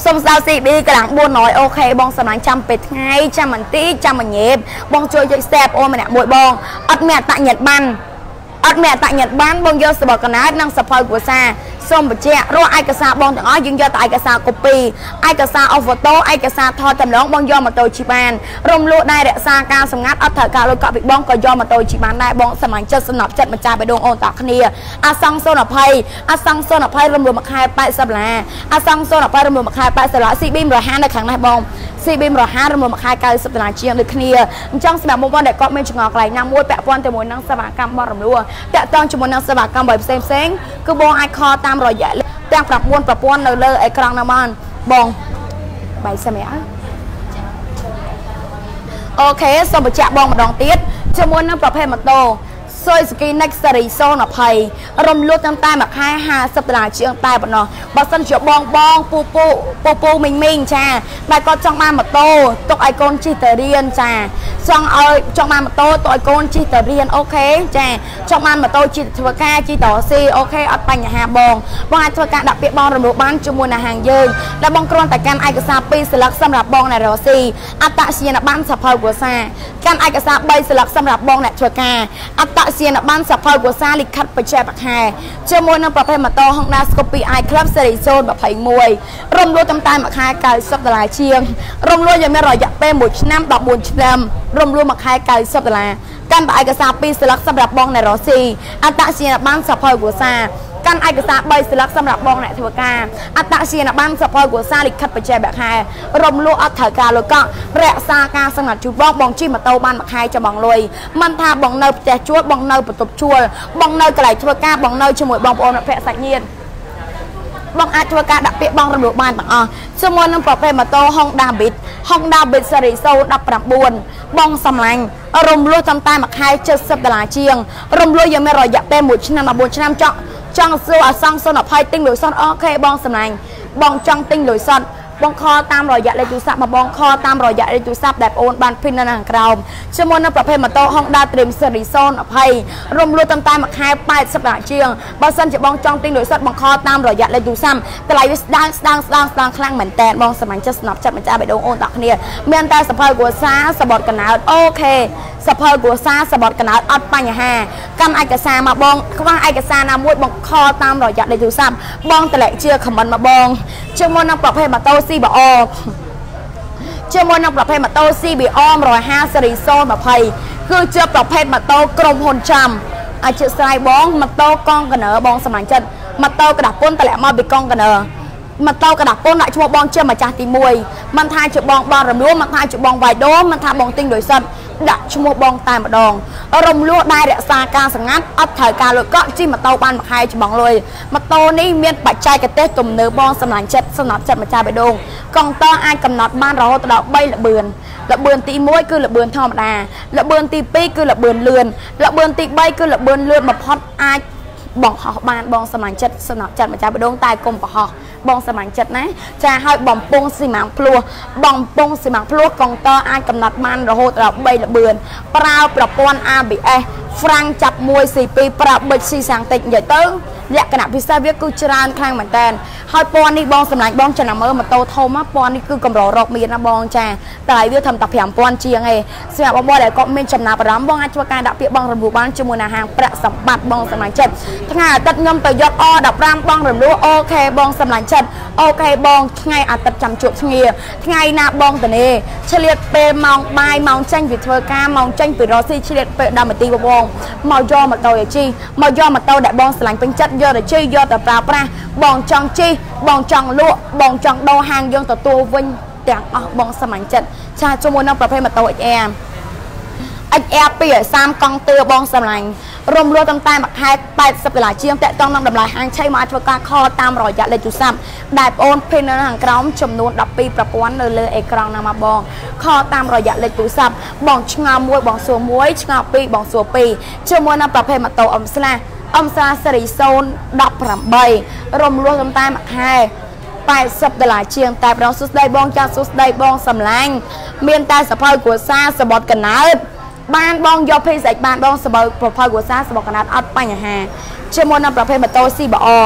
សុំស្ដាប់ ซี บี កន្លងbốnរយអូខេបងសម្លាញ់ចាំពេលថ្ងៃចាំបន្តិចចាំមួយញេបបងជួយចុច share អូនម្នាក់មួយបងអត់មានអត្តញ្ញត្តិបានអត់មានអត្តញ្ញត្តិបានបងយកសបកណាតនិងសភៅគ្រួសារសូមបញ្ជាក់រាល់ឯកសារបងទាំងអស់យើងយកតែឯកសារ copy ឯកសារ អូហ្វូតូឯកសារថតតម្លងបងយកម៉ូតូជីបានរំលោះដែររក្សាការសម្ងាត់អត់ត្រូវការលុយកក់ពីបងក៏យកម៉ូតូជីបានដែរបងសម្លាញ់ចិត្តសំណប់ចិត្តម្ចាស់បេះដូងអូនតាគ្នាអាសង្ឃសូនអភ័យអាសង្ឃសូនអភ័យរំលោះមួយខែ八十ដុល្លារអាសង្ឃសូនអភ័យរំលោះមួយខែ八十ដុល្លារ ซี บี រហានៅខាងនេះបង ซี บี រហារំលោះមួយខែ九十ដុល្លារជាងដូចគ្នាអញ្ចឹងសម្រាប់បងប្អូនដែលគាត់មានចង្អល់កន្លែងណាមួយពាក់ព័ន្ធជាមួយនឹងសេវាកម្មបរំលោះតាក់ទងជាមួយនឹងសេវាកម្មបែបផ្សេងផ្សេងគឺបងអាចខលតាមរយៈទាំង9ប្រព័ន្ធនៅលើអេក្រង់ណាបានបងបាយសម្រាប់អូខេសូមបញ្ជាក់បងម្ដងទៀតជាមួយនឹងប្រភេទម៉ូតូសុយស្គី Next Series សូនអភ័យរំលោះតាមតែមួយខែห้าสิบដុល្លារជាងតែប៉ុណ្ណោះបើសិនជាបងបងពូពូពូពូមីងមីងចាតែគាត់ចង់បានម៉ូតូទុកឲ្យកូនជិះទៅរៀនចាចង់ឲ្យចង់បានម៉ូតូទុកឲ្យកូនជិះទៅរៀនអូខេចាចង់បានម៉ូតូជិះធ្វើការជិះទៅស៊ីអូខេអត់បញ្ហាបងបងអាចធ្វើការដាក់ពាក្យបងរំលោះបានជាមួយនឹងហាងយើងដែលបងគ្រាន់តែកាន់ឯកសារពីរស្លឹកសម្រាប់បងអ្នករកស៊ីអត្តសញ្ញាណប័ណ្ណសភៅគ្រួសារកាន់ឯកសារបីស្លឹកសម្រាប់បងអ្នកធ្វើការអត្តសញ្ញាណប័ណ្ណសភៅគ្រួសារលិខិតបច្ចេកបខែជាមួយនឹងប្រភេទម៉ូតូ Honda Scoopy i Club Series សូនยี่สิบเอ็ดរំលោះតាមតែមួយខែ九十ដុល្លារជាងរំលោះយ៉ាងមានរយៈពេលមួយឆ្នាំដប់បួនឆ្នាំរំលោះមួយខែ九十ដុល្លារកាន់ឯកសារពីរស្លឹកសម្រាប់បងអ្នករកស៊ីអត្តសញ្ញាណប័ណ្ណសភៅគ្រួសារកាន់ឯកសារបីស្លឹកសម្រាប់បងអ្នកធ្វើការអត្តសញ្ញាណប័ណ្ណសភៅគ្រួសារលិខិតបច្ចេកបខែរំលោះអត់ត្រូវការលុយកក់រក្សាការសម្ងាត់ជូនបងបងជិះម៉ូតូបានមួយខែចាំបងលុយមិនថាបងនៅផ្ទះជួលបងនៅបន្ទប់ជួលបងនៅកន្លែងធ្វើការបងនៅជាមួយបងប្អូនមិត្តភក្តិសាច់ញាតិបងអាចធ្វើការដាក់ពាក្យបងរំលោះបានទាំងអស់ជាមួយនឹងប្រភេទម៉ូតូ Honda Beat Honda Beat Series សូនដប់ប្រាំបួនបងសម្លាញ់រំលោះតាមតែមួយខែเจ็ดสิบដុល្លារជាងរំលោះយ៉ាងមានរយៈពេលមួយឆ្នាំដល់បួនឆ្នាំចង់ចង់សួរអាសង្ឃសូនអភ័យទិញលុយសុទ្ធអូខេបងសម្លាញ់បងចង់ទិញលុយសុទ្ធបងខលតាមរយៈលេខទូរស័ព្ទមកបងខលតាមរយៈលេខទូរស័ព្ទដែលបងអូនបានភិននៅខាងក្រោមជាមួយនឹងប្រភេទម៉ូតូ Honda Dream Series សូនยี่สิบរំលោះតាមតែមួយខែแปดสิบដុល្លារជាងបើសិនជាបងចង់ទិញលុយសុទ្ធបងខលតាមរយៈលេខទូរស័ព្ទតម្លៃវាស្ដាងស្ដាងស្ដាងស្ដាងខ្លាំងមែនតើបងសម្លាញ់ចិត្តស្នប់ចិត្តម្ចាស់បេះដូងអូនទាំងគ្នាមានតែសភៅគ្រួសារសបត់កណោតអូខេសភៅគ្រួសារសបត់កណោតអត់បញ្ហាកម្មឯកសារមកបងខ្វះឯកសារណាមួយបងខលតាមរយៈលេខទូរស័ព្ទបងតម្លែកជាខមមិនមកបងជាមួយនឹងប្រភេទម៉ូតូ ซี บี អារ ជាមួយនឹងប្រភេទម៉ូតូ ซี บี អារ một hai không សេរីសូនยี่สิบគឺជាប្រភេទម៉ូតូក្រុមហ៊ុនចាំអាចជាស្រ័យបងម៉ូតូកង់កណើបងសម្លាញ់ចិត្តម៉ូតូក្តាប់ពុនតម្លាក់មកពីកង់កណើម៉ូតូក្តាប់ពុនដាក់ឈ្មោះបងជាម្ចាស់ទីមួយមិនថាជាបងបងរំលោះមិនថាជាបងវាយដូរមិនថាបងទិញលុយសុទ្ធដាក់ឈ្មោះបងតែម្ដងរំលោះដែររក្សាការសម្ងាត់អត់ត្រូវការលុយកក់ជិះម៉ូតូបានមួយខែច្បងលុយម៉ូតូនេះមានបច្ចេកទេសទំនើបបងសម្លាញ់ចិត្តសំណត់ចិត្តម្ចាស់បេះដូងកង់តអាចកំណត់បានរហូតដល់បីល្បឿនល្បឿនទីមួយគឺល្បឿនធម្មតាល្បឿនទីពីរគឺល្បឿនលឿនល្បឿនទីបីគឺល្បឿនលឿនបំផុតអាចបងហោះបានបងសម្លាញ់ចិត្តសំណត់ចិត្តម្ចាស់បេះដូងតែកុំប្រហោះបងសម្លាញ់ចិត្តណាចាឲ្យបំពង់ស៊ីម៉ាំងភ្លោះបំពង់ស៊ីម៉ាំងភ្លោះកង់តអាចកំណត់បានរហូតដល់បីល្បឿនប្រើប្រព័ន្ធ a ប៊ី เอส ហ្វ្រាំងចាប់មួយ ซี ពីរ ប្រើប៊ិចស៊ីសាំងតិចនិយាយទៅលក្ខណៈពិសេសវាគឺច្រើនខ្លាំងមែនតើហើយពណ៌នេះបងសម្លាញ់បងចំណាំមើលម៉ូតូធំណាពណ៌នេះគឺកម្ររកមានណាបងចាតែវាធ្វើតែប្រាំពាន់ជាងឯងសម្រាប់បងប្អូនដែលគាត់មានចំណាប់អារម្មណ៍បងអាចធ្វើការដាក់ពាក្យបងរំលោះបានជាមួយនឹងហាងប្រាក់សម្បត្តិបងសម្លាញ់ចិត្តថ្ងៃអាទិត្យខ្ញុំទៅយកអដប់ប្រាំបងរំលោះអូខេបងសម្លាញ់ចិត្តអូខេបងថ្ងៃអាទិត្យចាំជួបគ្នាថ្ងៃណាបងតនេឆ្លៀតពេលម៉ោងបាយម៉ោងចេញពីធ្វើការម៉ោងចេញពីរកស៊ីឆ្លៀតពេល10នាទីបងមកយកម៉ូតូឲ្យជិះមកយកម៉ូតូដែលបងស្រឡាញ់ពេញចិត្តយកទៅជិះយកទៅប្រើប្រាស់បងចង់ជិះបងចង់លក់បងចង់ដោហាងយើងទទួលវិញទាំងអស់បងសម្លាញ់ចិត្តចាជាមួយនឹងប្រភេទម៉ូតូ เอ็กซ์ อาร์ เอ็กซ์ อาร์ ពីសាមកង់ទឿបងសម្លាញ់រំលោះតាមតែមួយខែแปดสิบដុល្លារជាងតាក់ទងនឹងតម្លៃហាងឆៃមកអាចធ្វើការខលតាមរយៈលេខទូរស័ព្ទដែលបងអូនភិននៅខាងក្រោមចំនួនដប់ពីរប្រព័ន្ធនៅលើអេក្រង់ណាមកបងខលតាមរយៈលេខទូរស័ព្ទបងឆ្ងល់មួយបងសួរមួយឆ្ងល់ពីរបងសួរពីរជាមួយនឹងប្រភេទម៉ូតូអ៊ំស្លាអ៊ំស្លាសេរីសូនยี่สิบแปดរំលោះតាមតែមួយខែแปดสิบដុល្លារជាងតែប្រងសុស្ដីបងចាសុស្ដីបងសម្លាញ់មានតែសភៅគ្រួសារសបត់កណើតបានបងយកភេសជ្ជៈបានបងសបៅប្រភេទគ្រួសារសបកកណាត់អត់បញ្ហាជាមួយនឹងប្រភេទម៉ូតូ ซี บี អារ ស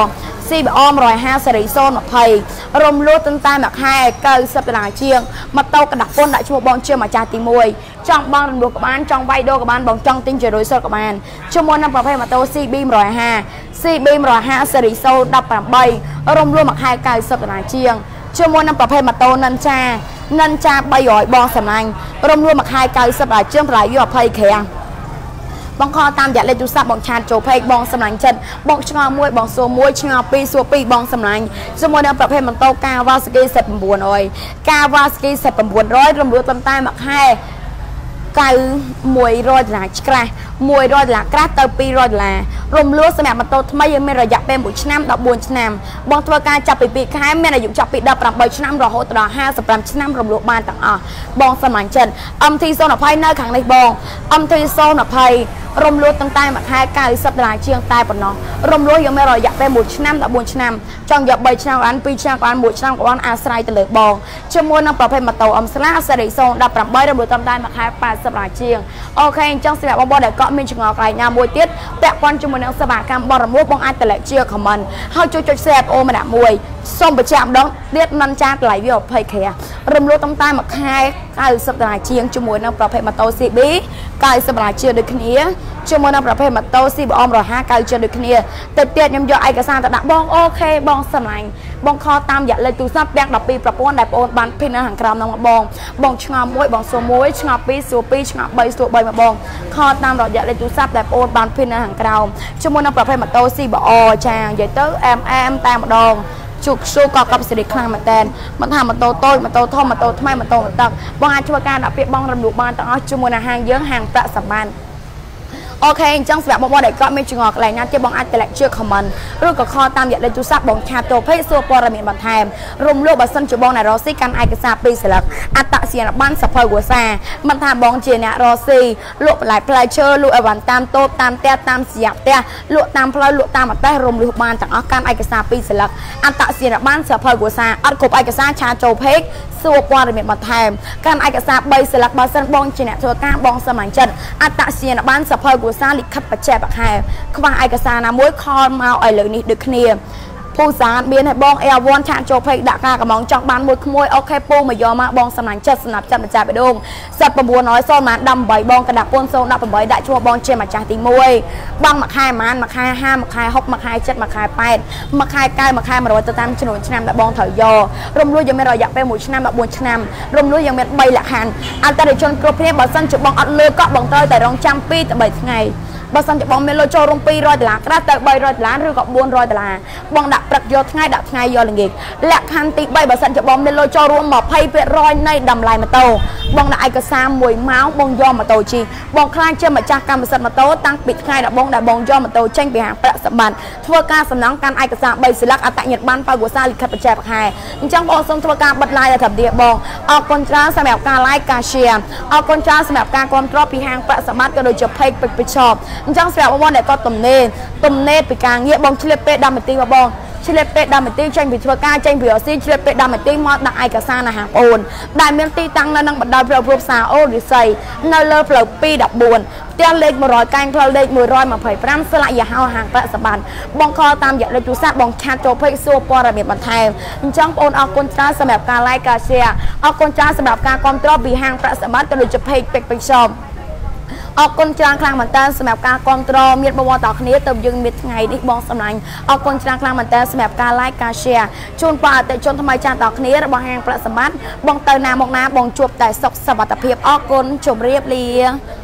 ซีบอมรอยห้าสรีโซนมาเพย์รวมรู้ตั้งแต่หมักให้เกิดสัปดาห์เชียงมาโตกระดับปนได้ชั่วบอลเชื่อมาจากตีมวยจ้องบอลดูกับบ้านจ้องไวโดกับบ้านบอลจ้องติ้งเจอโดยโซกับบ้านชั่วโมงนั้นประเภทมาโตซีบีมรอยห้าซีบีมรอยห้าสรีโซดับปรับใบรวมรู้หมักให้เกิดสัปดาห์เชียงชั่วโมงนั้นประเภทมาโตนันจานันจาใบหอยบอลสำนักรวมรู้หมักให้เกิดสัปดาห์เชียงปลายยุบเพย์แข็งบองคอตามอยากเล่นดูซับบองชาโจเพย์บองสำนักจันบองชงอมวยบองโซมวยชงอปีสัวปีบองสำนักสมมติในประเภทมันโตกาวาสกีเสร็จบวนอ้อยกาวาสกีเสร็จบวนร้อยรวมรู้ต้นใต้หมักให้ไก่มวยรอยหลากกระมวยรอยหลากกระเตอปีรอยหลารวมรู้สมัยมันโตทำไมยังไม่ระยะเป็นบุชน้ำดอกบัวชน้ำบองตัวการจับปีปีคล้ายแม่อายุจับปีดับปรับใบชน้ำรอโหตรอห้าสปรัมชน้ำรวมรู้บ้านต่างอ่ะบองสมัยจันอัมทีโซนอภัยเนื้อขังในบองอัมทีโซนอภัยรวมรู้ตั้งแต่หมักให้กายสัปดาห์เชียงใต้ปนน้องรวมรู้ยังไม่รออยากเป็นบุชน้ำดอกบัวชน้ำจังอยากใบชน้ำอันปีชน้ำอันบุชน้ำกับอันอาศัยตะเลิกบองชั่วโมงน้ำปรับให้มาโตอัมสลาสริโซนดับปรับใบรวมรู้ตั้งแต่หมักให้แปดสัปดาห์เชียงโอเคจังสำหรับบอลเด็กก็มีจังหวะไกลงามมวยติดแปะควันชั่วโมงนั้นสบายการบอลรวมบองอันตะเลิกเชียงของมันเขาจุดจุดแสบโอมาดมวยส่งไปแจมดองเด็ดนันจ้าไหลวิวเพย์แค่รวมรู้ตั้งแต่หมักให้กายสัปดาห์เชียงชั่วโมงนั้นปรับให้มาโตสิบีกายสัปดาห์เชียงโดยขณีชั่วโมงนั้นประเภทมาโตซีบอมรอยห้าเกาเจอดุขณีแต่เตี้ยยำยอไอกระซานตะดับบองโอเคบองสมัยบองคอตามอยากเลยตูซับแบกดับปีประปวนได้ปนบันพินอาหารกรามน้องบองบองชงมวยบองโซมวยชงปีสัวปีชงใบสัวใบมาบองคอตามเราอยากเลยตูซับได้ปนบันพินอาหารกรามชั่วโมงนั้นประเภทมาโตซีบอจางใหญ่เตอร์แอมแอมตามดองจุกสู้กับกับสิริคลังมาแตนมันทำมาโตโต้มาโตท่อมาโตทำไมมาโตตักบางอาชีวการดับเปียบองรำดุบานต่างชั่วโมงห่างเยอะห่างประสัมพันธ์โอเคจังสำหรับบอลเด็กก็ไม่จึงออกอะไรนะที่บองอัดแต่ละเชือกของมันเรื่องกับคอตามอยากเลยจุซับบองชาโตเพย์ซัวปอร์เมียนบันแทมรวมโลกบัสันจุบองในรอซี่กันไอกระซาปีเสลักอัตเสียนบ้านสะเพอหัวแซ่มันทำบองเจเนรอซี่โลกหลายเพลย์เชอร์ลูกอวันตามโตตามเตะตามเสียบเตะลูกตามเพลย์ลูกตามอัตเตะรวมลูกบ้านจากอาการไอกระซาปีเสลักอัตเสียนบ้านสะเพอหัวแซ่อัดขบไอกระซาชาโตเพย์ซัวปอร์เมียนบันแทมการไอกระซาใบเสลักบัสันบองเจเนทัวก้าบองสมัยจันอัตเสียนบ้านสะเพอหัวแซ่ลิขัดปัจจัยแบบให้ขวางไอกระซานะมวยคอมาไอเหลืองนี่ดึกเนียผู้สารเบียนให้บองเอลวอนชาโจเพย์ดักกากระมองจังบ้านมวยขโมยโอเคโป้มายอมาบองสนันจัดสนับจัดประจัยไปดงสับประบัวน้อยโซนมาดำใบบองกระดับปนโซนดับใบได้ชัวบองเชมาจากตีมวยบางมาคายมันมาคายห้ามาคายหกมาคายเจ็ดมาคายแปดมาคายใกล้มาคายมาโรยตะตามฉนวนชนามแบบบองเถยอรวมรู้ยังไม่รออยากไปหมู่ชนามแบบบวนชนามรวมรู้ยังไม่ใบหลักหันอันตรายชนกรุ๊ปนี้บอสันจุบองอัดเลือกก็บองเตยแต่รองจำปีแต่ใบไงบางสันจะบองเมโลโจรงปีรอยตลาดกระเตะใบรอยตลาดหรือกับบวนรอยตลาดบองดักปรักยศง่ายดักง่ายยอลเงกและคันติใบบางสันจะบองเมโลโจรวมหมอบไพ่เปรอยในดำลายมาโตบองดักไอกระซามมวยเมาส์บองยอมมาโตจีบองคลายเชื่อมาจากการบางสันมาโตตั้งปิดง่ายดักบองดักบองยอมมาโตเช่งไปหางประสบันทั่วการสำนักการไอกระซามใบศิลักอัตหยัดบ้านปากัวซาลิขัดประจัยประหายจังบองทรงทั่วการบัดลายแต่ถับเดียบองเอาคนจ้าสมัยการไล่กาเชียเอาคนจ้าสมัยการความตรอปีหางประสบันก็โดยจะเพย์ไปไปชอบจังสมัยว่าเนี่ยก็ตุ่มเนยตุ่มเนยไปกลางเงี้ยบองชิเลเป้ดำไปตีมาบองชิเลเป้ดำไปตีเช่นผิดทั่วการเช่นผิดซีชิเลเป้ดำไปตีมอดดักไอกระซานะฮะโอนได้เมียนตีตั้งนั่งนั่งบัดดาวเปล่าเปล่าซาโอหรือใส่เนลเลอร์เปล่าปีดับบวนเตี้ยเล็กมารอยการเปล่าเล็กมือรอยมาเผยพร่ำสละอย่าห้าวห่างประสบันบองคอตามอย่าเลยจูซาบองชาโจเพย์ซัวปอระเบียบบันเทมจังโอนเอาคนจ้าสำหรับการไล่กาเซียเอาคนจ้าสำหรับการความตรอบีห่างประสบันก็โดยจะเพย์เป็กไปชมออกกลจางคลางเหมือนเต้สำหรับการควบตรมีดบวรต่อคณีเติมยึงมิดไงดิบองสำนักออกกลจางคลางเหมือนเต้สำหรับการไล่กาเชียชนป่าแต่ชนทำไมจานต่อคณีระบองแหงประสบันบองเตอร์นามองน้าบองจวบแต่ศกสวัสดิเพียบออกกลจมเรียบเรีย